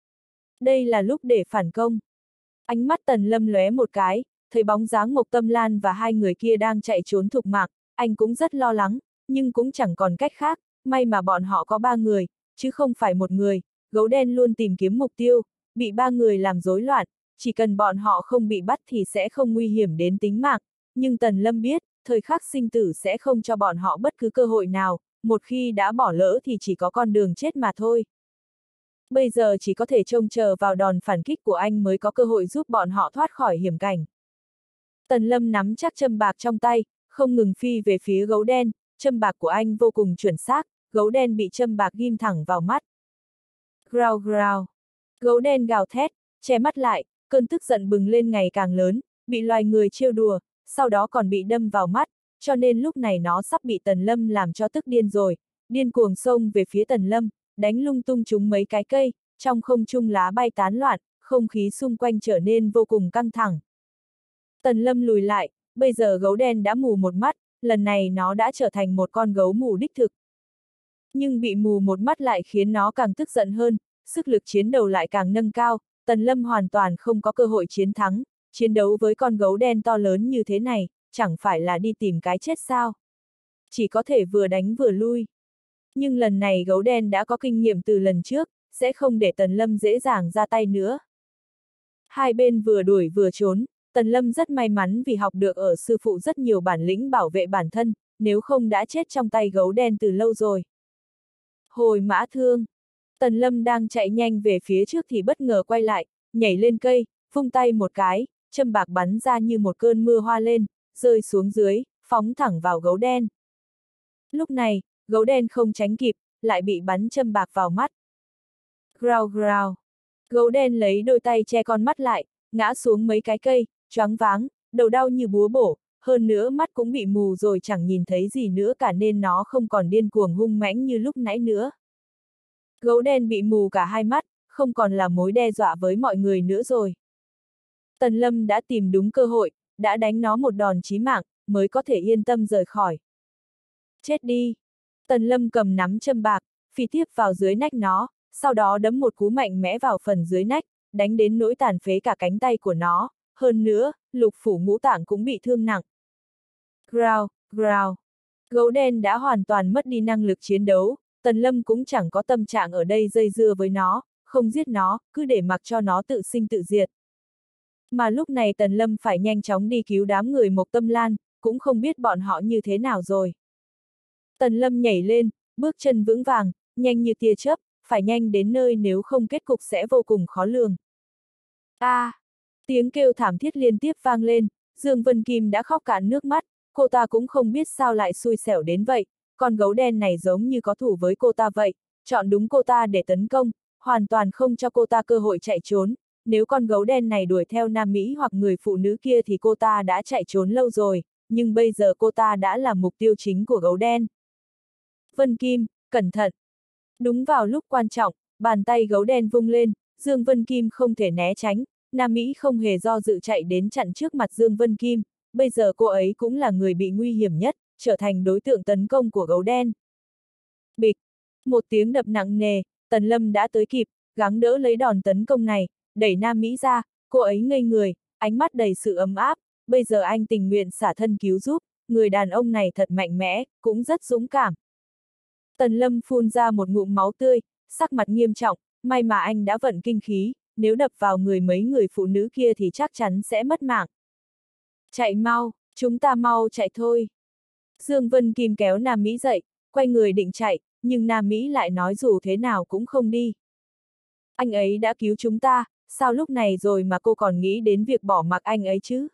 Đây là lúc để phản công. Ánh mắt Tần Lâm lóe một cái, thấy bóng dáng Mộc Tâm Lan và hai người kia đang chạy trốn thục mạng, anh cũng rất lo lắng, nhưng cũng chẳng còn cách khác, may mà bọn họ có ba người, chứ không phải một người, gấu đen luôn tìm kiếm mục tiêu, bị ba người làm rối loạn, chỉ cần bọn họ không bị bắt thì sẽ không nguy hiểm đến tính mạng, nhưng Tần Lâm biết, thời khắc sinh tử sẽ không cho bọn họ bất cứ cơ hội nào, một khi đã bỏ lỡ thì chỉ có con đường chết mà thôi. Bây giờ chỉ có thể trông chờ vào đòn phản kích của anh mới có cơ hội giúp bọn họ thoát khỏi hiểm cảnh. Tần Lâm nắm chắc châm bạc trong tay, không ngừng phi về phía gấu đen, châm bạc của anh vô cùng chuẩn xác, gấu đen bị châm bạc ghim thẳng vào mắt. Grào grào. Gấu đen gào thét, che mắt lại, cơn tức giận bừng lên ngày càng lớn, bị loài người trêu đùa, sau đó còn bị đâm vào mắt, cho nên lúc này nó sắp bị Tần Lâm làm cho tức điên rồi, điên cuồng xông về phía Tần Lâm, đánh lung tung chúng mấy cái cây, trong không trung lá bay tán loạn, không khí xung quanh trở nên vô cùng căng thẳng. Tần Lâm lùi lại, bây giờ gấu đen đã mù một mắt, lần này nó đã trở thành một con gấu mù đích thực. Nhưng bị mù một mắt lại khiến nó càng tức giận hơn, sức lực chiến đấu lại càng nâng cao, Tần Lâm hoàn toàn không có cơ hội chiến thắng, chiến đấu với con gấu đen to lớn như thế này, chẳng phải là đi tìm cái chết sao? Chỉ có thể vừa đánh vừa lui. Nhưng lần này gấu đen đã có kinh nghiệm từ lần trước, sẽ không để Tần Lâm dễ dàng ra tay nữa. Hai bên vừa đuổi vừa trốn, Tần Lâm rất may mắn vì học được ở sư phụ rất nhiều bản lĩnh bảo vệ bản thân, nếu không đã chết trong tay gấu đen từ lâu rồi. Hồi mã thương. Tần Lâm đang chạy nhanh về phía trước thì bất ngờ quay lại, nhảy lên cây, vung tay một cái, châm bạc bắn ra như một cơn mưa hoa lên, rơi xuống dưới, phóng thẳng vào gấu đen. Lúc này, gấu đen không tránh kịp, lại bị bắn châm bạc vào mắt. Grào grào. Gấu đen lấy đôi tay che con mắt lại, ngã xuống mấy cái cây, choáng váng, đầu đau như búa bổ, hơn nữa mắt cũng bị mù rồi chẳng nhìn thấy gì nữa cả nên nó không còn điên cuồng hung mãnh như lúc nãy nữa. Gấu đen bị mù cả hai mắt, không còn là mối đe dọa với mọi người nữa rồi. Tần Lâm đã tìm đúng cơ hội, đã đánh nó một đòn chí mạng, mới có thể yên tâm rời khỏi. Chết đi! Tần Lâm cầm nắm châm bạc, phi tiếp vào dưới nách nó, sau đó đấm một cú mạnh mẽ vào phần dưới nách, đánh đến nỗi tàn phế cả cánh tay của nó, hơn nữa, lục phủ ngũ tạng cũng bị thương nặng. Grào, grào. Gấu đen đã hoàn toàn mất đi năng lực chiến đấu, Tần Lâm cũng chẳng có tâm trạng ở đây dây dưa với nó, không giết nó, cứ để mặc cho nó tự sinh tự diệt. Mà lúc này Tần Lâm phải nhanh chóng đi cứu đám người Mộc Tâm Lan, cũng không biết bọn họ như thế nào rồi. Tần Lâm nhảy lên, bước chân vững vàng, nhanh như tia chớp, phải nhanh đến nơi nếu không kết cục sẽ vô cùng khó lường. A! À, tiếng kêu thảm thiết liên tiếp vang lên, Dương Vân Kim đã khóc cạn nước mắt, cô ta cũng không biết sao lại xui xẻo đến vậy, con gấu đen này giống như có thủ với cô ta vậy, chọn đúng cô ta để tấn công, hoàn toàn không cho cô ta cơ hội chạy trốn, nếu con gấu đen này đuổi theo Nam Mỹ hoặc người phụ nữ kia thì cô ta đã chạy trốn lâu rồi, nhưng bây giờ cô ta đã là mục tiêu chính của gấu đen. Vân Kim, cẩn thận! Đúng vào lúc quan trọng, bàn tay gấu đen vung lên, Dương Vân Kim không thể né tránh, Nam Mỹ không hề do dự chạy đến chặn trước mặt Dương Vân Kim, bây giờ cô ấy cũng là người bị nguy hiểm nhất, trở thành đối tượng tấn công của gấu đen. Bịch! Một tiếng đập nặng nề, Tần Lâm đã tới kịp, gắng đỡ lấy đòn tấn công này, đẩy Nam Mỹ ra, cô ấy ngây người, ánh mắt đầy sự ấm áp, bây giờ anh tình nguyện xả thân cứu giúp, người đàn ông này thật mạnh mẽ, cũng rất dũng cảm. Tần Lâm phun ra một ngụm máu tươi, sắc mặt nghiêm trọng, may mà anh đã vận kinh khí, nếu đập vào người mấy người phụ nữ kia thì chắc chắn sẽ mất mạng. Chạy mau, chúng ta mau chạy thôi. Dương Vân Kim kéo Nam Mỹ dậy, quay người định chạy, nhưng Nam Mỹ lại nói dù thế nào cũng không đi. Anh ấy đã cứu chúng ta, sao lúc này rồi mà cô còn nghĩ đến việc bỏ mặc anh ấy chứ?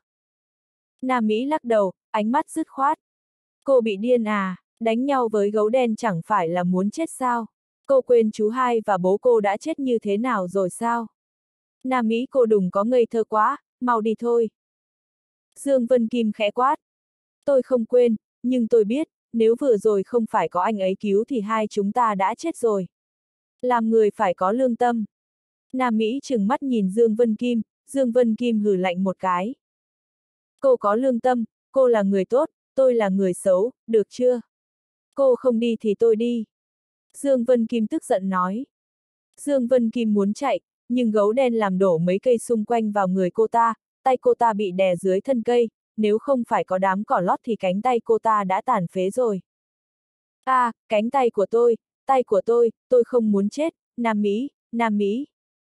Nam Mỹ lắc đầu, ánh mắt dứt khoát. Cô bị điên à, đánh nhau với gấu đen chẳng phải là muốn chết sao? Cô quên chú hai và bố cô đã chết như thế nào rồi sao? Nam Mỹ cô đừng có ngây thơ quá, mau đi thôi. Dương Vân Kim khẽ quát. Tôi không quên, nhưng tôi biết, nếu vừa rồi không phải có anh ấy cứu thì hai chúng ta đã chết rồi. Làm người phải có lương tâm. Nam Mỹ trừng mắt nhìn Dương Vân Kim, Dương Vân Kim hừ lạnh một cái. Cô có lương tâm, cô là người tốt, tôi là người xấu, được chưa? Cô không đi thì tôi đi. Dương Vân Kim tức giận nói. Dương Vân Kim muốn chạy, nhưng gấu đen làm đổ mấy cây xung quanh vào người cô ta, tay cô ta bị đè dưới thân cây, nếu không phải có đám cỏ lót thì cánh tay cô ta đã tàn phế rồi. À, cánh tay của tôi, tay của tôi, tôi không muốn chết, Nam Mỹ, Nam Mỹ.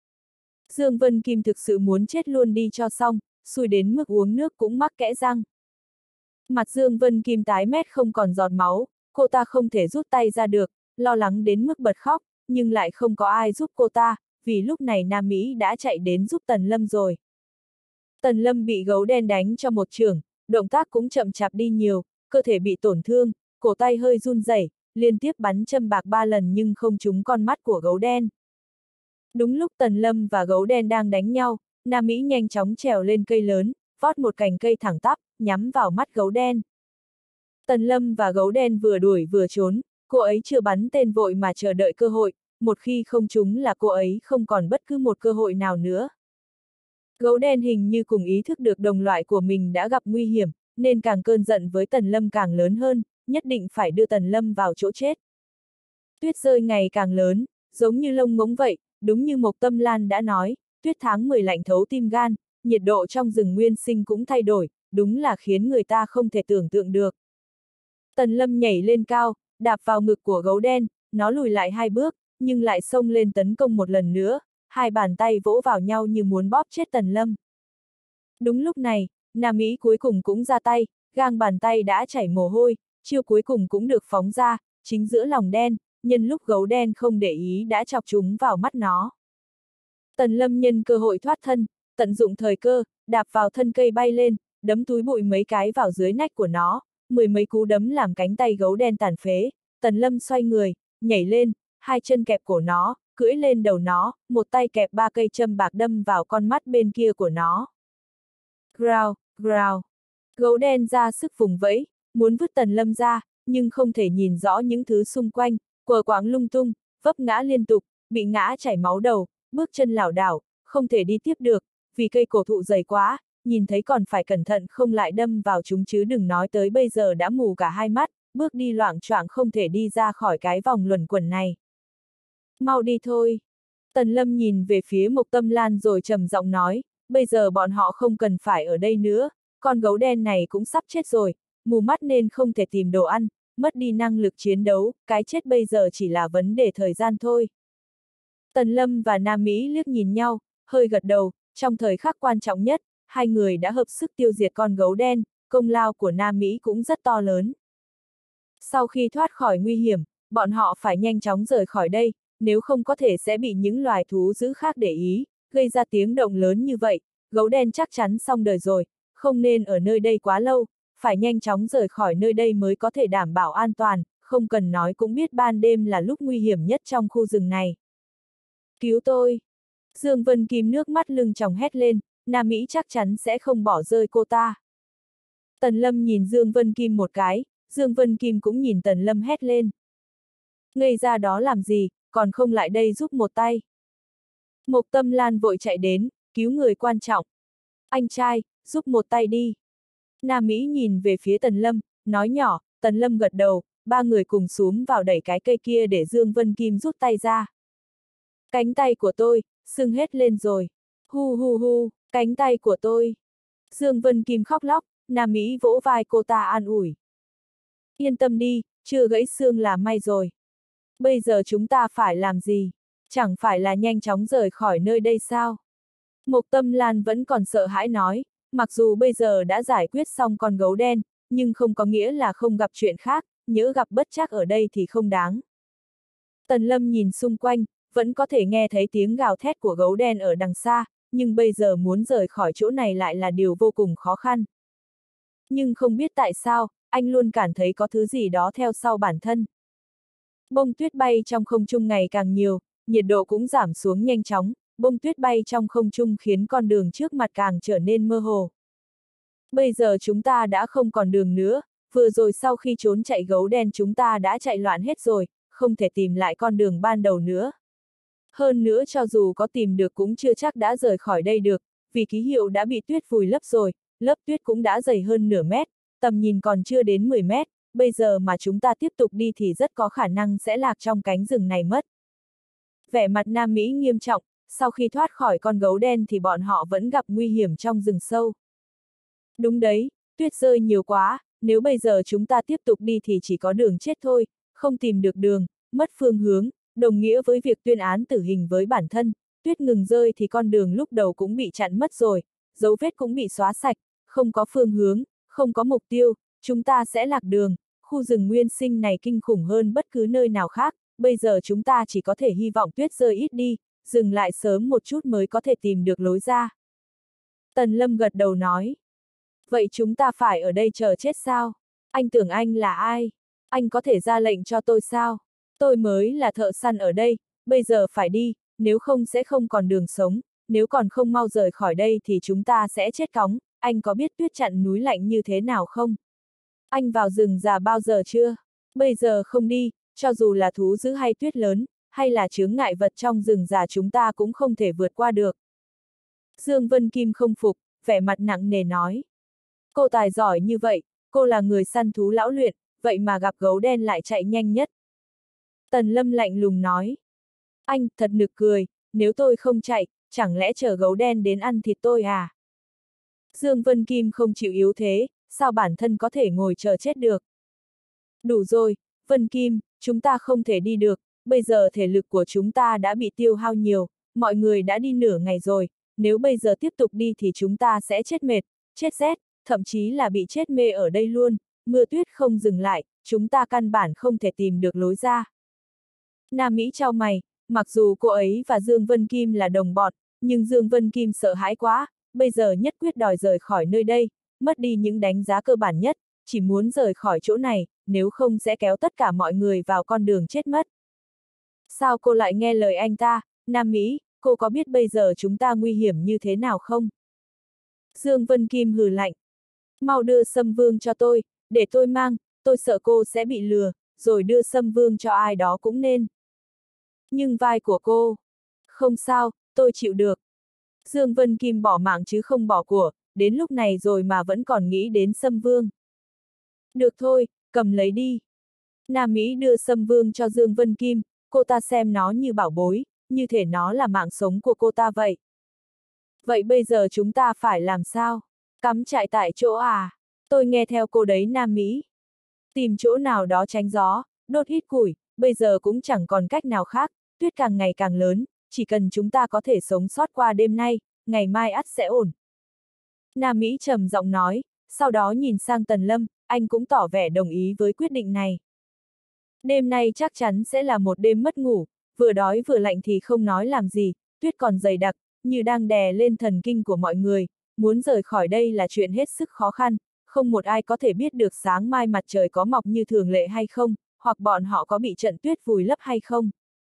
Dương Vân Kim thực sự muốn chết luôn đi cho xong, xui đến mức uống nước cũng mắc kẽ răng. Mặt Dương Vân Kim tái mét không còn giọt máu, cô ta không thể rút tay ra được, lo lắng đến mức bật khóc, nhưng lại không có ai giúp cô ta, vì lúc này Nam Mỹ đã chạy đến giúp Tần Lâm rồi. Tần Lâm bị gấu đen đánh cho một chưởng, động tác cũng chậm chạp đi nhiều, cơ thể bị tổn thương, cổ tay hơi run rẩy, liên tiếp bắn châm bạc ba lần nhưng không trúng con mắt của gấu đen. Đúng lúc Tần Lâm và gấu đen đang đánh nhau, Nam Mỹ nhanh chóng trèo lên cây lớn, vót một cành cây thẳng tắp, nhắm vào mắt gấu đen. Tần Lâm và gấu đen vừa đuổi vừa trốn, cô ấy chưa bắn tên vội mà chờ đợi cơ hội, một khi không trúng là cô ấy không còn bất cứ một cơ hội nào nữa. Gấu đen hình như cùng ý thức được đồng loại của mình đã gặp nguy hiểm, nên càng cơn giận với Tần Lâm càng lớn hơn, nhất định phải đưa Tần Lâm vào chỗ chết. Tuyết rơi ngày càng lớn, giống như lông ngỗng vậy, đúng như Mộc Tâm Lan đã nói, tuyết tháng mười lạnh thấu tim gan, nhiệt độ trong rừng nguyên sinh cũng thay đổi, đúng là khiến người ta không thể tưởng tượng được. Tần Lâm nhảy lên cao, đạp vào ngực của gấu đen, nó lùi lại hai bước, nhưng lại xông lên tấn công một lần nữa, hai bàn tay vỗ vào nhau như muốn bóp chết Tần Lâm. Đúng lúc này, Nam Mỹ cuối cùng cũng ra tay, gang bàn tay đã chảy mồ hôi, chiêu cuối cùng cũng được phóng ra, chính giữa lòng đen, nhân lúc gấu đen không để ý đã chọc chúng vào mắt nó. Tần Lâm nhân cơ hội thoát thân, tận dụng thời cơ, đạp vào thân cây bay lên, đấm túi bụi mấy cái vào dưới nách của nó, mười mấy cú đấm làm cánh tay gấu đen tàn phế, Tần Lâm xoay người, nhảy lên, hai chân kẹp cổ nó, cưỡi lên đầu nó, một tay kẹp ba cây châm bạc đâm vào con mắt bên kia của nó. Growl, growl. Gấu đen ra sức vùng vẫy, muốn vứt Tần Lâm ra, nhưng không thể nhìn rõ những thứ xung quanh, quờ quáng lung tung, vấp ngã liên tục, bị ngã chảy máu đầu, bước chân lảo đảo, không thể đi tiếp được, vì cây cổ thụ dày quá, nhìn thấy còn phải cẩn thận không lại đâm vào chúng chứ đừng nói tới bây giờ đã mù cả hai mắt, bước đi loạng choạng không thể đi ra khỏi cái vòng luẩn quẩn này. Mau đi thôi. Tần Lâm nhìn về phía Mộc Tâm Lan rồi trầm giọng nói, bây giờ bọn họ không cần phải ở đây nữa, con gấu đen này cũng sắp chết rồi, mù mắt nên không thể tìm đồ ăn, mất đi năng lực chiến đấu, cái chết bây giờ chỉ là vấn đề thời gian thôi. Tần Lâm và Nam Mỹ liếc nhìn nhau, hơi gật đầu, trong thời khắc quan trọng nhất, hai người đã hợp sức tiêu diệt con gấu đen, công lao của Nam Mỹ cũng rất to lớn. Sau khi thoát khỏi nguy hiểm, bọn họ phải nhanh chóng rời khỏi đây, nếu không có thể sẽ bị những loài thú dữ khác để ý, gây ra tiếng động lớn như vậy, gấu đen chắc chắn xong đời rồi, không nên ở nơi đây quá lâu, phải nhanh chóng rời khỏi nơi đây mới có thể đảm bảo an toàn, không cần nói cũng biết ban đêm là lúc nguy hiểm nhất trong khu rừng này. Cứu tôi! Dương Vân Kim nước mắt lưng tròng hét lên, Nam Mỹ chắc chắn sẽ không bỏ rơi cô ta. Tần Lâm nhìn Dương Vân Kim một cái, Dương Vân Kim cũng nhìn Tần Lâm hét lên. Ngây ra đó làm gì, còn không lại đây giúp một tay. Mộc Tâm Lan vội chạy đến, cứu người quan trọng. Anh trai, giúp một tay đi. Nam Mỹ nhìn về phía Tần Lâm, nói nhỏ, Tần Lâm gật đầu, ba người cùng xúm vào đẩy cái cây kia để Dương Vân Kim rút tay ra. Cánh tay của tôi, sưng hết lên rồi. Hu hu hu, cánh tay của tôi. Dương Vân Kim khóc lóc, Nam Mỹ vỗ vai cô ta an ủi. Yên tâm đi, chưa gãy xương là may rồi. Bây giờ chúng ta phải làm gì? Chẳng phải là nhanh chóng rời khỏi nơi đây sao? Mộc Tâm Lan vẫn còn sợ hãi nói, mặc dù bây giờ đã giải quyết xong con gấu đen, nhưng không có nghĩa là không gặp chuyện khác, nhỡ gặp bất trắc ở đây thì không đáng. Tần Lâm nhìn xung quanh, vẫn có thể nghe thấy tiếng gào thét của gấu đen ở đằng xa, nhưng bây giờ muốn rời khỏi chỗ này lại là điều vô cùng khó khăn. Nhưng không biết tại sao, anh luôn cảm thấy có thứ gì đó theo sau bản thân. Bông tuyết bay trong không trung ngày càng nhiều, nhiệt độ cũng giảm xuống nhanh chóng, bông tuyết bay trong không trung khiến con đường trước mặt càng trở nên mơ hồ. Bây giờ chúng ta đã không còn đường nữa, vừa rồi sau khi trốn chạy gấu đen chúng ta đã chạy loạn hết rồi, không thể tìm lại con đường ban đầu nữa. Hơn nữa cho dù có tìm được cũng chưa chắc đã rời khỏi đây được, vì ký hiệu đã bị tuyết vùi lấp rồi, lớp tuyết cũng đã dày hơn nửa mét, tầm nhìn còn chưa đến mười mét, bây giờ mà chúng ta tiếp tục đi thì rất có khả năng sẽ lạc trong cánh rừng này mất. Vẻ mặt Nam Mỹ nghiêm trọng, sau khi thoát khỏi con gấu đen thì bọn họ vẫn gặp nguy hiểm trong rừng sâu. Đúng đấy, tuyết rơi nhiều quá, nếu bây giờ chúng ta tiếp tục đi thì chỉ có đường chết thôi, không tìm được đường, mất phương hướng, đồng nghĩa với việc tuyên án tử hình với bản thân, tuyết ngừng rơi thì con đường lúc đầu cũng bị chặn mất rồi, dấu vết cũng bị xóa sạch, không có phương hướng, không có mục tiêu, chúng ta sẽ lạc đường, khu rừng nguyên sinh này kinh khủng hơn bất cứ nơi nào khác, bây giờ chúng ta chỉ có thể hy vọng tuyết rơi ít đi, dừng lại sớm một chút mới có thể tìm được lối ra. Tần Lâm gật đầu nói. Vậy chúng ta phải ở đây chờ chết sao? Anh tưởng anh là ai? Anh có thể ra lệnh cho tôi sao? Tôi mới là thợ săn ở đây, bây giờ phải đi, nếu không sẽ không còn đường sống, nếu còn không mau rời khỏi đây thì chúng ta sẽ chết cóng, anh có biết tuyết chặn núi lạnh như thế nào không? Anh vào rừng già bao giờ chưa? Bây giờ không đi, cho dù là thú dữ hay tuyết lớn, hay là chướng ngại vật trong rừng già chúng ta cũng không thể vượt qua được. Dương Vân Kim không phục, vẻ mặt nặng nề nói. Cô tài giỏi như vậy, cô là người săn thú lão luyện, vậy mà gặp gấu đen lại chạy nhanh nhất. Tần Lâm lạnh lùng nói. Anh, thật nực cười, nếu tôi không chạy, chẳng lẽ chờ gấu đen đến ăn thịt tôi à? Dương Vân Kim không chịu yếu thế, sao bản thân có thể ngồi chờ chết được? Đủ rồi, Vân Kim, chúng ta không thể đi được, bây giờ thể lực của chúng ta đã bị tiêu hao nhiều, mọi người đã đi nửa ngày rồi, nếu bây giờ tiếp tục đi thì chúng ta sẽ chết mệt, chết rét, thậm chí là bị chết mê ở đây luôn, mưa tuyết không dừng lại, chúng ta căn bản không thể tìm được lối ra. Nam Mỹ chau mày, mặc dù cô ấy và Dương Vân Kim là đồng bọn, nhưng Dương Vân Kim sợ hãi quá, bây giờ nhất quyết đòi rời khỏi nơi đây, mất đi những đánh giá cơ bản nhất, chỉ muốn rời khỏi chỗ này, nếu không sẽ kéo tất cả mọi người vào con đường chết mất. Sao cô lại nghe lời anh ta, Nam Mỹ, cô có biết bây giờ chúng ta nguy hiểm như thế nào không? Dương Vân Kim hừ lạnh. Mau đưa Sâm Vương cho tôi, để tôi mang, tôi sợ cô sẽ bị lừa, rồi đưa Sâm Vương cho ai đó cũng nên. Nhưng vai của cô... Không sao, tôi chịu được. Dương Vân Kim bỏ mạng chứ không bỏ của, đến lúc này rồi mà vẫn còn nghĩ đến Sâm Vương. Được thôi, cầm lấy đi. Nam Mỹ đưa Sâm Vương cho Dương Vân Kim, cô ta xem nó như bảo bối, như thể nó là mạng sống của cô ta vậy. Vậy bây giờ chúng ta phải làm sao? Cắm trại tại chỗ à? Tôi nghe theo cô đấy Nam Mỹ. Tìm chỗ nào đó tránh gió, đốt ít củi, bây giờ cũng chẳng còn cách nào khác, tuyết càng ngày càng lớn, chỉ cần chúng ta có thể sống sót qua đêm nay, ngày mai ắt sẽ ổn. Nam Mỹ trầm giọng nói, sau đó nhìn sang Tần Lâm, anh cũng tỏ vẻ đồng ý với quyết định này. Đêm nay chắc chắn sẽ là một đêm mất ngủ, vừa đói vừa lạnh thì không nói làm gì, tuyết còn dày đặc, như đang đè lên thần kinh của mọi người, muốn rời khỏi đây là chuyện hết sức khó khăn, không một ai có thể biết được sáng mai mặt trời có mọc như thường lệ hay không, hoặc bọn họ có bị trận tuyết vùi lấp hay không.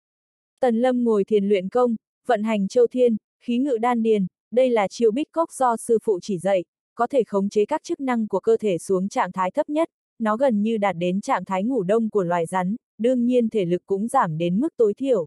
Tần Lâm ngồi thiền luyện công, vận hành châu thiên, khí ngự đan điền, đây là chiêu bích cốc do sư phụ chỉ dạy, có thể khống chế các chức năng của cơ thể xuống trạng thái thấp nhất, nó gần như đạt đến trạng thái ngủ đông của loài rắn, đương nhiên thể lực cũng giảm đến mức tối thiểu.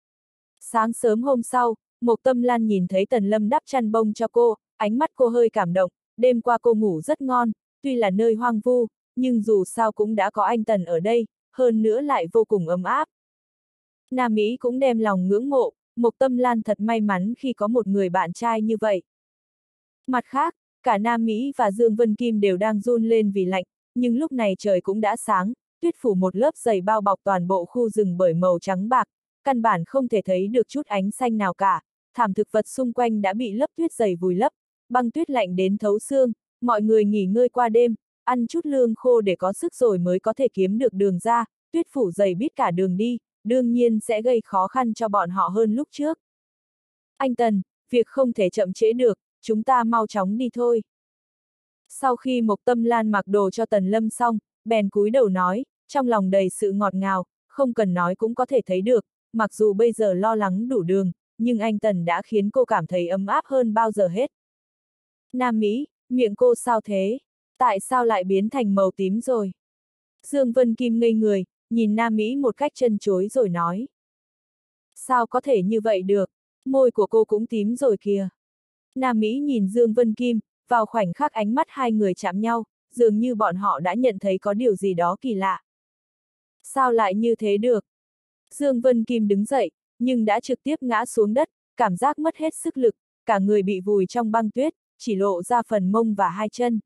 Sáng sớm hôm sau, Mộc Tâm Lan nhìn thấy Tần Lâm đắp chăn bông cho cô, ánh mắt cô hơi cảm động, đêm qua cô ngủ rất ngon, tuy là nơi hoang vu, nhưng dù sao cũng đã có anh Tần ở đây, hơn nữa lại vô cùng ấm áp. Nam Mỹ cũng đem lòng ngưỡng mộ, Mộc Tâm Lan thật may mắn khi có một người bạn trai như vậy. Mặt khác, cả Nam Mỹ và Dương Vân Kim đều đang run lên vì lạnh, nhưng lúc này trời cũng đã sáng, tuyết phủ một lớp dày bao bọc toàn bộ khu rừng bởi màu trắng bạc, căn bản không thể thấy được chút ánh xanh nào cả, thảm thực vật xung quanh đã bị lớp tuyết dày vùi lấp, băng tuyết lạnh đến thấu xương, mọi người nghỉ ngơi qua đêm, ăn chút lương khô để có sức rồi mới có thể kiếm được đường ra, tuyết phủ dày bít cả đường đi, đương nhiên sẽ gây khó khăn cho bọn họ hơn lúc trước. Anh Tần, việc không thể chậm trễ được, chúng ta mau chóng đi thôi. Sau khi Mộc Tâm Lan mặc đồ cho Tần Lâm xong, bèn cúi đầu nói, trong lòng đầy sự ngọt ngào, không cần nói cũng có thể thấy được, mặc dù bây giờ lo lắng đủ đường, nhưng anh Tần đã khiến cô cảm thấy ấm áp hơn bao giờ hết. Nam Mỹ, miệng cô sao thế? Tại sao lại biến thành màu tím rồi? Dương Vân Kim ngây người, nhìn Nam Mỹ một cách chân chối rồi nói. Sao có thể như vậy được? Môi của cô cũng tím rồi kìa. Nam Mỹ nhìn Dương Vân Kim, vào khoảnh khắc ánh mắt hai người chạm nhau, dường như bọn họ đã nhận thấy có điều gì đó kỳ lạ. Sao lại như thế được? Dương Vân Kim đứng dậy, nhưng đã trực tiếp ngã xuống đất, cảm giác mất hết sức lực, cả người bị vùi trong băng tuyết, chỉ lộ ra phần mông và hai chân.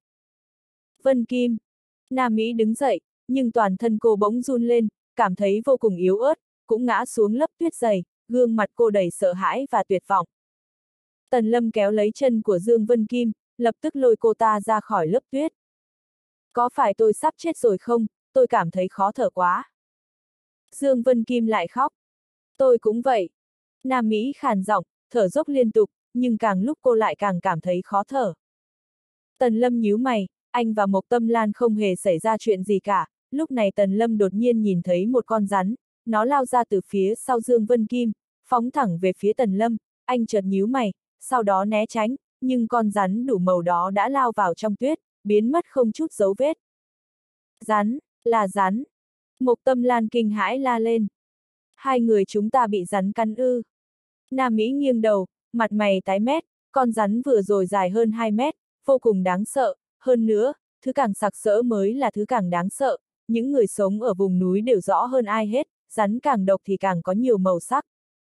Vân Kim. Nam Mỹ đứng dậy, nhưng toàn thân cô bỗng run lên, cảm thấy vô cùng yếu ớt, cũng ngã xuống lớp tuyết dày, gương mặt cô đầy sợ hãi và tuyệt vọng. Tần Lâm kéo lấy chân của Dương Vân Kim, lập tức lôi cô ta ra khỏi lớp tuyết. Có phải tôi sắp chết rồi không? Tôi cảm thấy khó thở quá. Dương Vân Kim lại khóc. Tôi cũng vậy. Nam Mỹ khàn giọng, thở dốc liên tục, nhưng càng lúc cô lại càng cảm thấy khó thở. Tần Lâm nhíu mày, anh và Mộc Tâm Lan không hề xảy ra chuyện gì cả. Lúc này Tần Lâm đột nhiên nhìn thấy một con rắn, nó lao ra từ phía sau Dương Vân Kim, phóng thẳng về phía Tần Lâm, anh chợt nhíu mày, sau đó né tránh, nhưng con rắn đủ màu đó đã lao vào trong tuyết, biến mất không chút dấu vết. Rắn, là rắn. Mộc Tâm Lan kinh hãi la lên. Hai người chúng ta bị rắn cắn ư. Nam Mỹ nghiêng đầu, mặt mày tái mét, con rắn vừa rồi dài hơn hai mét, vô cùng đáng sợ, hơn nữa, thứ càng sặc sỡ mới là thứ càng đáng sợ, những người sống ở vùng núi đều rõ hơn ai hết, rắn càng độc thì càng có nhiều màu sắc.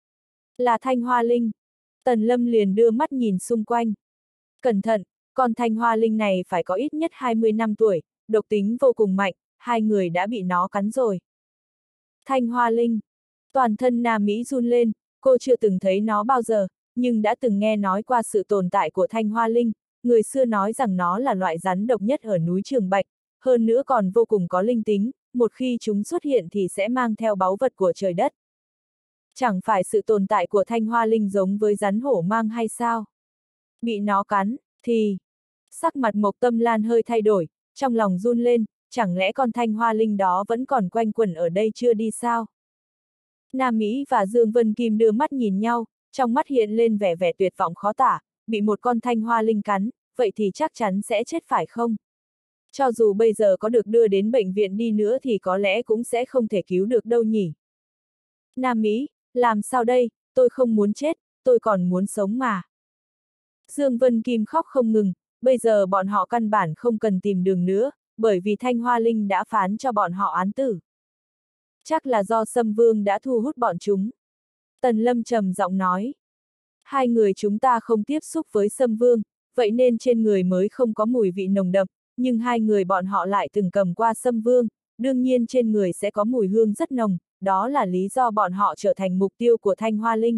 Là Thanh Hoa Linh. Tần Lâm liền đưa mắt nhìn xung quanh. Cẩn thận, con Thanh Hoa Linh này phải có ít nhất hai mươi năm tuổi, độc tính vô cùng mạnh, hai người đã bị nó cắn rồi. Thanh Hoa Linh. Toàn thân Nam Mỹ run lên, cô chưa từng thấy nó bao giờ, nhưng đã từng nghe nói qua sự tồn tại của Thanh Hoa Linh, người xưa nói rằng nó là loại rắn độc nhất ở núi Trường Bạch, hơn nữa còn vô cùng có linh tính, một khi chúng xuất hiện thì sẽ mang theo báu vật của trời đất. Chẳng phải sự tồn tại của Thanh Hoa Linh giống với rắn hổ mang hay sao? Bị nó cắn, thì... Sắc mặt Mộc Tâm Lan hơi thay đổi, trong lòng run lên, chẳng lẽ con Thanh Hoa Linh đó vẫn còn quanh quẩn ở đây chưa đi sao? Nam Mỹ và Dương Vân Kim đưa mắt nhìn nhau, trong mắt hiện lên vẻ vẻ tuyệt vọng khó tả, bị một con Thanh Hoa Linh cắn, vậy thì chắc chắn sẽ chết phải không? Cho dù bây giờ có được đưa đến bệnh viện đi nữa thì có lẽ cũng sẽ không thể cứu được đâu nhỉ. Nam Mỹ, làm sao đây, tôi không muốn chết, tôi còn muốn sống mà. Dương Vân Kim khóc không ngừng, bây giờ bọn họ căn bản không cần tìm đường nữa, bởi vì Thanh Hoa Linh đã phán cho bọn họ án tử. Chắc là do Sâm Vương đã thu hút bọn chúng. Tần Lâm trầm giọng nói. Hai người chúng ta không tiếp xúc với Sâm Vương, vậy nên trên người mới không có mùi vị nồng đậm, nhưng hai người bọn họ lại từng cầm qua Sâm Vương, đương nhiên trên người sẽ có mùi hương rất nồng, đó là lý do bọn họ trở thành mục tiêu của Thanh Hoa Linh.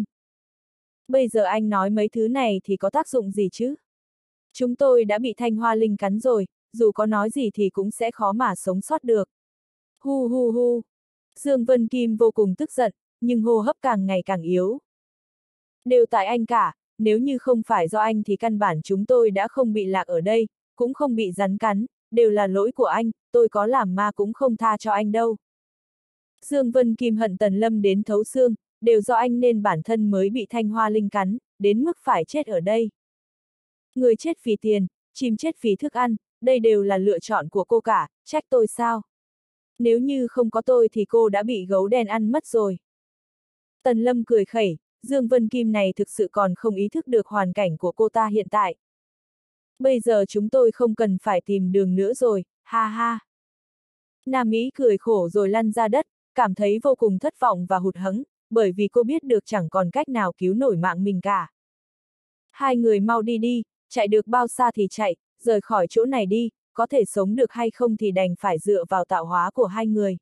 Bây giờ anh nói mấy thứ này thì có tác dụng gì chứ? Chúng tôi đã bị Thanh Hoa Linh cắn rồi, dù có nói gì thì cũng sẽ khó mà sống sót được. Hu hu hu. Dương Vân Kim vô cùng tức giận, nhưng hô hấp càng ngày càng yếu. Đều tại anh cả, nếu như không phải do anh thì căn bản chúng tôi đã không bị lạc ở đây, cũng không bị rắn cắn, đều là lỗi của anh, tôi có làm ma cũng không tha cho anh đâu. Dương Vân Kim hận Tần Lâm đến thấu xương, đều do anh nên bản thân mới bị Thanh Hoa Linh cắn, đến mức phải chết ở đây. Người chết vì tiền, chim chết vì thức ăn, đây đều là lựa chọn của cô cả, trách tôi sao? Nếu như không có tôi thì cô đã bị gấu đen ăn mất rồi. Tần Lâm cười khẩy, Dương Vân Kim này thực sự còn không ý thức được hoàn cảnh của cô ta hiện tại. Bây giờ chúng tôi không cần phải tìm đường nữa rồi, ha ha. Nam Mỹ cười khổ rồi lăn ra đất, cảm thấy vô cùng thất vọng và hụt hẫng, bởi vì cô biết được chẳng còn cách nào cứu nổi mạng mình cả. Hai người mau đi đi, chạy được bao xa thì chạy, rời khỏi chỗ này đi, có thể sống được hay không thì đành phải dựa vào tạo hóa của hai người.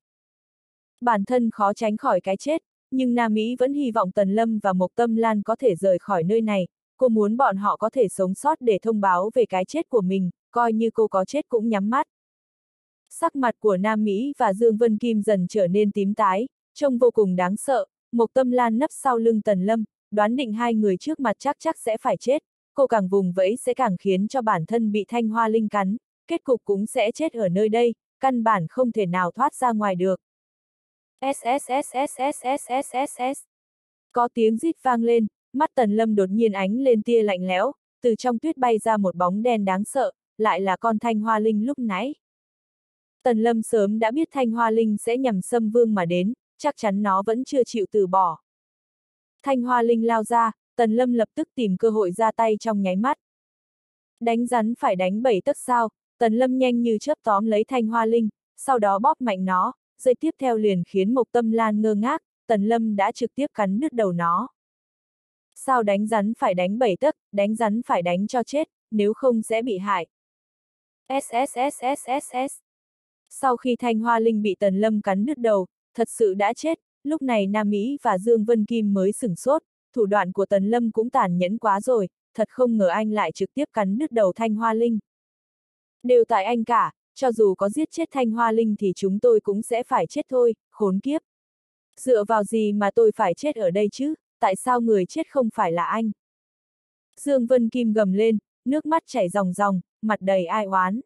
Bản thân khó tránh khỏi cái chết, nhưng Nam Mỹ vẫn hy vọng Tần Lâm và Mộc Tâm Lan có thể rời khỏi nơi này, cô muốn bọn họ có thể sống sót để thông báo về cái chết của mình, coi như cô có chết cũng nhắm mắt. Sắc mặt của Nam Mỹ và Dương Vân Kim dần trở nên tím tái, trông vô cùng đáng sợ, Mộc Tâm Lan nấp sau lưng Tần Lâm, đoán định hai người trước mặt chắc chắc sẽ phải chết, cô càng vùng vẫy sẽ càng khiến cho bản thân bị Thanh Hoa Linh cắn, kết cục cũng sẽ chết ở nơi đây, căn bản không thể nào thoát ra ngoài được. S-S-S-S-S-S-S-S-S. Có tiếng rít vang lên, mắt Tần Lâm đột nhiên ánh lên tia lạnh lẽo, từ trong tuyết bay ra một bóng đen đáng sợ, lại là con Thanh Hoa Linh lúc nãy. Tần Lâm sớm đã biết Thanh Hoa Linh sẽ nhằm xâm vương mà đến, chắc chắn nó vẫn chưa chịu từ bỏ. Thanh Hoa Linh lao ra, Tần Lâm lập tức tìm cơ hội ra tay trong nháy mắt. Đánh rắn phải đánh bảy tấc sao, Tần Lâm nhanh như chớp tóm lấy Thanh Hoa Linh, sau đó bóp mạnh nó, dây tiếp theo liền khiến Mộc Tâm Lan ngơ ngác, Tần Lâm đã trực tiếp cắn đứt đầu nó. Sao đánh rắn phải đánh bảy tấc, đánh rắn phải đánh cho chết, nếu không sẽ bị hại. ét ét ét ét ét ét. Sau khi Thanh Hoa Linh bị Tần Lâm cắn đứt đầu, thật sự đã chết, lúc này Nam Mỹ và Dương Vân Kim mới sửng sốt, thủ đoạn của Tần Lâm cũng tàn nhẫn quá rồi, thật không ngờ anh lại trực tiếp cắn đứt đầu Thanh Hoa Linh. Đều tại anh cả, cho dù có giết chết Thanh Hoa Linh thì chúng tôi cũng sẽ phải chết thôi, khốn kiếp. Dựa vào gì mà tôi phải chết ở đây chứ, tại sao người chết không phải là anh? Dương Vân Kim gầm lên, nước mắt chảy ròng ròng, mặt đầy ai oán.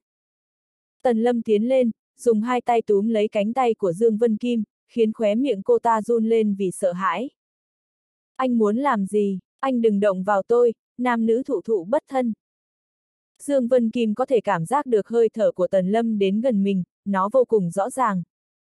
Tần Lâm tiến lên, dùng hai tay túm lấy cánh tay của Dương Vân Kim, khiến khóe miệng cô ta run lên vì sợ hãi. Anh muốn làm gì? Anh đừng động vào tôi, nam nữ thụ thụ bất thân. Dương Vân Kim có thể cảm giác được hơi thở của Tần Lâm đến gần mình, nó vô cùng rõ ràng.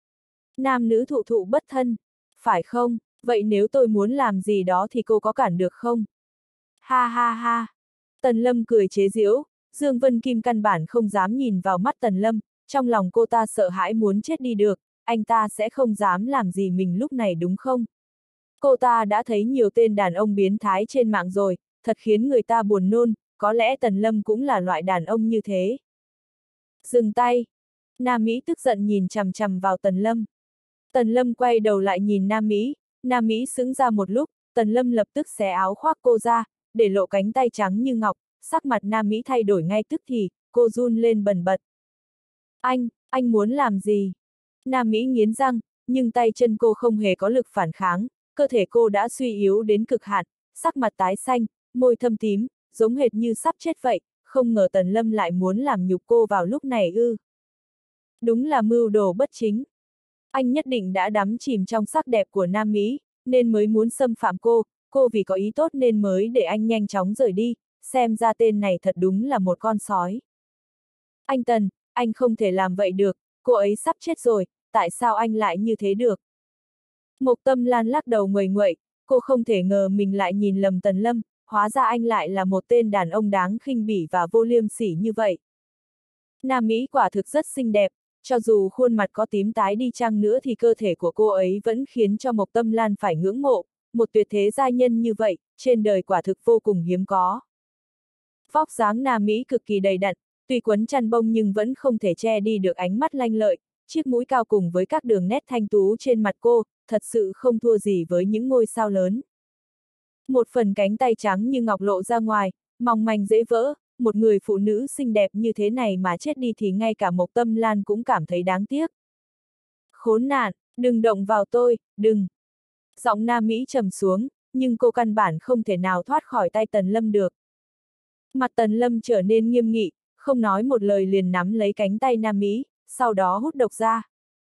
Nam nữ thụ thụ bất thân, phải không? Vậy nếu tôi muốn làm gì đó thì cô có cản được không? Ha ha ha! Tần Lâm cười chế giễu, Dương Vân Kim căn bản không dám nhìn vào mắt Tần Lâm, trong lòng cô ta sợ hãi muốn chết đi được, anh ta sẽ không dám làm gì mình lúc này đúng không? Cô ta đã thấy nhiều tên đàn ông biến thái trên mạng rồi, thật khiến người ta buồn nôn, có lẽ Tần Lâm cũng là loại đàn ông như thế. Dừng tay! Nam Mỹ tức giận nhìn chằm chằm vào Tần Lâm. Tần Lâm quay đầu lại nhìn Nam Mỹ, Nam Mỹ sững ra một lúc, Tần Lâm lập tức xé áo khoác cô ra, để lộ cánh tay trắng như ngọc, sắc mặt Nam Mỹ thay đổi ngay tức thì, cô run lên bần bật. Anh, anh muốn làm gì? Nam Mỹ nghiến răng, nhưng tay chân cô không hề có lực phản kháng, cơ thể cô đã suy yếu đến cực hạn, sắc mặt tái xanh, môi thâm tím, giống hệt như sắp chết vậy, không ngờ Tần Lâm lại muốn làm nhục cô vào lúc này ư. Đúng là mưu đồ bất chính. Anh nhất định đã đắm chìm trong sắc đẹp của Nam Mỹ, nên mới muốn xâm phạm cô, cô vì có ý tốt nên mới để anh nhanh chóng rời đi, xem ra tên này thật đúng là một con sói. Anh Tần, anh không thể làm vậy được, cô ấy sắp chết rồi, tại sao anh lại như thế được? Mộc Tâm Lan lắc đầu nguầy nguậy, cô không thể ngờ mình lại nhìn lầm Tần Lâm, hóa ra anh lại là một tên đàn ông đáng khinh bỉ và vô liêm sỉ như vậy. Nam Mỹ quả thực rất xinh đẹp, cho dù khuôn mặt có tím tái đi chăng nữa thì cơ thể của cô ấy vẫn khiến cho Mộc Tâm Lan phải ngưỡng mộ, một tuyệt thế giai nhân như vậy, trên đời quả thực vô cùng hiếm có. Vóc dáng Nam Mỹ cực kỳ đầy đặn, tuy quấn chăn bông nhưng vẫn không thể che đi được ánh mắt lanh lợi, chiếc mũi cao cùng với các đường nét thanh tú trên mặt cô, thật sự không thua gì với những ngôi sao lớn. Một phần cánh tay trắng như ngọc lộ ra ngoài, mỏng manh dễ vỡ, một người phụ nữ xinh đẹp như thế này mà chết đi thì ngay cả Mộc Tâm Lan cũng cảm thấy đáng tiếc. Khốn nạn, đừng động vào tôi, đừng. Giọng Nam Mỹ trầm xuống, nhưng cô căn bản không thể nào thoát khỏi tay Tần Lâm được. Mặt Tần Lâm trở nên nghiêm nghị, không nói một lời liền nắm lấy cánh tay Nam Mỹ, sau đó hút độc ra.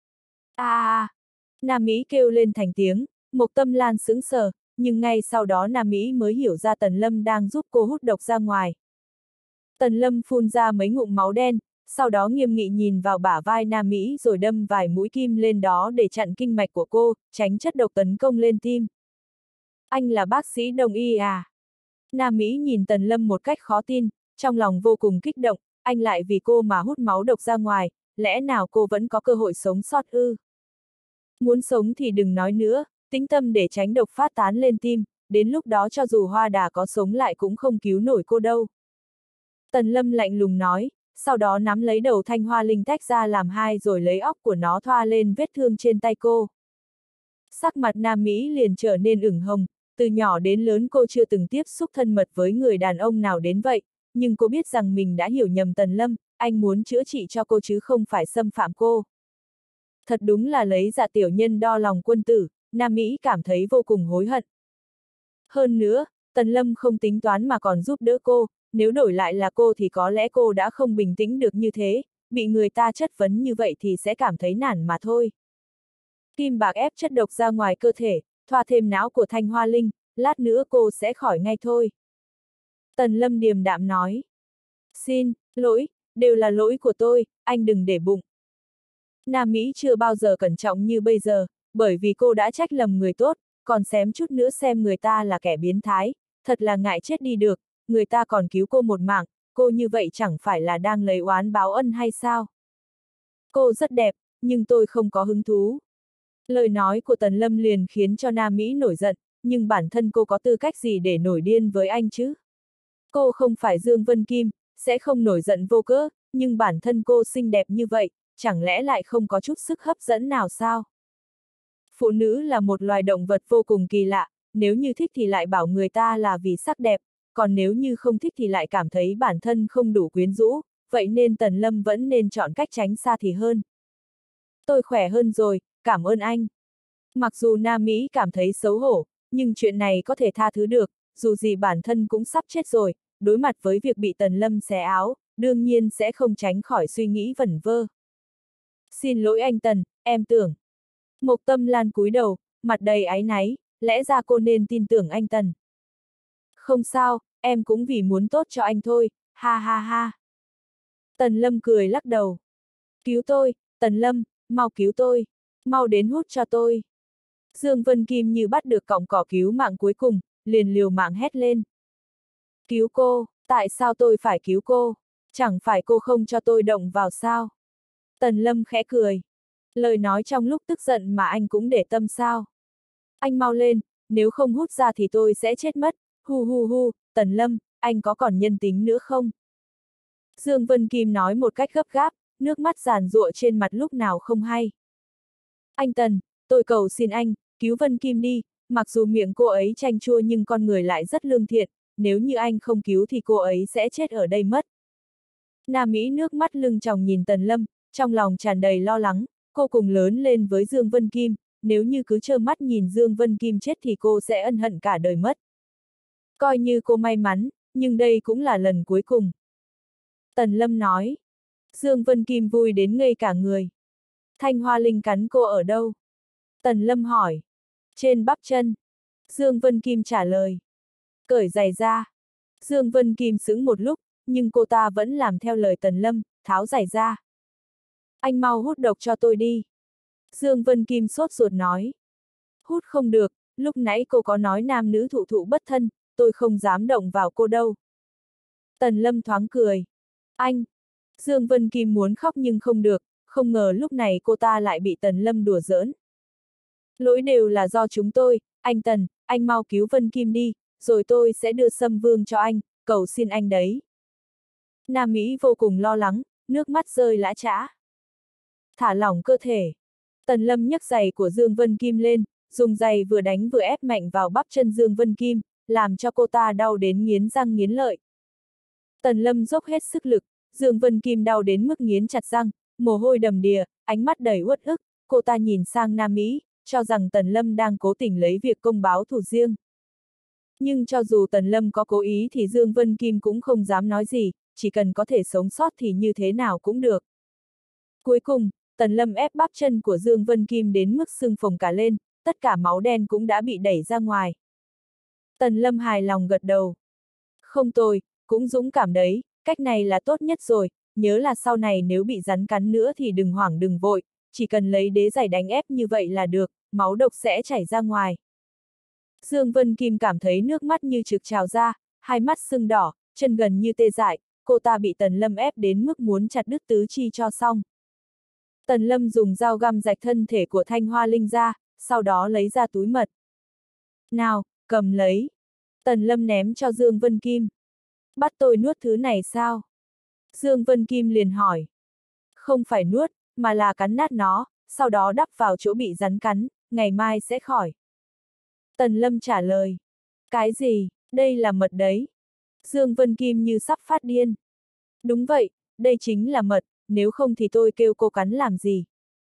A à, Nam Mỹ kêu lên thành tiếng, Mộc Tâm Lan sững sờ, nhưng ngay sau đó Nam Mỹ mới hiểu ra Tần Lâm đang giúp cô hút độc ra ngoài. Tần Lâm phun ra mấy ngụm máu đen, sau đó nghiêm nghị nhìn vào bả vai Nam Mỹ rồi đâm vài mũi kim lên đó để chặn kinh mạch của cô, tránh chất độc tấn công lên tim. Anh là bác sĩ đông y à? Nam Mỹ nhìn Tần Lâm một cách khó tin, trong lòng vô cùng kích động, anh lại vì cô mà hút máu độc ra ngoài, lẽ nào cô vẫn có cơ hội sống sót ư? Muốn sống thì đừng nói nữa, tĩnh tâm để tránh độc phát tán lên tim, đến lúc đó cho dù Hoa Đà có sống lại cũng không cứu nổi cô đâu. Tần Lâm lạnh lùng nói, sau đó nắm lấy đầu Thanh Hoa Linh tách ra làm hai rồi lấy óc của nó thoa lên vết thương trên tay cô. Sắc mặt Nam Mỹ liền trở nên ửng hồng, từ nhỏ đến lớn cô chưa từng tiếp xúc thân mật với người đàn ông nào đến vậy, nhưng cô biết rằng mình đã hiểu nhầm Tần Lâm, anh muốn chữa trị cho cô chứ không phải xâm phạm cô. Thật đúng là lấy dạ tiểu nhân đo lòng quân tử, Nam Mỹ cảm thấy vô cùng hối hận. Hơn nữa, Tần Lâm không tính toán mà còn giúp đỡ cô, nếu đổi lại là cô thì có lẽ cô đã không bình tĩnh được như thế, bị người ta chất vấn như vậy thì sẽ cảm thấy nản mà thôi. Kim bạc ép chất độc ra ngoài cơ thể, thoa thêm não của Thanh Hoa Linh, lát nữa cô sẽ khỏi ngay thôi. Tần Lâm điềm đạm nói. Xin lỗi, đều là lỗi của tôi, anh đừng để bụng. Nam Mỹ chưa bao giờ cẩn trọng như bây giờ, bởi vì cô đã trách lầm người tốt, còn xém chút nữa xem người ta là kẻ biến thái, thật là ngại chết đi được, người ta còn cứu cô một mạng, cô như vậy chẳng phải là đang lấy oán báo ân hay sao? Cô rất đẹp, nhưng tôi không có hứng thú. Lời nói của Tần Lâm liền khiến cho Nam Mỹ nổi giận, nhưng bản thân cô có tư cách gì để nổi điên với anh chứ? Cô không phải Dương Vân Kim, sẽ không nổi giận vô cớ, nhưng bản thân cô xinh đẹp như vậy, chẳng lẽ lại không có chút sức hấp dẫn nào sao? Phụ nữ là một loài động vật vô cùng kỳ lạ, nếu như thích thì lại bảo người ta là vì sắc đẹp, còn nếu như không thích thì lại cảm thấy bản thân không đủ quyến rũ, vậy nên Tần Lâm vẫn nên chọn cách tránh xa thì hơn. Tôi khỏe hơn rồi, cảm ơn anh. Mặc dù Nam Mỹ cảm thấy xấu hổ, nhưng chuyện này có thể tha thứ được, dù gì bản thân cũng sắp chết rồi, đối mặt với việc bị Tần Lâm xé áo, đương nhiên sẽ không tránh khỏi suy nghĩ vẩn vơ. Xin lỗi anh Tần, em tưởng. Mộc Tâm Lan cúi đầu, mặt đầy áy náy, lẽ ra cô nên tin tưởng anh Tần. Không sao, em cũng vì muốn tốt cho anh thôi, ha ha ha. Tần Lâm cười lắc đầu. Cứu tôi, Tần Lâm, mau cứu tôi, mau đến hút cho tôi. Dương Vân Kim như bắt được cọng cỏ cứu mạng cuối cùng, liền liều mạng hét lên. Cứu cô, tại sao tôi phải cứu cô? Chẳng phải cô không cho tôi động vào sao? Tần Lâm khẽ cười. Lời nói trong lúc tức giận mà anh cũng để tâm sao? Anh mau lên, nếu không hút ra thì tôi sẽ chết mất, hu hu hu, Tần Lâm, anh có còn nhân tính nữa không? Dương Vân Kim nói một cách gấp gáp, nước mắt giàn giụa trên mặt lúc nào không hay. Anh Tần, tôi cầu xin anh, cứu Vân Kim đi, mặc dù miệng cô ấy chanh chua nhưng con người lại rất lương thiện, nếu như anh không cứu thì cô ấy sẽ chết ở đây mất. Nam Mỹ nước mắt lưng tròng nhìn Tần Lâm, trong lòng tràn đầy lo lắng, cô cùng lớn lên với Dương Vân Kim, nếu như cứ trơ mắt nhìn Dương Vân Kim chết thì cô sẽ ân hận cả đời mất. Coi như cô may mắn, nhưng đây cũng là lần cuối cùng. Tần Lâm nói. Dương Vân Kim vui đến ngây cả người. Thanh Hoa Linh cắn cô ở đâu? Tần Lâm hỏi. Trên bắp chân. Dương Vân Kim trả lời. Cởi giày ra. Dương Vân Kim sững một lúc, nhưng cô ta vẫn làm theo lời Tần Lâm, tháo giày ra. Anh mau hút độc cho tôi đi. Dương Vân Kim sốt ruột nói. Hút không được, lúc nãy cô có nói nam nữ thụ thụ bất thân, tôi không dám động vào cô đâu. Tần Lâm thoáng cười. Anh! Dương Vân Kim muốn khóc nhưng không được, không ngờ lúc này cô ta lại bị Tần Lâm đùa giỡn. Lỗi đều là do chúng tôi, anh Tần, anh mau cứu Vân Kim đi, rồi tôi sẽ đưa Sâm Vương cho anh, cầu xin anh đấy. Nam Mỹ vô cùng lo lắng, nước mắt rơi lã chã. Thả lỏng cơ thể. Tần Lâm nhấc giày của Dương Vân Kim lên, dùng giày vừa đánh vừa ép mạnh vào bắp chân Dương Vân Kim, làm cho cô ta đau đến nghiến răng nghiến lợi. Tần Lâm dốc hết sức lực, Dương Vân Kim đau đến mức nghiến chặt răng, mồ hôi đầm đìa, ánh mắt đầy uất ức, cô ta nhìn sang Nam Mỹ, cho rằng Tần Lâm đang cố tình lấy việc công báo thù riêng. Nhưng cho dù Tần Lâm có cố ý thì Dương Vân Kim cũng không dám nói gì, chỉ cần có thể sống sót thì như thế nào cũng được. Cuối cùng, Tần Lâm ép bắp chân của Dương Vân Kim đến mức sưng phồng cả lên, tất cả máu đen cũng đã bị đẩy ra ngoài. Tần Lâm hài lòng gật đầu. Không tồi, cũng dũng cảm đấy, cách này là tốt nhất rồi, nhớ là sau này nếu bị rắn cắn nữa thì đừng hoảng đừng vội, chỉ cần lấy đế giày đánh ép như vậy là được, máu độc sẽ chảy ra ngoài. Dương Vân Kim cảm thấy nước mắt như trực trào ra, hai mắt sưng đỏ, chân gần như tê dại, cô ta bị Tần Lâm ép đến mức muốn chặt đứt tứ chi cho xong. Tần Lâm dùng dao găm rạch thân thể của Thanh Hoa Linh ra, sau đó lấy ra túi mật. Nào, cầm lấy. Tần Lâm ném cho Dương Vân Kim. Bắt tôi nuốt thứ này sao? Dương Vân Kim liền hỏi. Không phải nuốt, mà là cắn nát nó, sau đó đắp vào chỗ bị rắn cắn, ngày mai sẽ khỏi. Tần Lâm trả lời. Cái gì, đây là mật đấy. Dương Vân Kim như sắp phát điên. Đúng vậy, đây chính là mật, nếu không thì tôi kêu cô cắn làm gì.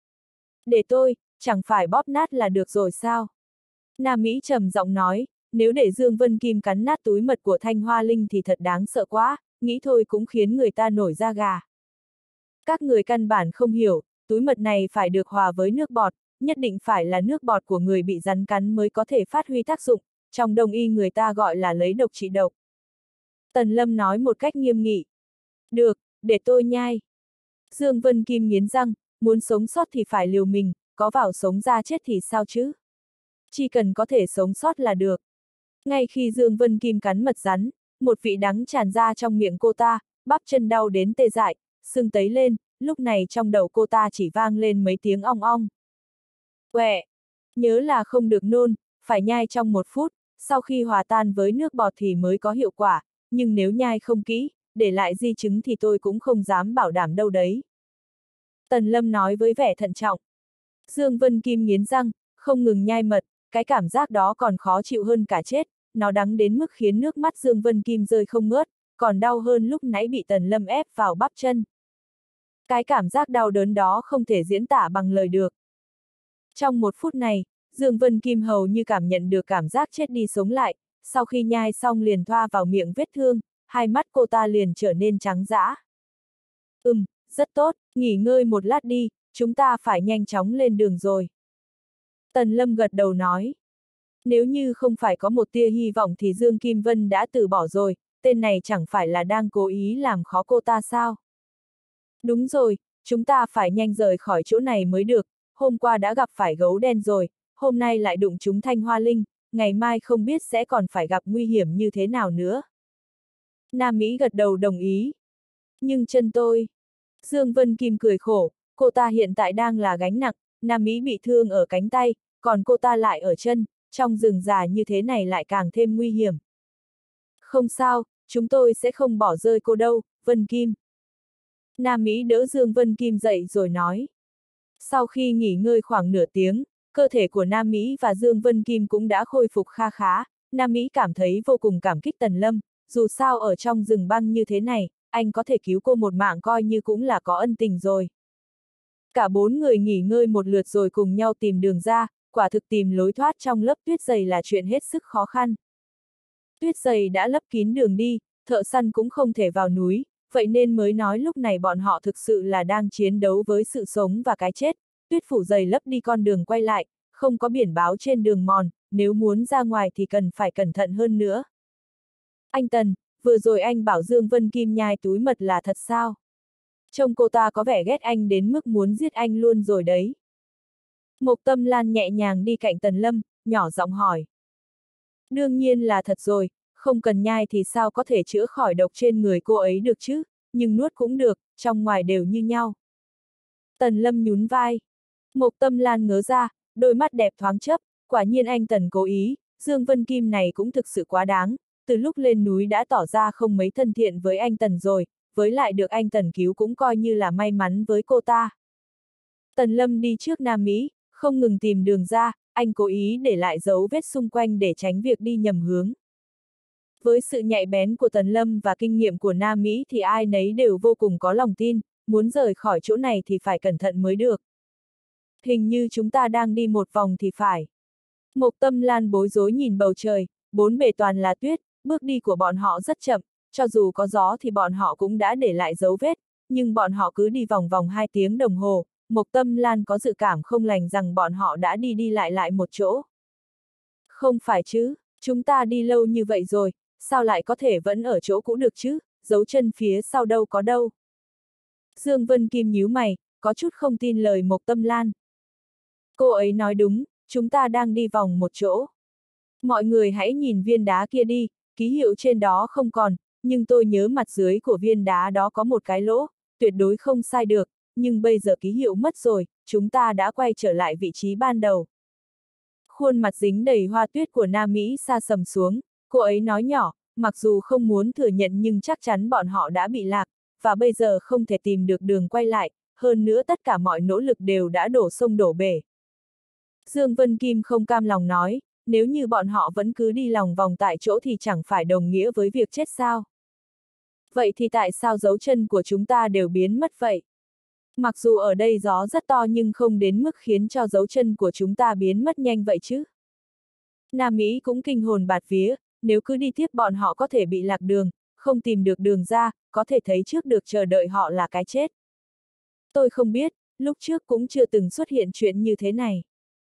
Để tôi, chẳng phải bóp nát là được rồi sao? Nam Mỹ trầm giọng nói, nếu để Dương Vân Kim cắn nát túi mật của Thanh Hoa Linh thì thật đáng sợ quá, nghĩ thôi cũng khiến người ta nổi da gà. Các người căn bản không hiểu, túi mật này phải được hòa với nước bọt, nhất định phải là nước bọt của người bị rắn cắn mới có thể phát huy tác dụng, trong đông y người ta gọi là lấy độc trị độc. Tần Lâm nói một cách nghiêm nghị. Được, để tôi nhai. Dương Vân Kim nghiến răng, muốn sống sót thì phải liều mình, có vào sống ra chết thì sao chứ? Chỉ cần có thể sống sót là được. Ngay khi Dương Vân Kim cắn mật rắn, một vị đắng tràn ra trong miệng cô ta, bắp chân đau đến tê dại, sưng tấy lên, lúc này trong đầu cô ta chỉ vang lên mấy tiếng ong ong. Quẹ! Nhớ là không được nôn, phải nhai trong một phút, sau khi hòa tan với nước bọt thì mới có hiệu quả, nhưng nếu nhai không kỹ, để lại di chứng thì tôi cũng không dám bảo đảm đâu đấy. Tần Lâm nói với vẻ thận trọng. Dương Vân Kim nghiến răng, không ngừng nhai mật, cái cảm giác đó còn khó chịu hơn cả chết, nó đắng đến mức khiến nước mắt Dương Vân Kim rơi không ngớt, còn đau hơn lúc nãy bị Tần Lâm ép vào bắp chân. Cái cảm giác đau đớn đó không thể diễn tả bằng lời được. Trong một phút này, Dương Vân Kim hầu như cảm nhận được cảm giác chết đi sống lại, sau khi nhai xong liền thoa vào miệng vết thương, hai mắt cô ta liền trở nên trắng dã. Ừm, rất tốt, nghỉ ngơi một lát đi, chúng ta phải nhanh chóng lên đường rồi. Tần Lâm gật đầu nói. Nếu như không phải có một tia hy vọng thì Dương Kim Vân đã từ bỏ rồi, tên này chẳng phải là đang cố ý làm khó cô ta sao? Đúng rồi, chúng ta phải nhanh rời khỏi chỗ này mới được, hôm qua đã gặp phải gấu đen rồi, hôm nay lại đụng chúng Thanh Hoa Linh, ngày mai không biết sẽ còn phải gặp nguy hiểm như thế nào nữa. Nam Mỹ gật đầu đồng ý. Nhưng chân tôi... Dương Vân Kim cười khổ, cô ta hiện tại đang là gánh nặng, Nam Mỹ bị thương ở cánh tay, còn cô ta lại ở chân, trong rừng già như thế này lại càng thêm nguy hiểm. Không sao, chúng tôi sẽ không bỏ rơi cô đâu, Vân Kim. Nam Mỹ đỡ Dương Vân Kim dậy rồi nói. Sau khi nghỉ ngơi khoảng nửa tiếng, cơ thể của Nam Mỹ và Dương Vân Kim cũng đã khôi phục kha khá, Nam Mỹ cảm thấy vô cùng cảm kích Tần Lâm, dù sao ở trong rừng băng như thế này, anh có thể cứu cô một mạng coi như cũng là có ân tình rồi. Cả bốn người nghỉ ngơi một lượt rồi cùng nhau tìm đường ra, quả thực tìm lối thoát trong lớp tuyết dày là chuyện hết sức khó khăn. Tuyết dày đã lấp kín đường đi, thợ săn cũng không thể vào núi, vậy nên mới nói lúc này bọn họ thực sự là đang chiến đấu với sự sống và cái chết. Tuyết phủ dày lấp đi con đường quay lại, không có biển báo trên đường mòn, nếu muốn ra ngoài thì cần phải cẩn thận hơn nữa. Anh Tần, vừa rồi anh bảo Dương Vân Kim nhai túi mật là thật sao? Trông cô ta có vẻ ghét anh đến mức muốn giết anh luôn rồi đấy. Mộc Tâm Lan nhẹ nhàng đi cạnh Tần Lâm, nhỏ giọng hỏi. Đương nhiên là thật rồi, không cần nhai thì sao có thể chữa khỏi độc trên người cô ấy được chứ, nhưng nuốt cũng được, trong ngoài đều như nhau. Tần Lâm nhún vai. Mộc Tâm Lan ngớ ra, đôi mắt đẹp thoáng chớp, quả nhiên anh Tần cố ý, Dương Vân Kim này cũng thực sự quá đáng, từ lúc lên núi đã tỏ ra không mấy thân thiện với anh Tần rồi, với lại được anh Tần cứu cũng coi như là may mắn với cô ta. Tần Lâm đi trước Nam Mỹ, không ngừng tìm đường ra, anh cố ý để lại dấu vết xung quanh để tránh việc đi nhầm hướng. Với sự nhạy bén của Tần Lâm và kinh nghiệm của Nam Mỹ thì ai nấy đều vô cùng có lòng tin, muốn rời khỏi chỗ này thì phải cẩn thận mới được. Hình như chúng ta đang đi một vòng thì phải. Mộc Tâm Lan bối rối nhìn bầu trời, bốn bề toàn là tuyết, bước đi của bọn họ rất chậm, cho dù có gió thì bọn họ cũng đã để lại dấu vết, nhưng bọn họ cứ đi vòng vòng hai tiếng đồng hồ, Mộc Tâm Lan có dự cảm không lành rằng bọn họ đã đi đi lại lại một chỗ. Không phải chứ, chúng ta đi lâu như vậy rồi, sao lại có thể vẫn ở chỗ cũ được chứ, dấu chân phía sau đâu có đâu. Dương Vân Kim nhíu mày, có chút không tin lời Mộc Tâm Lan. Cô ấy nói đúng, chúng ta đang đi vòng một chỗ. Mọi người hãy nhìn viên đá kia đi, ký hiệu trên đó không còn, nhưng tôi nhớ mặt dưới của viên đá đó có một cái lỗ, tuyệt đối không sai được, nhưng bây giờ ký hiệu mất rồi, chúng ta đã quay trở lại vị trí ban đầu. Khuôn mặt dính đầy hoa tuyết của Nam Mỹ sa sầm xuống, cô ấy nói nhỏ, mặc dù không muốn thừa nhận nhưng chắc chắn bọn họ đã bị lạc, và bây giờ không thể tìm được đường quay lại, hơn nữa tất cả mọi nỗ lực đều đã đổ sông đổ bể. Dương Vân Kim không cam lòng nói, nếu như bọn họ vẫn cứ đi lòng vòng tại chỗ thì chẳng phải đồng nghĩa với việc chết sao? Vậy thì tại sao dấu chân của chúng ta đều biến mất vậy? Mặc dù ở đây gió rất to nhưng không đến mức khiến cho dấu chân của chúng ta biến mất nhanh vậy chứ. Nam Mỹ cũng kinh hồn bạt vía, nếu cứ đi tiếp bọn họ có thể bị lạc đường, không tìm được đường ra, có thể thấy trước được chờ đợi họ là cái chết. Tôi không biết, lúc trước cũng chưa từng xuất hiện chuyện như thế này.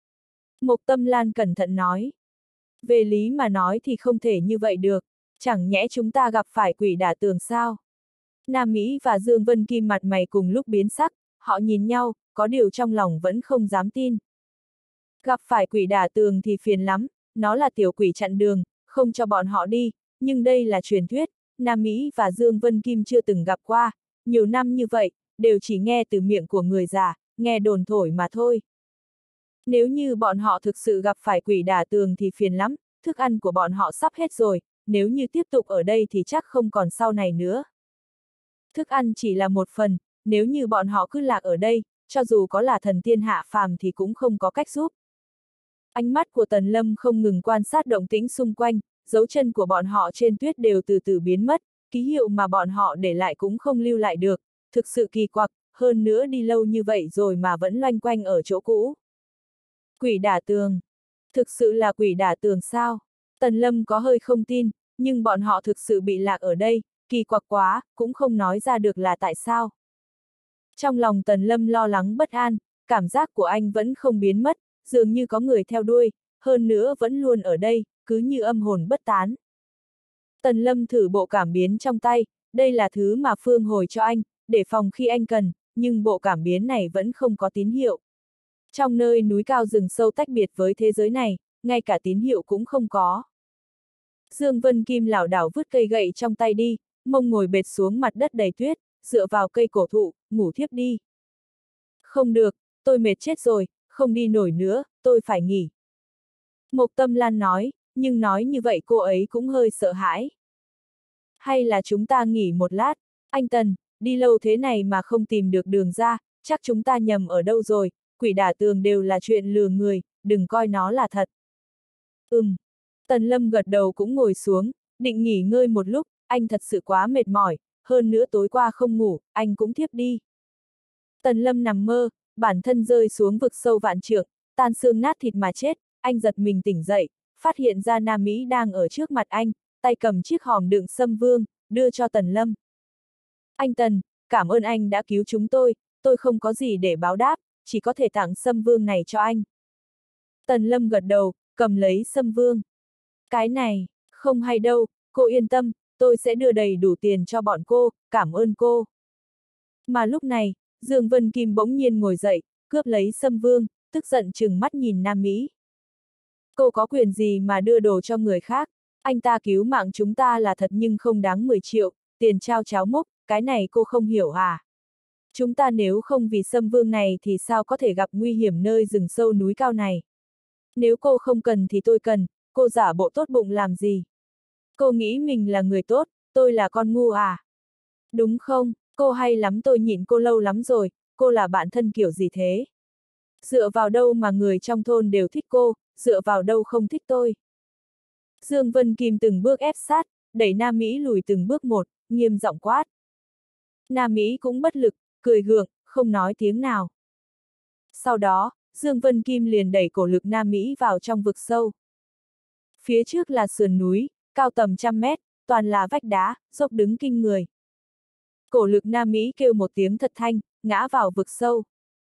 Mộc Tâm Lan cẩn thận nói. Về lý mà nói thì không thể như vậy được, chẳng nhẽ chúng ta gặp phải quỷ đả tường sao? Nam Mỹ và Dương Vân Kim mặt mày cùng lúc biến sắc, họ nhìn nhau, có điều trong lòng vẫn không dám tin. Gặp phải quỷ đả tường thì phiền lắm, nó là tiểu quỷ chặn đường, không cho bọn họ đi, nhưng đây là truyền thuyết, Nam Mỹ và Dương Vân Kim chưa từng gặp qua, nhiều năm như vậy, đều chỉ nghe từ miệng của người già, nghe đồn thổi mà thôi. Nếu như bọn họ thực sự gặp phải quỷ đả tường thì phiền lắm, thức ăn của bọn họ sắp hết rồi, nếu như tiếp tục ở đây thì chắc không còn sau này nữa. Thức ăn chỉ là một phần, nếu như bọn họ cứ lạc ở đây, cho dù có là thần tiên hạ phàm thì cũng không có cách giúp. Ánh mắt của Tần Lâm không ngừng quan sát động tĩnh xung quanh, dấu chân của bọn họ trên tuyết đều từ từ biến mất, ký hiệu mà bọn họ để lại cũng không lưu lại được, thực sự kỳ quặc, hơn nữa đi lâu như vậy rồi mà vẫn loanh quanh ở chỗ cũ. Quỷ đả tường. Thực sự là quỷ đả tường sao? Tần Lâm có hơi không tin, nhưng bọn họ thực sự bị lạc ở đây, kỳ quặc quá, cũng không nói ra được là tại sao. Trong lòng Tần Lâm lo lắng bất an, cảm giác của anh vẫn không biến mất, dường như có người theo đuôi, hơn nữa vẫn luôn ở đây, cứ như âm hồn bất tán. Tần Lâm thử bộ cảm biến trong tay, đây là thứ mà Phương hồi cho anh, để phòng khi anh cần, nhưng bộ cảm biến này vẫn không có tín hiệu. Trong nơi núi cao rừng sâu tách biệt với thế giới này, ngay cả tín hiệu cũng không có. Dương Vân Kim lảo đảo vứt cây gậy trong tay đi, mông ngồi bệt xuống mặt đất đầy tuyết, dựa vào cây cổ thụ, ngủ thiếp đi. Không được, tôi mệt chết rồi, không đi nổi nữa, tôi phải nghỉ. Mộc Tâm Lan nói, nhưng nói như vậy cô ấy cũng hơi sợ hãi. Hay là chúng ta nghỉ một lát, anh Tần, đi lâu thế này mà không tìm được đường ra, chắc chúng ta nhầm ở đâu rồi, quỷ đả tường đều là chuyện lừa người, đừng coi nó là thật. Ừm. Tần Lâm gật đầu cũng ngồi xuống, định nghỉ ngơi một lúc, anh thật sự quá mệt mỏi, hơn nữa tối qua không ngủ, anh cũng thiếp đi. Tần Lâm nằm mơ, bản thân rơi xuống vực sâu vạn trượng, tan xương nát thịt mà chết, anh giật mình tỉnh dậy, phát hiện ra Nam Mỹ đang ở trước mặt anh, tay cầm chiếc hòm đựng sâm vương, đưa cho Tần Lâm. Anh Tần, cảm ơn anh đã cứu chúng tôi, tôi không có gì để báo đáp, chỉ có thể tặng sâm vương này cho anh. Tần Lâm gật đầu, cầm lấy sâm vương. Cái này, không hay đâu, cô yên tâm, tôi sẽ đưa đầy đủ tiền cho bọn cô, cảm ơn cô. Mà lúc này, Dương Vân Kim bỗng nhiên ngồi dậy, cướp lấy sâm vương, tức giận trừng mắt nhìn Nam Mỹ. Cô có quyền gì mà đưa đồ cho người khác, anh ta cứu mạng chúng ta là thật nhưng không đáng mười triệu, tiền trao cháo múc, cái này cô không hiểu à? Chúng ta nếu không vì sâm vương này thì sao có thể gặp nguy hiểm nơi rừng sâu núi cao này? Nếu cô không cần thì tôi cần, cô giả bộ tốt bụng làm gì? Cô nghĩ mình là người tốt, tôi là con ngu à? Đúng không, cô hay lắm, tôi nhịn cô lâu lắm rồi, cô là bạn thân kiểu gì thế? Dựa vào đâu mà người trong thôn đều thích cô, dựa vào đâu không thích tôi? Dương Vân Kim từng bước ép sát, đẩy Nam Mỹ lùi từng bước một, nghiêm giọng quát. Nam Mỹ cũng bất lực, cười gượng, không nói tiếng nào. Sau đó, Dương Vân Kim liền đẩy cổ lực Nam Mỹ vào trong vực sâu. Phía trước là sườn núi, cao tầm trăm mét, toàn là vách đá, dốc đứng kinh người. Cổ lực Nam Mỹ kêu một tiếng thật thanh, ngã vào vực sâu.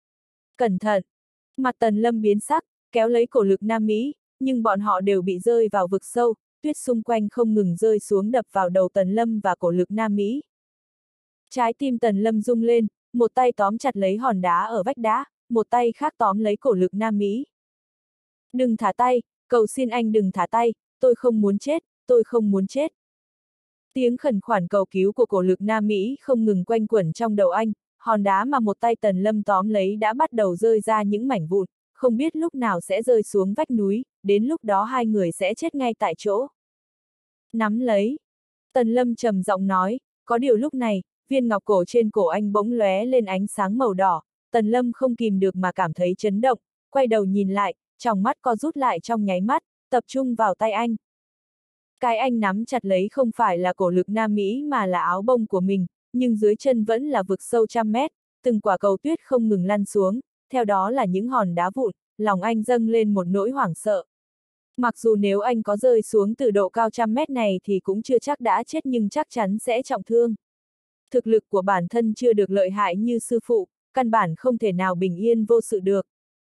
Cẩn thận! Mặt Tần Lâm biến sắc, kéo lấy cổ lực Nam Mỹ, nhưng bọn họ đều bị rơi vào vực sâu, tuyết xung quanh không ngừng rơi xuống đập vào đầu Tần Lâm và cổ lực Nam Mỹ. Trái tim Tần Lâm rung lên, một tay tóm chặt lấy hòn đá ở vách đá, một tay khác tóm lấy cổ lực Nam Mỹ. Đừng thả tay, cầu xin anh đừng thả tay, tôi không muốn chết, tôi không muốn chết. Tiếng khẩn khoản cầu cứu của cổ lực Nam Mỹ không ngừng quanh quẩn trong đầu anh, hòn đá mà một tay Tần Lâm tóm lấy đã bắt đầu rơi ra những mảnh vụn, không biết lúc nào sẽ rơi xuống vách núi, đến lúc đó hai người sẽ chết ngay tại chỗ. Nắm lấy. Tần Lâm trầm giọng nói, có điều lúc này, viên ngọc cổ trên cổ anh bỗng lóe lên ánh sáng màu đỏ, Tần Lâm không kìm được mà cảm thấy chấn động, quay đầu nhìn lại, tròng mắt co rút lại trong nháy mắt, tập trung vào tay anh. Cái anh nắm chặt lấy không phải là cổ lực Nam Mỹ mà là áo bông của mình, nhưng dưới chân vẫn là vực sâu trăm mét, từng quả cầu tuyết không ngừng lăn xuống, theo đó là những hòn đá vụn, lòng anh dâng lên một nỗi hoảng sợ. Mặc dù nếu anh có rơi xuống từ độ cao trăm mét này thì cũng chưa chắc đã chết nhưng chắc chắn sẽ trọng thương. Thực lực của bản thân chưa được lợi hại như sư phụ, căn bản không thể nào bình yên vô sự được.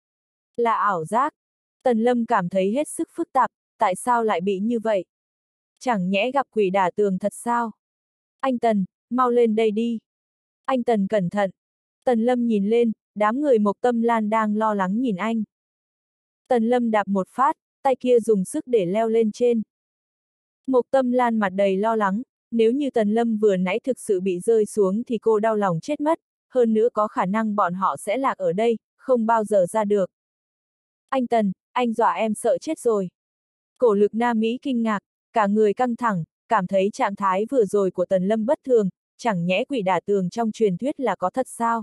Là ảo giác. Tần Lâm cảm thấy hết sức phức tạp, tại sao lại bị như vậy? Chẳng nhẽ gặp quỷ đả tường thật sao? Anh Tần, mau lên đây đi. Anh Tần cẩn thận. Tần Lâm nhìn lên, đám người Mộc Tâm Lan đang lo lắng nhìn anh. Tần Lâm đạp một phát, tay kia dùng sức để leo lên trên. Mộc Tâm Lan mặt đầy lo lắng, nếu như Tần Lâm vừa nãy thực sự bị rơi xuống thì cô đau lòng chết mất, hơn nữa có khả năng bọn họ sẽ lạc ở đây, không bao giờ ra được. Anh Tần, anh dọa em sợ chết rồi. Cổ Lực Nam Mỹ kinh ngạc, cả người căng thẳng, cảm thấy trạng thái vừa rồi của Tần Lâm bất thường, chẳng nhẽ quỷ đả tường trong truyền thuyết là có thật sao?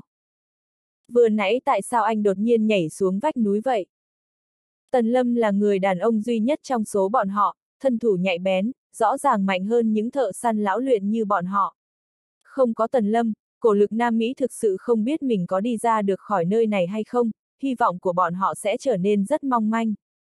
Vừa nãy tại sao anh đột nhiên nhảy xuống vách núi vậy? Tần Lâm là người đàn ông duy nhất trong số bọn họ, thân thủ nhạy bén, rõ ràng mạnh hơn những thợ săn lão luyện như bọn họ. Không có Tần Lâm, Cổ Lực Nam Mỹ thực sự không biết mình có đi ra được khỏi nơi này hay không, hy vọng của bọn họ sẽ trở nên rất mong manh.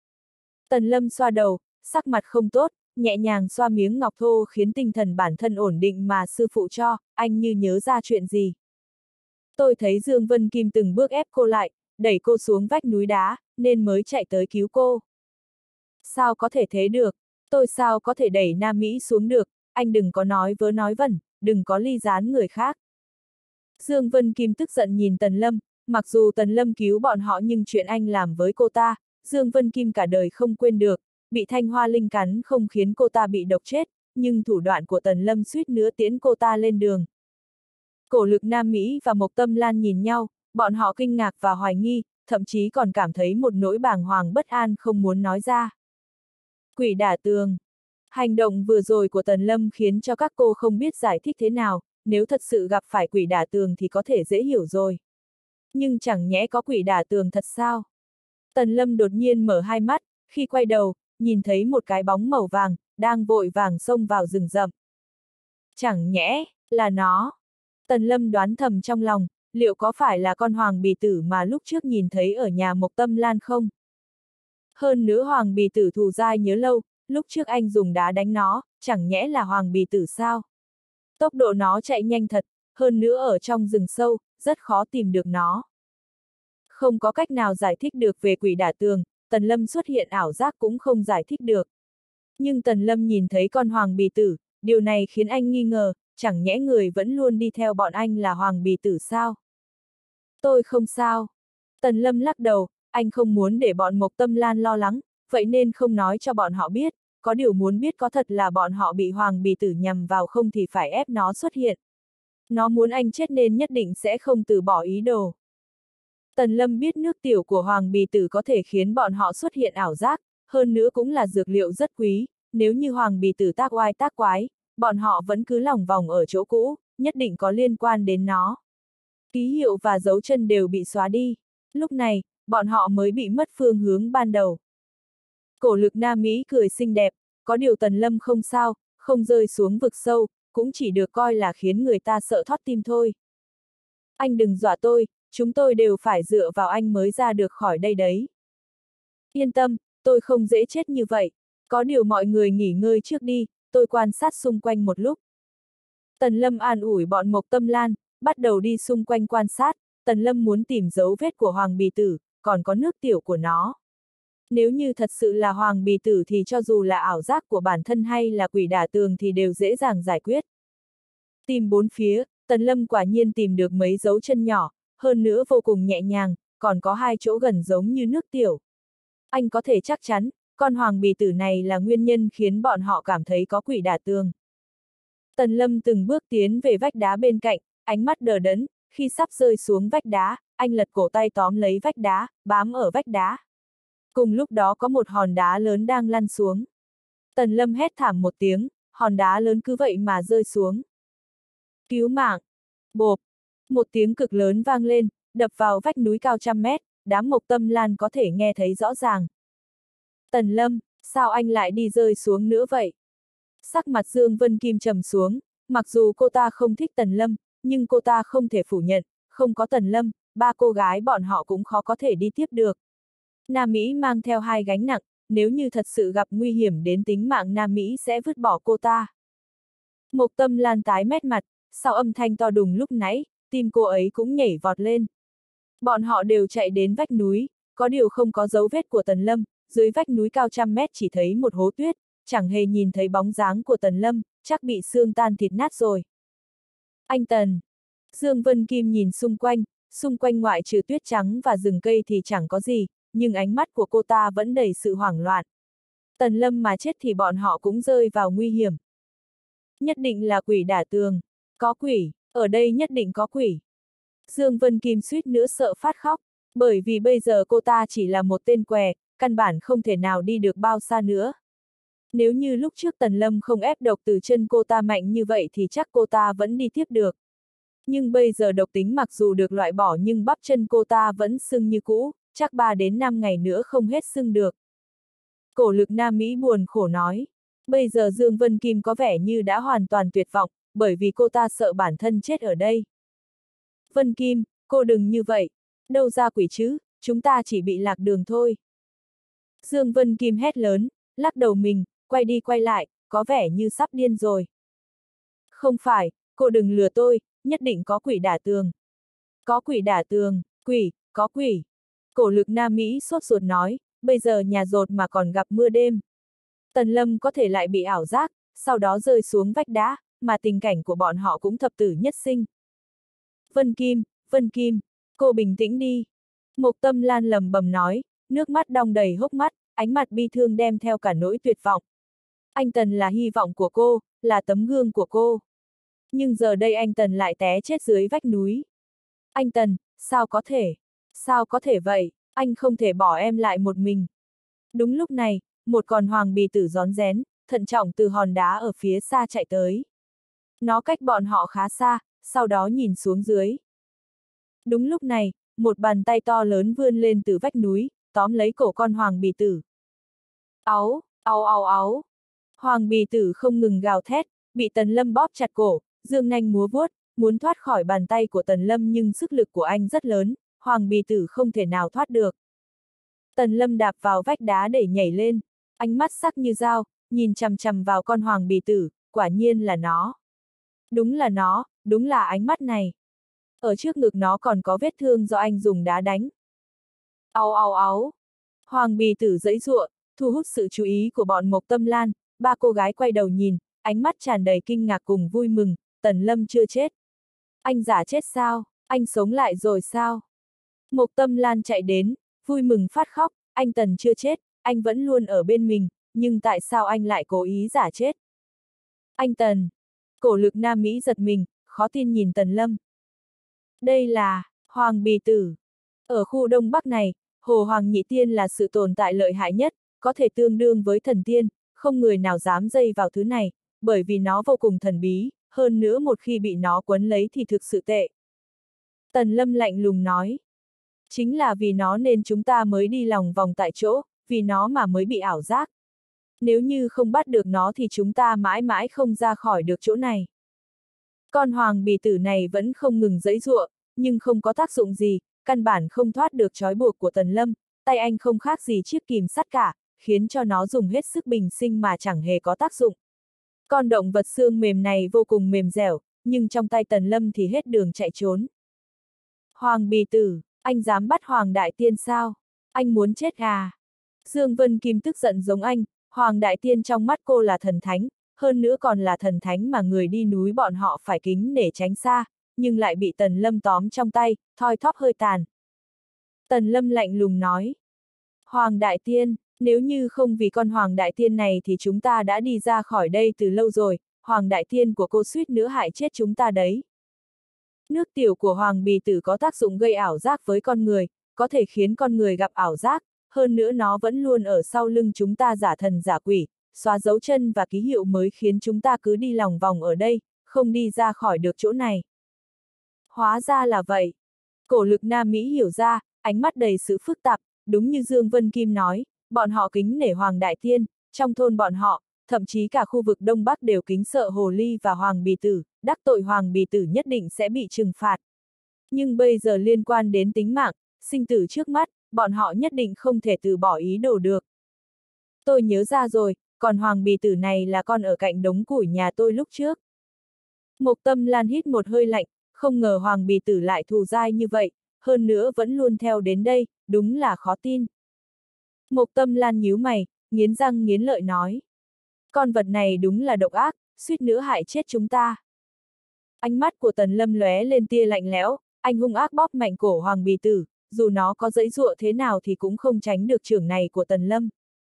Tần Lâm xoa đầu, sắc mặt không tốt, nhẹ nhàng xoa miếng ngọc thô khiến tinh thần bản thân ổn định mà sư phụ cho, anh như nhớ ra chuyện gì. Tôi thấy Dương Vân Kim từng bước ép cô lại, đẩy cô xuống vách núi đá, nên mới chạy tới cứu cô. Sao có thể thế được? Tôi sao có thể đẩy Nam Mỹ xuống được, anh đừng có nói vớ nói vẩn, đừng có ly gián người khác. Dương Vân Kim tức giận nhìn Tần Lâm, mặc dù Tần Lâm cứu bọn họ nhưng chuyện anh làm với cô ta, Dương Vân Kim cả đời không quên được, bị Thanh Hoa Linh cắn không khiến cô ta bị độc chết, nhưng thủ đoạn của Tần Lâm suýt nữa tiễn cô ta lên đường. Cổ Lực Nam Mỹ và Mộc Tâm Lan nhìn nhau, bọn họ kinh ngạc và hoài nghi, thậm chí còn cảm thấy một nỗi bàng hoàng bất an không muốn nói ra. Quỷ đả tường. Hành động vừa rồi của Tần Lâm khiến cho các cô không biết giải thích thế nào, nếu thật sự gặp phải quỷ đả tường thì có thể dễ hiểu rồi. Nhưng chẳng nhẽ có quỷ đả tường thật sao? Tần Lâm đột nhiên mở hai mắt, khi quay đầu, nhìn thấy một cái bóng màu vàng, đang vội vàng xông vào rừng rậm. Chẳng nhẽ, là nó. Tần Lâm đoán thầm trong lòng, liệu có phải là con hoàng bì tử mà lúc trước nhìn thấy ở nhà Mộc Tâm Lan không? Hơn nữa hoàng bì tử thù dai nhớ lâu, lúc trước anh dùng đá đánh nó, chẳng nhẽ là hoàng bì tử sao? Tốc độ nó chạy nhanh thật, hơn nữa ở trong rừng sâu, rất khó tìm được nó. Không có cách nào giải thích được về quỷ đả tường, Tần Lâm xuất hiện ảo giác cũng không giải thích được. Nhưng Tần Lâm nhìn thấy con hoàng bì tử, điều này khiến anh nghi ngờ, chẳng nhẽ người vẫn luôn đi theo bọn anh là hoàng bì tử sao? Tôi không sao. Tần Lâm lắc đầu, anh không muốn để bọn Mộc Tâm Lan lo lắng, vậy nên không nói cho bọn họ biết, có điều muốn biết có thật là bọn họ bị hoàng bì tử nhằm vào không thì phải ép nó xuất hiện. Nó muốn anh chết nên nhất định sẽ không từ bỏ ý đồ. Tần Lâm biết nước tiểu của hoàng bì tử có thể khiến bọn họ xuất hiện ảo giác, hơn nữa cũng là dược liệu rất quý, nếu như hoàng bì tử tác oai tác quái, bọn họ vẫn cứ lòng vòng ở chỗ cũ, nhất định có liên quan đến nó. Ký hiệu và dấu chân đều bị xóa đi, lúc này, bọn họ mới bị mất phương hướng ban đầu. Cổ Lực Nam Mỹ cười xinh đẹp, có điều Tần Lâm không sao, không rơi xuống vực sâu, cũng chỉ được coi là khiến người ta sợ thót tim thôi. Anh đừng dọa tôi, chúng tôi đều phải dựa vào anh mới ra được khỏi đây đấy. Yên tâm, tôi không dễ chết như vậy, có điều mọi người nghỉ ngơi trước đi, tôi quan sát xung quanh một lúc. Tần Lâm an ủi bọn Mộc Tâm Lan, bắt đầu đi xung quanh quan sát, Tần Lâm muốn tìm dấu vết của hoàng bì tử, còn có nước tiểu của nó. Nếu như thật sự là hoàng bì tử thì cho dù là ảo giác của bản thân hay là quỷ đả tường thì đều dễ dàng giải quyết. Tìm bốn phía, Tần Lâm quả nhiên tìm được mấy dấu chân nhỏ, hơn nữa vô cùng nhẹ nhàng, còn có hai chỗ gần giống như nước tiểu. Anh có thể chắc chắn, con hoàng bì tử này là nguyên nhân khiến bọn họ cảm thấy có quỷ đả tường. Tần Lâm từng bước tiến về vách đá bên cạnh, ánh mắt đờ đẫn, khi sắp rơi xuống vách đá, anh lật cổ tay tóm lấy vách đá, bám ở vách đá. Cùng lúc đó có một hòn đá lớn đang lăn xuống. Tần Lâm hét thảm một tiếng, hòn đá lớn cứ vậy mà rơi xuống. Cứu mạng! Bộp! Một tiếng cực lớn vang lên, đập vào vách núi cao trăm mét, đám Mộc Tâm Lan có thể nghe thấy rõ ràng. Tần Lâm, sao anh lại đi rơi xuống nữa vậy? Sắc mặt Dương Vân Kim trầm xuống, mặc dù cô ta không thích Tần Lâm, nhưng cô ta không thể phủ nhận, không có Tần Lâm, ba cô gái bọn họ cũng khó có thể đi tiếp được. Nam Mỹ mang theo hai gánh nặng, nếu như thật sự gặp nguy hiểm đến tính mạng Nam Mỹ sẽ vứt bỏ cô ta. Mộc Tâm Lan tái mét mặt, sau âm thanh to đùng lúc nãy, tim cô ấy cũng nhảy vọt lên. Bọn họ đều chạy đến vách núi, có điều không có dấu vết của Tần Lâm, dưới vách núi cao trăm mét chỉ thấy một hố tuyết, chẳng hề nhìn thấy bóng dáng của Tần Lâm, chắc bị xương tan thịt nát rồi. Anh Tần. Dương Vân Kim nhìn xung quanh, xung quanh ngoại trừ tuyết trắng và rừng cây thì chẳng có gì, nhưng ánh mắt của cô ta vẫn đầy sự hoảng loạn. Tần Lâm mà chết thì bọn họ cũng rơi vào nguy hiểm. Nhất định là quỷ đả tường. Có quỷ, ở đây nhất định có quỷ. Dương Vân Kim suýt nữa sợ phát khóc, bởi vì bây giờ cô ta chỉ là một tên què, căn bản không thể nào đi được bao xa nữa. Nếu như lúc trước Tần Lâm không ép độc từ chân cô ta mạnh như vậy thì chắc cô ta vẫn đi tiếp được. Nhưng bây giờ độc tính mặc dù được loại bỏ nhưng bắp chân cô ta vẫn sưng như cũ, chắc ba đến năm ngày nữa không hết sưng được. Cổ Lực Nam Mỹ buồn khổ nói. Bây giờ Dương Vân Kim có vẻ như đã hoàn toàn tuyệt vọng, bởi vì cô ta sợ bản thân chết ở đây. Vân Kim, cô đừng như vậy. Đâu ra quỷ chứ, chúng ta chỉ bị lạc đường thôi. Dương Vân Kim hét lớn, lắc đầu mình, quay đi quay lại, có vẻ như sắp điên rồi. Không phải, cô đừng lừa tôi, nhất định có quỷ đả tường. Có quỷ đả tường, quỷ, có quỷ. Cổ Lực Nam Mỹ sốt ruột nói, bây giờ nhà dột mà còn gặp mưa đêm. Tần Lâm có thể lại bị ảo giác, sau đó rơi xuống vách đá, mà tình cảnh của bọn họ cũng thập tử nhất sinh. Vân Kim, Vân Kim, cô bình tĩnh đi. Mộc Tâm Lan lầm bầm nói, nước mắt đong đầy hốc mắt, ánh mặt bi thương đem theo cả nỗi tuyệt vọng. Anh Tần là hy vọng của cô, là tấm gương của cô. Nhưng giờ đây anh Tần lại té chết dưới vách núi. Anh Tần, sao có thể? Sao có thể vậy? Anh không thể bỏ em lại một mình. Đúng lúc này, một con hoàng bì tử rón rén, thận trọng từ hòn đá ở phía xa chạy tới. Nó cách bọn họ khá xa, sau đó nhìn xuống dưới. Đúng lúc này, một bàn tay to lớn vươn lên từ vách núi, tóm lấy cổ con hoàng bì tử. Áu, áu áu áu. Hoàng bì tử không ngừng gào thét, bị Tần Lâm bóp chặt cổ, dương nanh múa vuốt, muốn thoát khỏi bàn tay của Tần Lâm nhưng sức lực của anh rất lớn, hoàng bì tử không thể nào thoát được. Tần Lâm đạp vào vách đá để nhảy lên, ánh mắt sắc như dao, nhìn chằm chằm vào con hoàng bì tử, quả nhiên là nó. Đúng là nó, đúng là ánh mắt này. Ở trước ngực nó còn có vết thương do anh dùng đá đánh. Áu áu áu. Hoàng bì tử giãy giụa, thu hút sự chú ý của bọn Mộc Tâm Lan, ba cô gái quay đầu nhìn, ánh mắt tràn đầy kinh ngạc cùng vui mừng, Tần Lâm chưa chết. Anh giả chết sao? Anh sống lại rồi sao? Mộc Tâm Lan chạy đến, vui mừng phát khóc, anh Tần chưa chết, anh vẫn luôn ở bên mình, nhưng tại sao anh lại cố ý giả chết? Anh Tần. Cổ Lực Nam Mỹ giật mình, khó tin nhìn Tần Lâm. Đây là Hoàng bì tử. Ở khu Đông Bắc này, Hồ Hoàng Nhị Tiên là sự tồn tại lợi hại nhất, có thể tương đương với thần tiên, không người nào dám dây vào thứ này, bởi vì nó vô cùng thần bí, hơn nữa một khi bị nó quấn lấy thì thực sự tệ. Tần Lâm lạnh lùng nói. Chính là vì nó nên chúng ta mới đi lòng vòng tại chỗ, vì nó mà mới bị ảo giác. Nếu như không bắt được nó thì chúng ta mãi mãi không ra khỏi được chỗ này. Con hoàng bì tử này vẫn không ngừng giãy giụa, nhưng không có tác dụng gì, căn bản không thoát được trói buộc của Tần Lâm, tay anh không khác gì chiếc kìm sắt cả, khiến cho nó dùng hết sức bình sinh mà chẳng hề có tác dụng. Con động vật xương mềm này vô cùng mềm dẻo, nhưng trong tay Tần Lâm thì hết đường chạy trốn. Hoàng bì tử, anh dám bắt Hoàng Đại Tiên sao? Anh muốn chết à? Dương Vân Kim tức giận giống anh, Hoàng Đại Tiên trong mắt cô là thần thánh, hơn nữa còn là thần thánh mà người đi núi bọn họ phải kính nể tránh xa, nhưng lại bị Tần Lâm tóm trong tay, thoi thóp hơi tàn. Tần Lâm lạnh lùng nói. Hoàng Đại Tiên, nếu như không vì con Hoàng Đại Tiên này thì chúng ta đã đi ra khỏi đây từ lâu rồi, Hoàng Đại Tiên của cô suýt nữa hại chết chúng ta đấy. Nước tiểu của Hoàng bì tử có tác dụng gây ảo giác với con người, có thể khiến con người gặp ảo giác, hơn nữa nó vẫn luôn ở sau lưng chúng ta giả thần giả quỷ, xóa dấu chân và ký hiệu mới khiến chúng ta cứ đi lòng vòng ở đây, không đi ra khỏi được chỗ này. Hóa ra là vậy. Cổ Lực Nam Mỹ hiểu ra, ánh mắt đầy sự phức tạp, đúng như Dương Vân Kim nói, bọn họ kính nể Hoàng Đại Tiên, trong thôn bọn họ, thậm chí cả khu vực Đông Bắc đều kính sợ Hồ Ly và Hoàng bì tử, đắc tội Hoàng bì tử nhất định sẽ bị trừng phạt. Nhưng bây giờ liên quan đến tính mạng, sinh tử trước mắt, bọn họ nhất định không thể từ bỏ ý đồ được. Tôi nhớ ra rồi, còn Hoàng bì tử này là con ở cạnh đống củi nhà tôi lúc trước. Mộc Tâm Lan hít một hơi lạnh, không ngờ Hoàng bì tử lại thù dai như vậy, hơn nữa vẫn luôn theo đến đây, đúng là khó tin. Mộc Tâm Lan nhíu mày, nghiến răng nghiến lợi nói. Con vật này đúng là độc ác, suýt nữa hại chết chúng ta. Ánh mắt của Tần Lâm lóe lên tia lạnh lẽo, anh hung ác bóp mạnh cổ Hoàng Bì Tử, dù nó có giãy giụa thế nào thì cũng không tránh được chưởng này của Tần Lâm.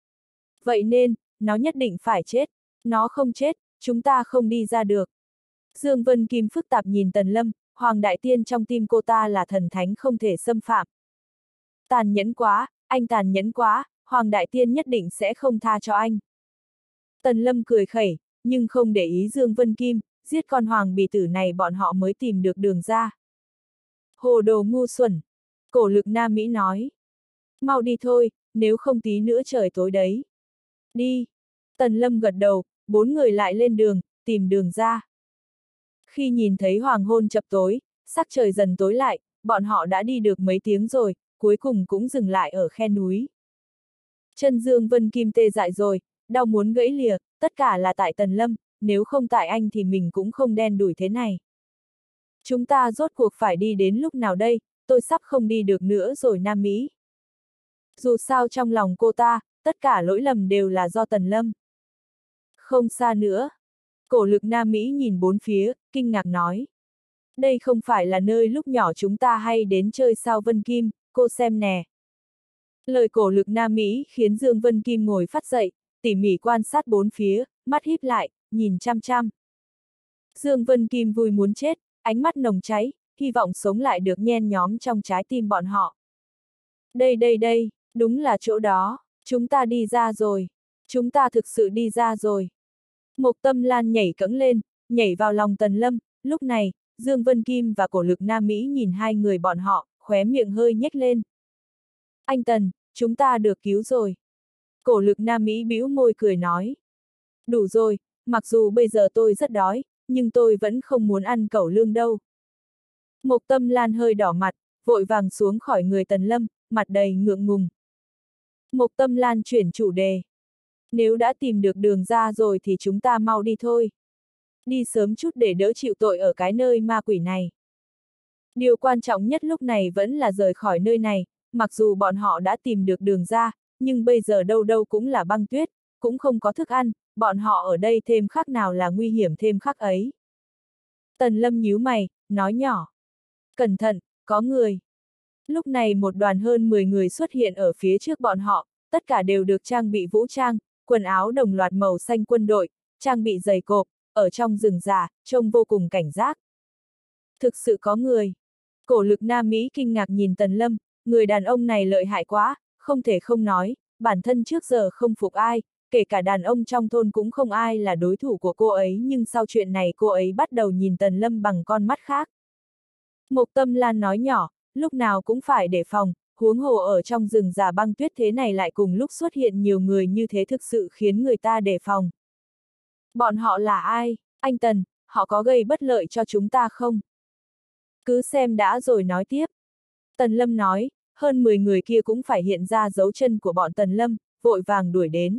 Vậy nên, nó nhất định phải chết. Nó không chết, chúng ta không đi ra được. Dương Vân Kim phức tạp nhìn Tần Lâm, Hoàng Đại Tiên trong tim cô ta là thần thánh không thể xâm phạm. Tàn nhẫn quá, anh tàn nhẫn quá, Hoàng Đại Tiên nhất định sẽ không tha cho anh. Tần Lâm cười khẩy, nhưng không để ý Dương Vân Kim, giết con Hoàng Bì Tử này bọn họ mới tìm được đường ra. Hồ đồ ngu xuẩn, Cổ Lực Nam Mỹ nói. Mau đi thôi, nếu không tí nữa trời tối đấy. Đi. Tần Lâm gật đầu, bốn người lại lên đường, tìm đường ra. Khi nhìn thấy hoàng hôn chập tối, sắc trời dần tối lại, bọn họ đã đi được mấy tiếng rồi, cuối cùng cũng dừng lại ở khe núi. Chân Dương Vân Kim tê dại rồi, đau muốn gãy lìa, tất cả là tại Tần Lâm, nếu không tại anh thì mình cũng không đen đủi thế này. Chúng ta rốt cuộc phải đi đến lúc nào đây, tôi sắp không đi được nữa rồi Nam Mỹ. Dù sao trong lòng cô ta, tất cả lỗi lầm đều là do Tần Lâm. Không xa nữa. Cổ Lực Nam Mỹ nhìn bốn phía, kinh ngạc nói. Đây không phải là nơi lúc nhỏ chúng ta hay đến chơi sao Vân Kim, cô xem nè. Lời Cổ Lực Nam Mỹ khiến Dương Vân Kim ngồi phát dậy, tỉ mỉ quan sát bốn phía, mắt híp lại, nhìn chăm chăm. Dương Vân Kim vui muốn chết, ánh mắt nồng cháy, hy vọng sống lại được nhen nhóm trong trái tim bọn họ. Đây đây đây, đúng là chỗ đó, chúng ta đi ra rồi, chúng ta thực sự đi ra rồi. Mộc Tâm Lan nhảy cẫng lên, nhảy vào lòng Tần Lâm, lúc này, Dương Vân Kim và Cổ Lực Nam Mỹ nhìn hai người bọn họ, khóe miệng hơi nhếch lên. Anh Tần, chúng ta được cứu rồi. Cổ Lực Nam Mỹ bĩu môi cười nói. Đủ rồi, mặc dù bây giờ tôi rất đói, nhưng tôi vẫn không muốn ăn cẩu lương đâu. Mộc Tâm Lan hơi đỏ mặt, vội vàng xuống khỏi người Tần Lâm, mặt đầy ngượng ngùng. Mộc Tâm Lan chuyển chủ đề. Nếu đã tìm được đường ra rồi thì chúng ta mau đi thôi. Đi sớm chút để đỡ chịu tội ở cái nơi ma quỷ này. Điều quan trọng nhất lúc này vẫn là rời khỏi nơi này, mặc dù bọn họ đã tìm được đường ra, nhưng bây giờ đâu đâu cũng là băng tuyết, cũng không có thức ăn, bọn họ ở đây thêm khắc nào là nguy hiểm thêm khắc ấy. Tần Lâm nhíu mày, nói nhỏ. Cẩn thận, có người. Lúc này một đoàn hơn mười người xuất hiện ở phía trước bọn họ, tất cả đều được trang bị vũ trang, quần áo đồng loạt màu xanh quân đội, trang bị giày cộp, ở trong rừng già, trông vô cùng cảnh giác. Thực sự có người. Cổ Lực Nam Mỹ kinh ngạc nhìn Tần Lâm, người đàn ông này lợi hại quá, không thể không nói, bản thân trước giờ không phục ai, kể cả đàn ông trong thôn cũng không ai là đối thủ của cô ấy, nhưng sau chuyện này cô ấy bắt đầu nhìn Tần Lâm bằng con mắt khác. Mộc Tâm Lan nói nhỏ, lúc nào cũng phải đề phòng, huống hồ ở trong rừng già băng tuyết thế này lại cùng lúc xuất hiện nhiều người như thế thực sự khiến người ta đề phòng. Bọn họ là ai, anh Tần, họ có gây bất lợi cho chúng ta không? Cứ xem đã rồi nói tiếp. Tần Lâm nói, hơn mười người kia cũng phải hiện ra dấu chân của bọn Tần Lâm, vội vàng đuổi đến.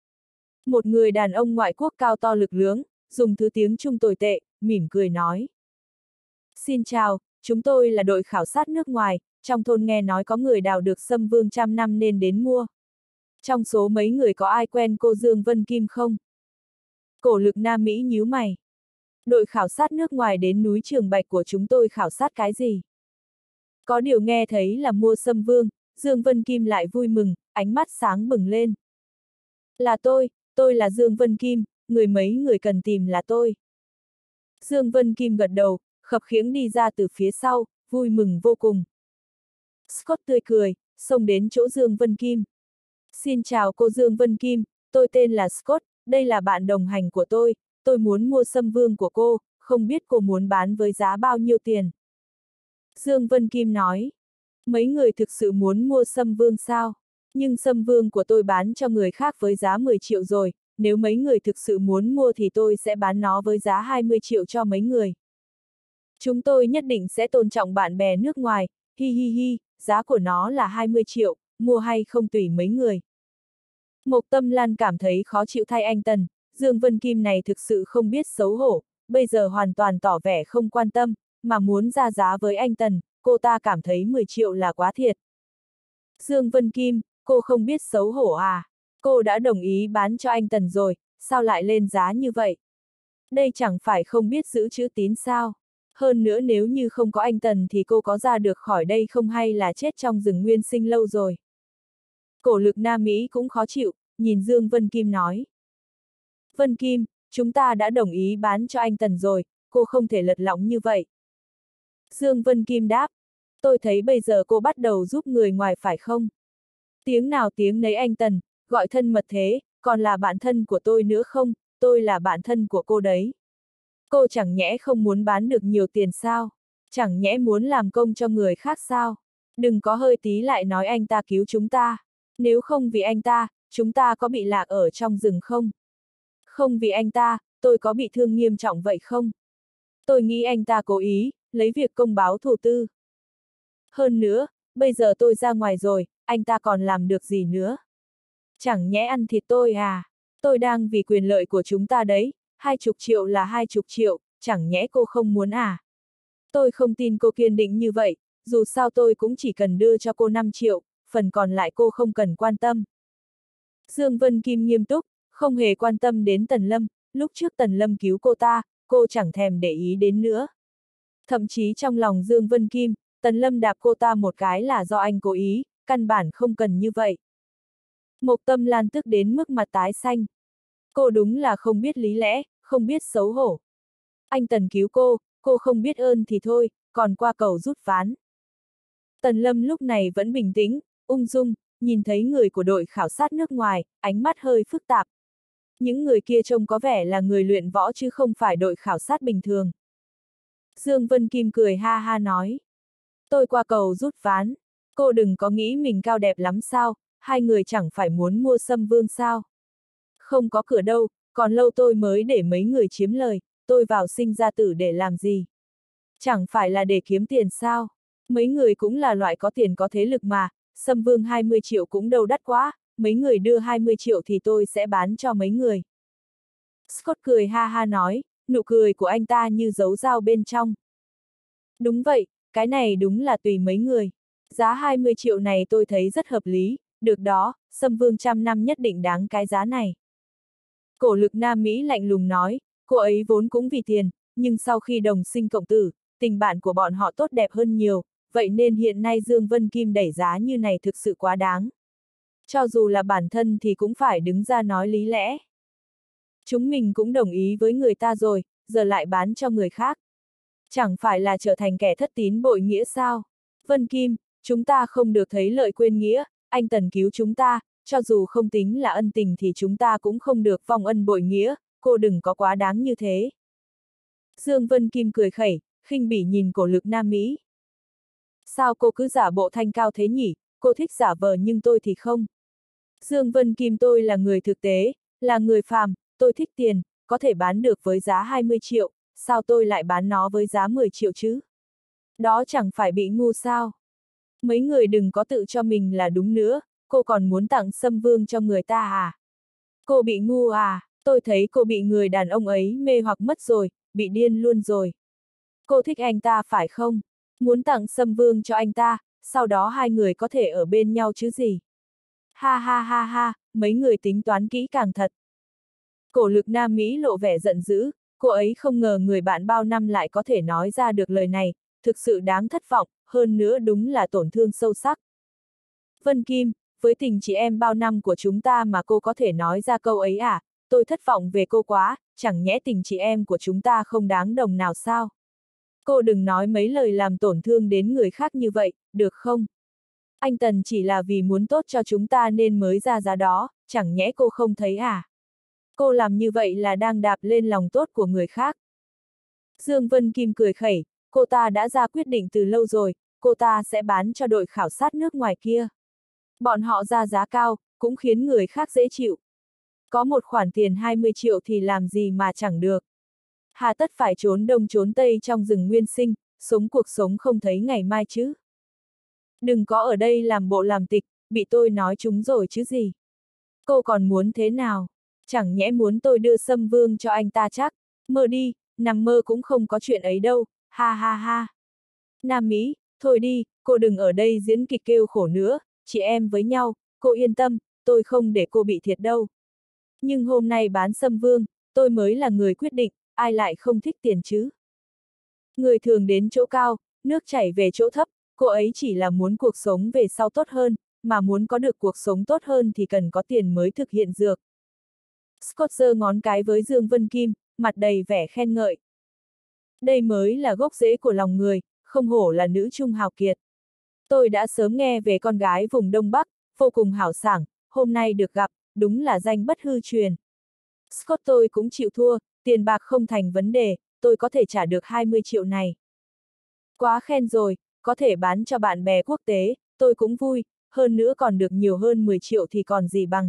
Một người đàn ông ngoại quốc cao to lực lưỡng, dùng thứ tiếng Trung tồi tệ, mỉm cười nói. Xin chào, chúng tôi là đội khảo sát nước ngoài, trong thôn nghe nói có người đào được sâm vương trăm năm nên đến mua. Trong số mấy người có ai quen cô Dương Vân Kim không? Cổ Lực Nam Mỹ nhíu mày. Đội khảo sát nước ngoài đến núi Trường Bạch của chúng tôi khảo sát cái gì? Có điều nghe thấy là mua sâm vương, Dương Vân Kim lại vui mừng, ánh mắt sáng bừng lên. Là tôi, tôi là Dương Vân Kim, người mấy người cần tìm là tôi. Dương Vân Kim gật đầu, khập khiễng đi ra từ phía sau, vui mừng vô cùng. Scott tươi cười, xông đến chỗ Dương Vân Kim. Xin chào cô Dương Vân Kim, tôi tên là Scott, đây là bạn đồng hành của tôi, tôi muốn mua sâm vương của cô, không biết cô muốn bán với giá bao nhiêu tiền. Dương Vân Kim nói, mấy người thực sự muốn mua sâm vương sao? Nhưng sâm vương của tôi bán cho người khác với giá mười triệu rồi, nếu mấy người thực sự muốn mua thì tôi sẽ bán nó với giá hai mươi triệu cho mấy người. Chúng tôi nhất định sẽ tôn trọng bạn bè nước ngoài, hi hi hi, giá của nó là hai mươi triệu, mua hay không tùy mấy người. Mộc Tâm Lan cảm thấy khó chịu thay anh Tần, Dương Vân Kim này thực sự không biết xấu hổ, bây giờ hoàn toàn tỏ vẻ không quan tâm, mà muốn ra giá với anh Tần, cô ta cảm thấy mười triệu là quá thiệt. Dương Vân Kim, cô không biết xấu hổ à? Cô đã đồng ý bán cho anh Tần rồi, sao lại lên giá như vậy? Đây chẳng phải không biết giữ chữ tín sao? Hơn nữa nếu như không có anh Tần thì cô có ra được khỏi đây không hay là chết trong rừng nguyên sinh lâu rồi. Cổ Lực Nam Mỹ cũng khó chịu, nhìn Dương Vân Kim nói. Vân Kim, chúng ta đã đồng ý bán cho anh Tần rồi, cô không thể lật lọng như vậy. Dương Vân Kim đáp, tôi thấy bây giờ cô bắt đầu giúp người ngoài phải không? Tiếng nào tiếng nấy anh Tần, gọi thân mật thế, còn là bạn thân của tôi nữa không, tôi là bạn thân của cô đấy. Cô chẳng nhẽ không muốn bán được nhiều tiền sao? Chẳng nhẽ muốn làm công cho người khác sao? Đừng có hơi tí lại nói anh ta cứu chúng ta. Nếu không vì anh ta, chúng ta có bị lạc ở trong rừng không? Không vì anh ta, tôi có bị thương nghiêm trọng vậy không? Tôi nghĩ anh ta cố ý, lấy việc công báo thù tư. Hơn nữa, bây giờ tôi ra ngoài rồi, anh ta còn làm được gì nữa? Chẳng nhẽ ăn thịt tôi à? Tôi đang vì quyền lợi của chúng ta đấy, hai chục triệu là hai chục triệu, chẳng nhẽ cô không muốn à? Tôi không tin cô kiên định như vậy, dù sao tôi cũng chỉ cần đưa cho cô năm triệu, phần còn lại cô không cần quan tâm. Dương Vân Kim nghiêm túc, không hề quan tâm đến Tần Lâm, lúc trước Tần Lâm cứu cô ta, cô chẳng thèm để ý đến nữa. Thậm chí trong lòng Dương Vân Kim, Tần Lâm đạp cô ta một cái là do anh cố ý, căn bản không cần như vậy. Mộc Tâm Lan tức đến mức mặt tái xanh. Cô đúng là không biết lý lẽ, không biết xấu hổ. Anh Tần cứu cô, cô không biết ơn thì thôi, còn qua cầu rút ván. Tần Lâm lúc này vẫn bình tĩnh, ung dung, nhìn thấy người của đội khảo sát nước ngoài, ánh mắt hơi phức tạp. Những người kia trông có vẻ là người luyện võ chứ không phải đội khảo sát bình thường. Dương Vân Kim cười ha ha nói. Tôi qua cầu rút ván, cô đừng có nghĩ mình cao đẹp lắm sao, hai người chẳng phải muốn mua Sâm Vương sao. Không có cửa đâu, còn lâu tôi mới để mấy người chiếm lời, tôi vào sinh ra tử để làm gì? Chẳng phải là để kiếm tiền sao? Mấy người cũng là loại có tiền có thế lực mà, Sâm Vương hai mươi triệu cũng đâu đắt quá, mấy người đưa hai mươi triệu thì tôi sẽ bán cho mấy người. Scott cười ha ha nói, nụ cười của anh ta như dấu dao bên trong. Đúng vậy, cái này đúng là tùy mấy người. Giá hai mươi triệu này tôi thấy rất hợp lý, được đó, Sâm Vương trăm năm nhất định đáng cái giá này. Cổ Lực Nam Mỹ lạnh lùng nói, cô ấy vốn cũng vì tiền, nhưng sau khi đồng sinh cộng tử, tình bạn của bọn họ tốt đẹp hơn nhiều, vậy nên hiện nay Dương Vân Kim đẩy giá như này thực sự quá đáng. Cho dù là bản thân thì cũng phải đứng ra nói lý lẽ. Chúng mình cũng đồng ý với người ta rồi, giờ lại bán cho người khác. Chẳng phải là trở thành kẻ thất tín bội nghĩa sao? Vân Kim, chúng ta không được thấy lợi quên nghĩa, anh Tần cứu chúng ta, cho dù không tính là ân tình thì chúng ta cũng không được vong ân bội nghĩa, cô đừng có quá đáng như thế. Dương Vân Kim cười khẩy, khinh bỉ nhìn Cổ Lực Nam Mỹ. Sao cô cứ giả bộ thanh cao thế nhỉ, cô thích giả vờ nhưng tôi thì không. Dương Vân Kim tôi là người thực tế, là người phàm, tôi thích tiền, có thể bán được với giá hai mươi triệu, sao tôi lại bán nó với giá mười triệu chứ? Đó chẳng phải bị ngu sao? Mấy người đừng có tự cho mình là đúng nữa, cô còn muốn tặng Sâm Vương cho người ta à? Cô bị ngu à? Tôi thấy cô bị người đàn ông ấy mê hoặc mất rồi, bị điên luôn rồi. Cô thích anh ta phải không? Muốn tặng Sâm Vương cho anh ta, sau đó hai người có thể ở bên nhau chứ gì? Ha ha ha ha, mấy người tính toán kỹ càng thật. Cổ Lực Nam Mỹ lộ vẻ giận dữ, cô ấy không ngờ người bạn bao năm lại có thể nói ra được lời này, thực sự đáng thất vọng, hơn nữa đúng là tổn thương sâu sắc. Vân Kim, với tình chị em bao năm của chúng ta mà cô có thể nói ra câu ấy à, tôi thất vọng về cô quá, chẳng nhẽ tình chị em của chúng ta không đáng đồng nào sao? Cô đừng nói mấy lời làm tổn thương đến người khác như vậy, được không? Anh Tần chỉ là vì muốn tốt cho chúng ta nên mới ra giá đó, chẳng nhẽ cô không thấy à? Cô làm như vậy là đang đạp lên lòng tốt của người khác. Dương Vân Kim cười khẩy, cô ta đã ra quyết định từ lâu rồi, cô ta sẽ bán cho đội khảo sát nước ngoài kia. Bọn họ ra giá cao, cũng khiến người khác dễ chịu. Có một khoản tiền hai mươi triệu thì làm gì mà chẳng được. Hà tất phải trốn đông trốn tây trong rừng nguyên sinh, sống cuộc sống không thấy ngày mai chứ. Đừng có ở đây làm bộ làm tịch, bị tôi nói trúng rồi chứ gì. Cô còn muốn thế nào? Chẳng nhẽ muốn tôi đưa Sâm Vương cho anh ta chắc? Mơ đi, nằm mơ cũng không có chuyện ấy đâu, ha ha ha. Nam Mỹ, thôi đi, cô đừng ở đây diễn kịch kêu khổ nữa, chị em với nhau, cô yên tâm, tôi không để cô bị thiệt đâu. Nhưng hôm nay bán Sâm Vương, tôi mới là người quyết định, ai lại không thích tiền chứ? Người thường đến chỗ cao, nước chảy về chỗ thấp, cô ấy chỉ là muốn cuộc sống về sau tốt hơn, mà muốn có được cuộc sống tốt hơn thì cần có tiền mới thực hiện được. Scott giơ ngón cái với Dương Vân Kim, mặt đầy vẻ khen ngợi. Đây mới là gốc rễ của lòng người, không hổ là nữ trung hào kiệt. Tôi đã sớm nghe về con gái vùng Đông Bắc, vô cùng hào sảng, hôm nay được gặp, đúng là danh bất hư truyền. Scott tôi cũng chịu thua, tiền bạc không thành vấn đề, tôi có thể trả được hai mươi triệu này. Quá khen rồi, có thể bán cho bạn bè quốc tế, tôi cũng vui, hơn nữa còn được nhiều hơn mười triệu thì còn gì bằng.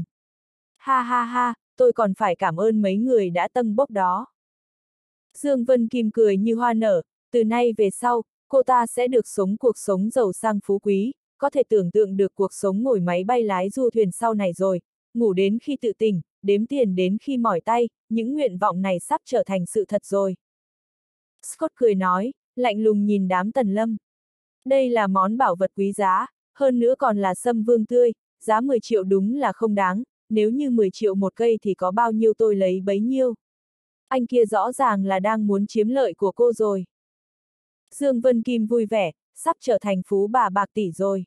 Ha ha ha, tôi còn phải cảm ơn mấy người đã tâng bốc đó. Dương Vân Kim cười như hoa nở, từ nay về sau, cô ta sẽ được sống cuộc sống giàu sang phú quý, có thể tưởng tượng được cuộc sống ngồi máy bay lái du thuyền sau này rồi, ngủ đến khi tự tỉnh, đếm tiền đến khi mỏi tay, những nguyện vọng này sắp trở thành sự thật rồi. Scott cười nói, lạnh lùng nhìn đám Tần Lâm. Đây là món bảo vật quý giá, hơn nữa còn là sâm vương tươi, giá mười triệu đúng là không đáng, nếu như mười triệu một cây thì có bao nhiêu tôi lấy bấy nhiêu. Anh kia rõ ràng là đang muốn chiếm lợi của cô rồi. Dương Vân Kim vui vẻ, sắp trở thành phú bà bạc tỷ rồi.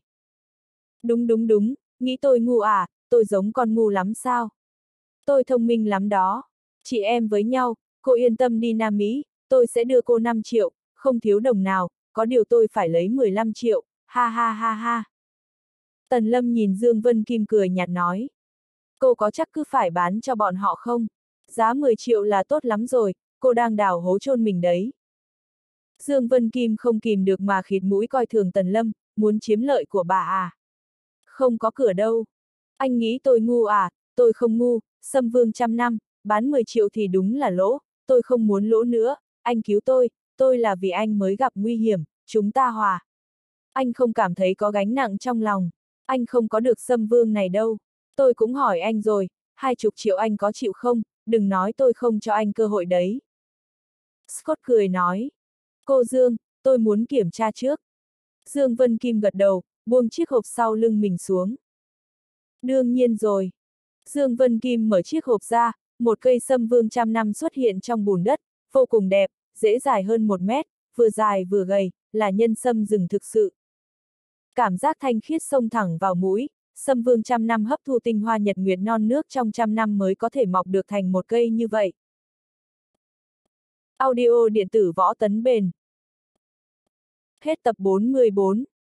Đúng đúng đúng, nghĩ tôi ngu à, tôi giống con ngu lắm sao? Tôi thông minh lắm đó. Chị em với nhau, cô yên tâm đi Nam Mỹ, tôi sẽ đưa cô năm triệu, không thiếu đồng nào, có điều tôi phải lấy mười lăm triệu, ha ha ha ha. Tần Lâm nhìn Dương Vân Kim cười nhạt nói. Cô có chắc cứ phải bán cho bọn họ không? Giá mười triệu là tốt lắm rồi, cô đang đào hố chôn mình đấy. Dương Vân Kim không kìm được mà khịt mũi coi thường Tần Lâm, muốn chiếm lợi của bà à? Không có cửa đâu. Anh nghĩ tôi ngu à? Tôi không ngu, Sâm Vương trăm năm, bán mười triệu thì đúng là lỗ, tôi không muốn lỗ nữa, anh cứu tôi, tôi là vì anh mới gặp nguy hiểm, chúng ta hòa. Anh không cảm thấy có gánh nặng trong lòng, anh không có được Sâm Vương này đâu. Tôi cũng hỏi anh rồi, hai chục triệu anh có chịu không, đừng nói tôi không cho anh cơ hội đấy. Scott cười nói, cô Dương, tôi muốn kiểm tra trước. Dương Vân Kim gật đầu, buông chiếc hộp sau lưng mình xuống. Đương nhiên rồi. Dương Vân Kim mở chiếc hộp ra, một cây sâm vương trăm năm xuất hiện trong bùn đất, vô cùng đẹp, dễ dài hơn một mét, vừa dài vừa gầy, là nhân sâm rừng thực sự. Cảm giác thanh khiết xông thẳng vào mũi, sâm vương trăm năm hấp thu tinh hoa nhật nguyệt non nước trong trăm năm mới có thể mọc được thành một cây như vậy. Audio điện tử Võ Tấn Bền. Hết tập bốn mươi bốn.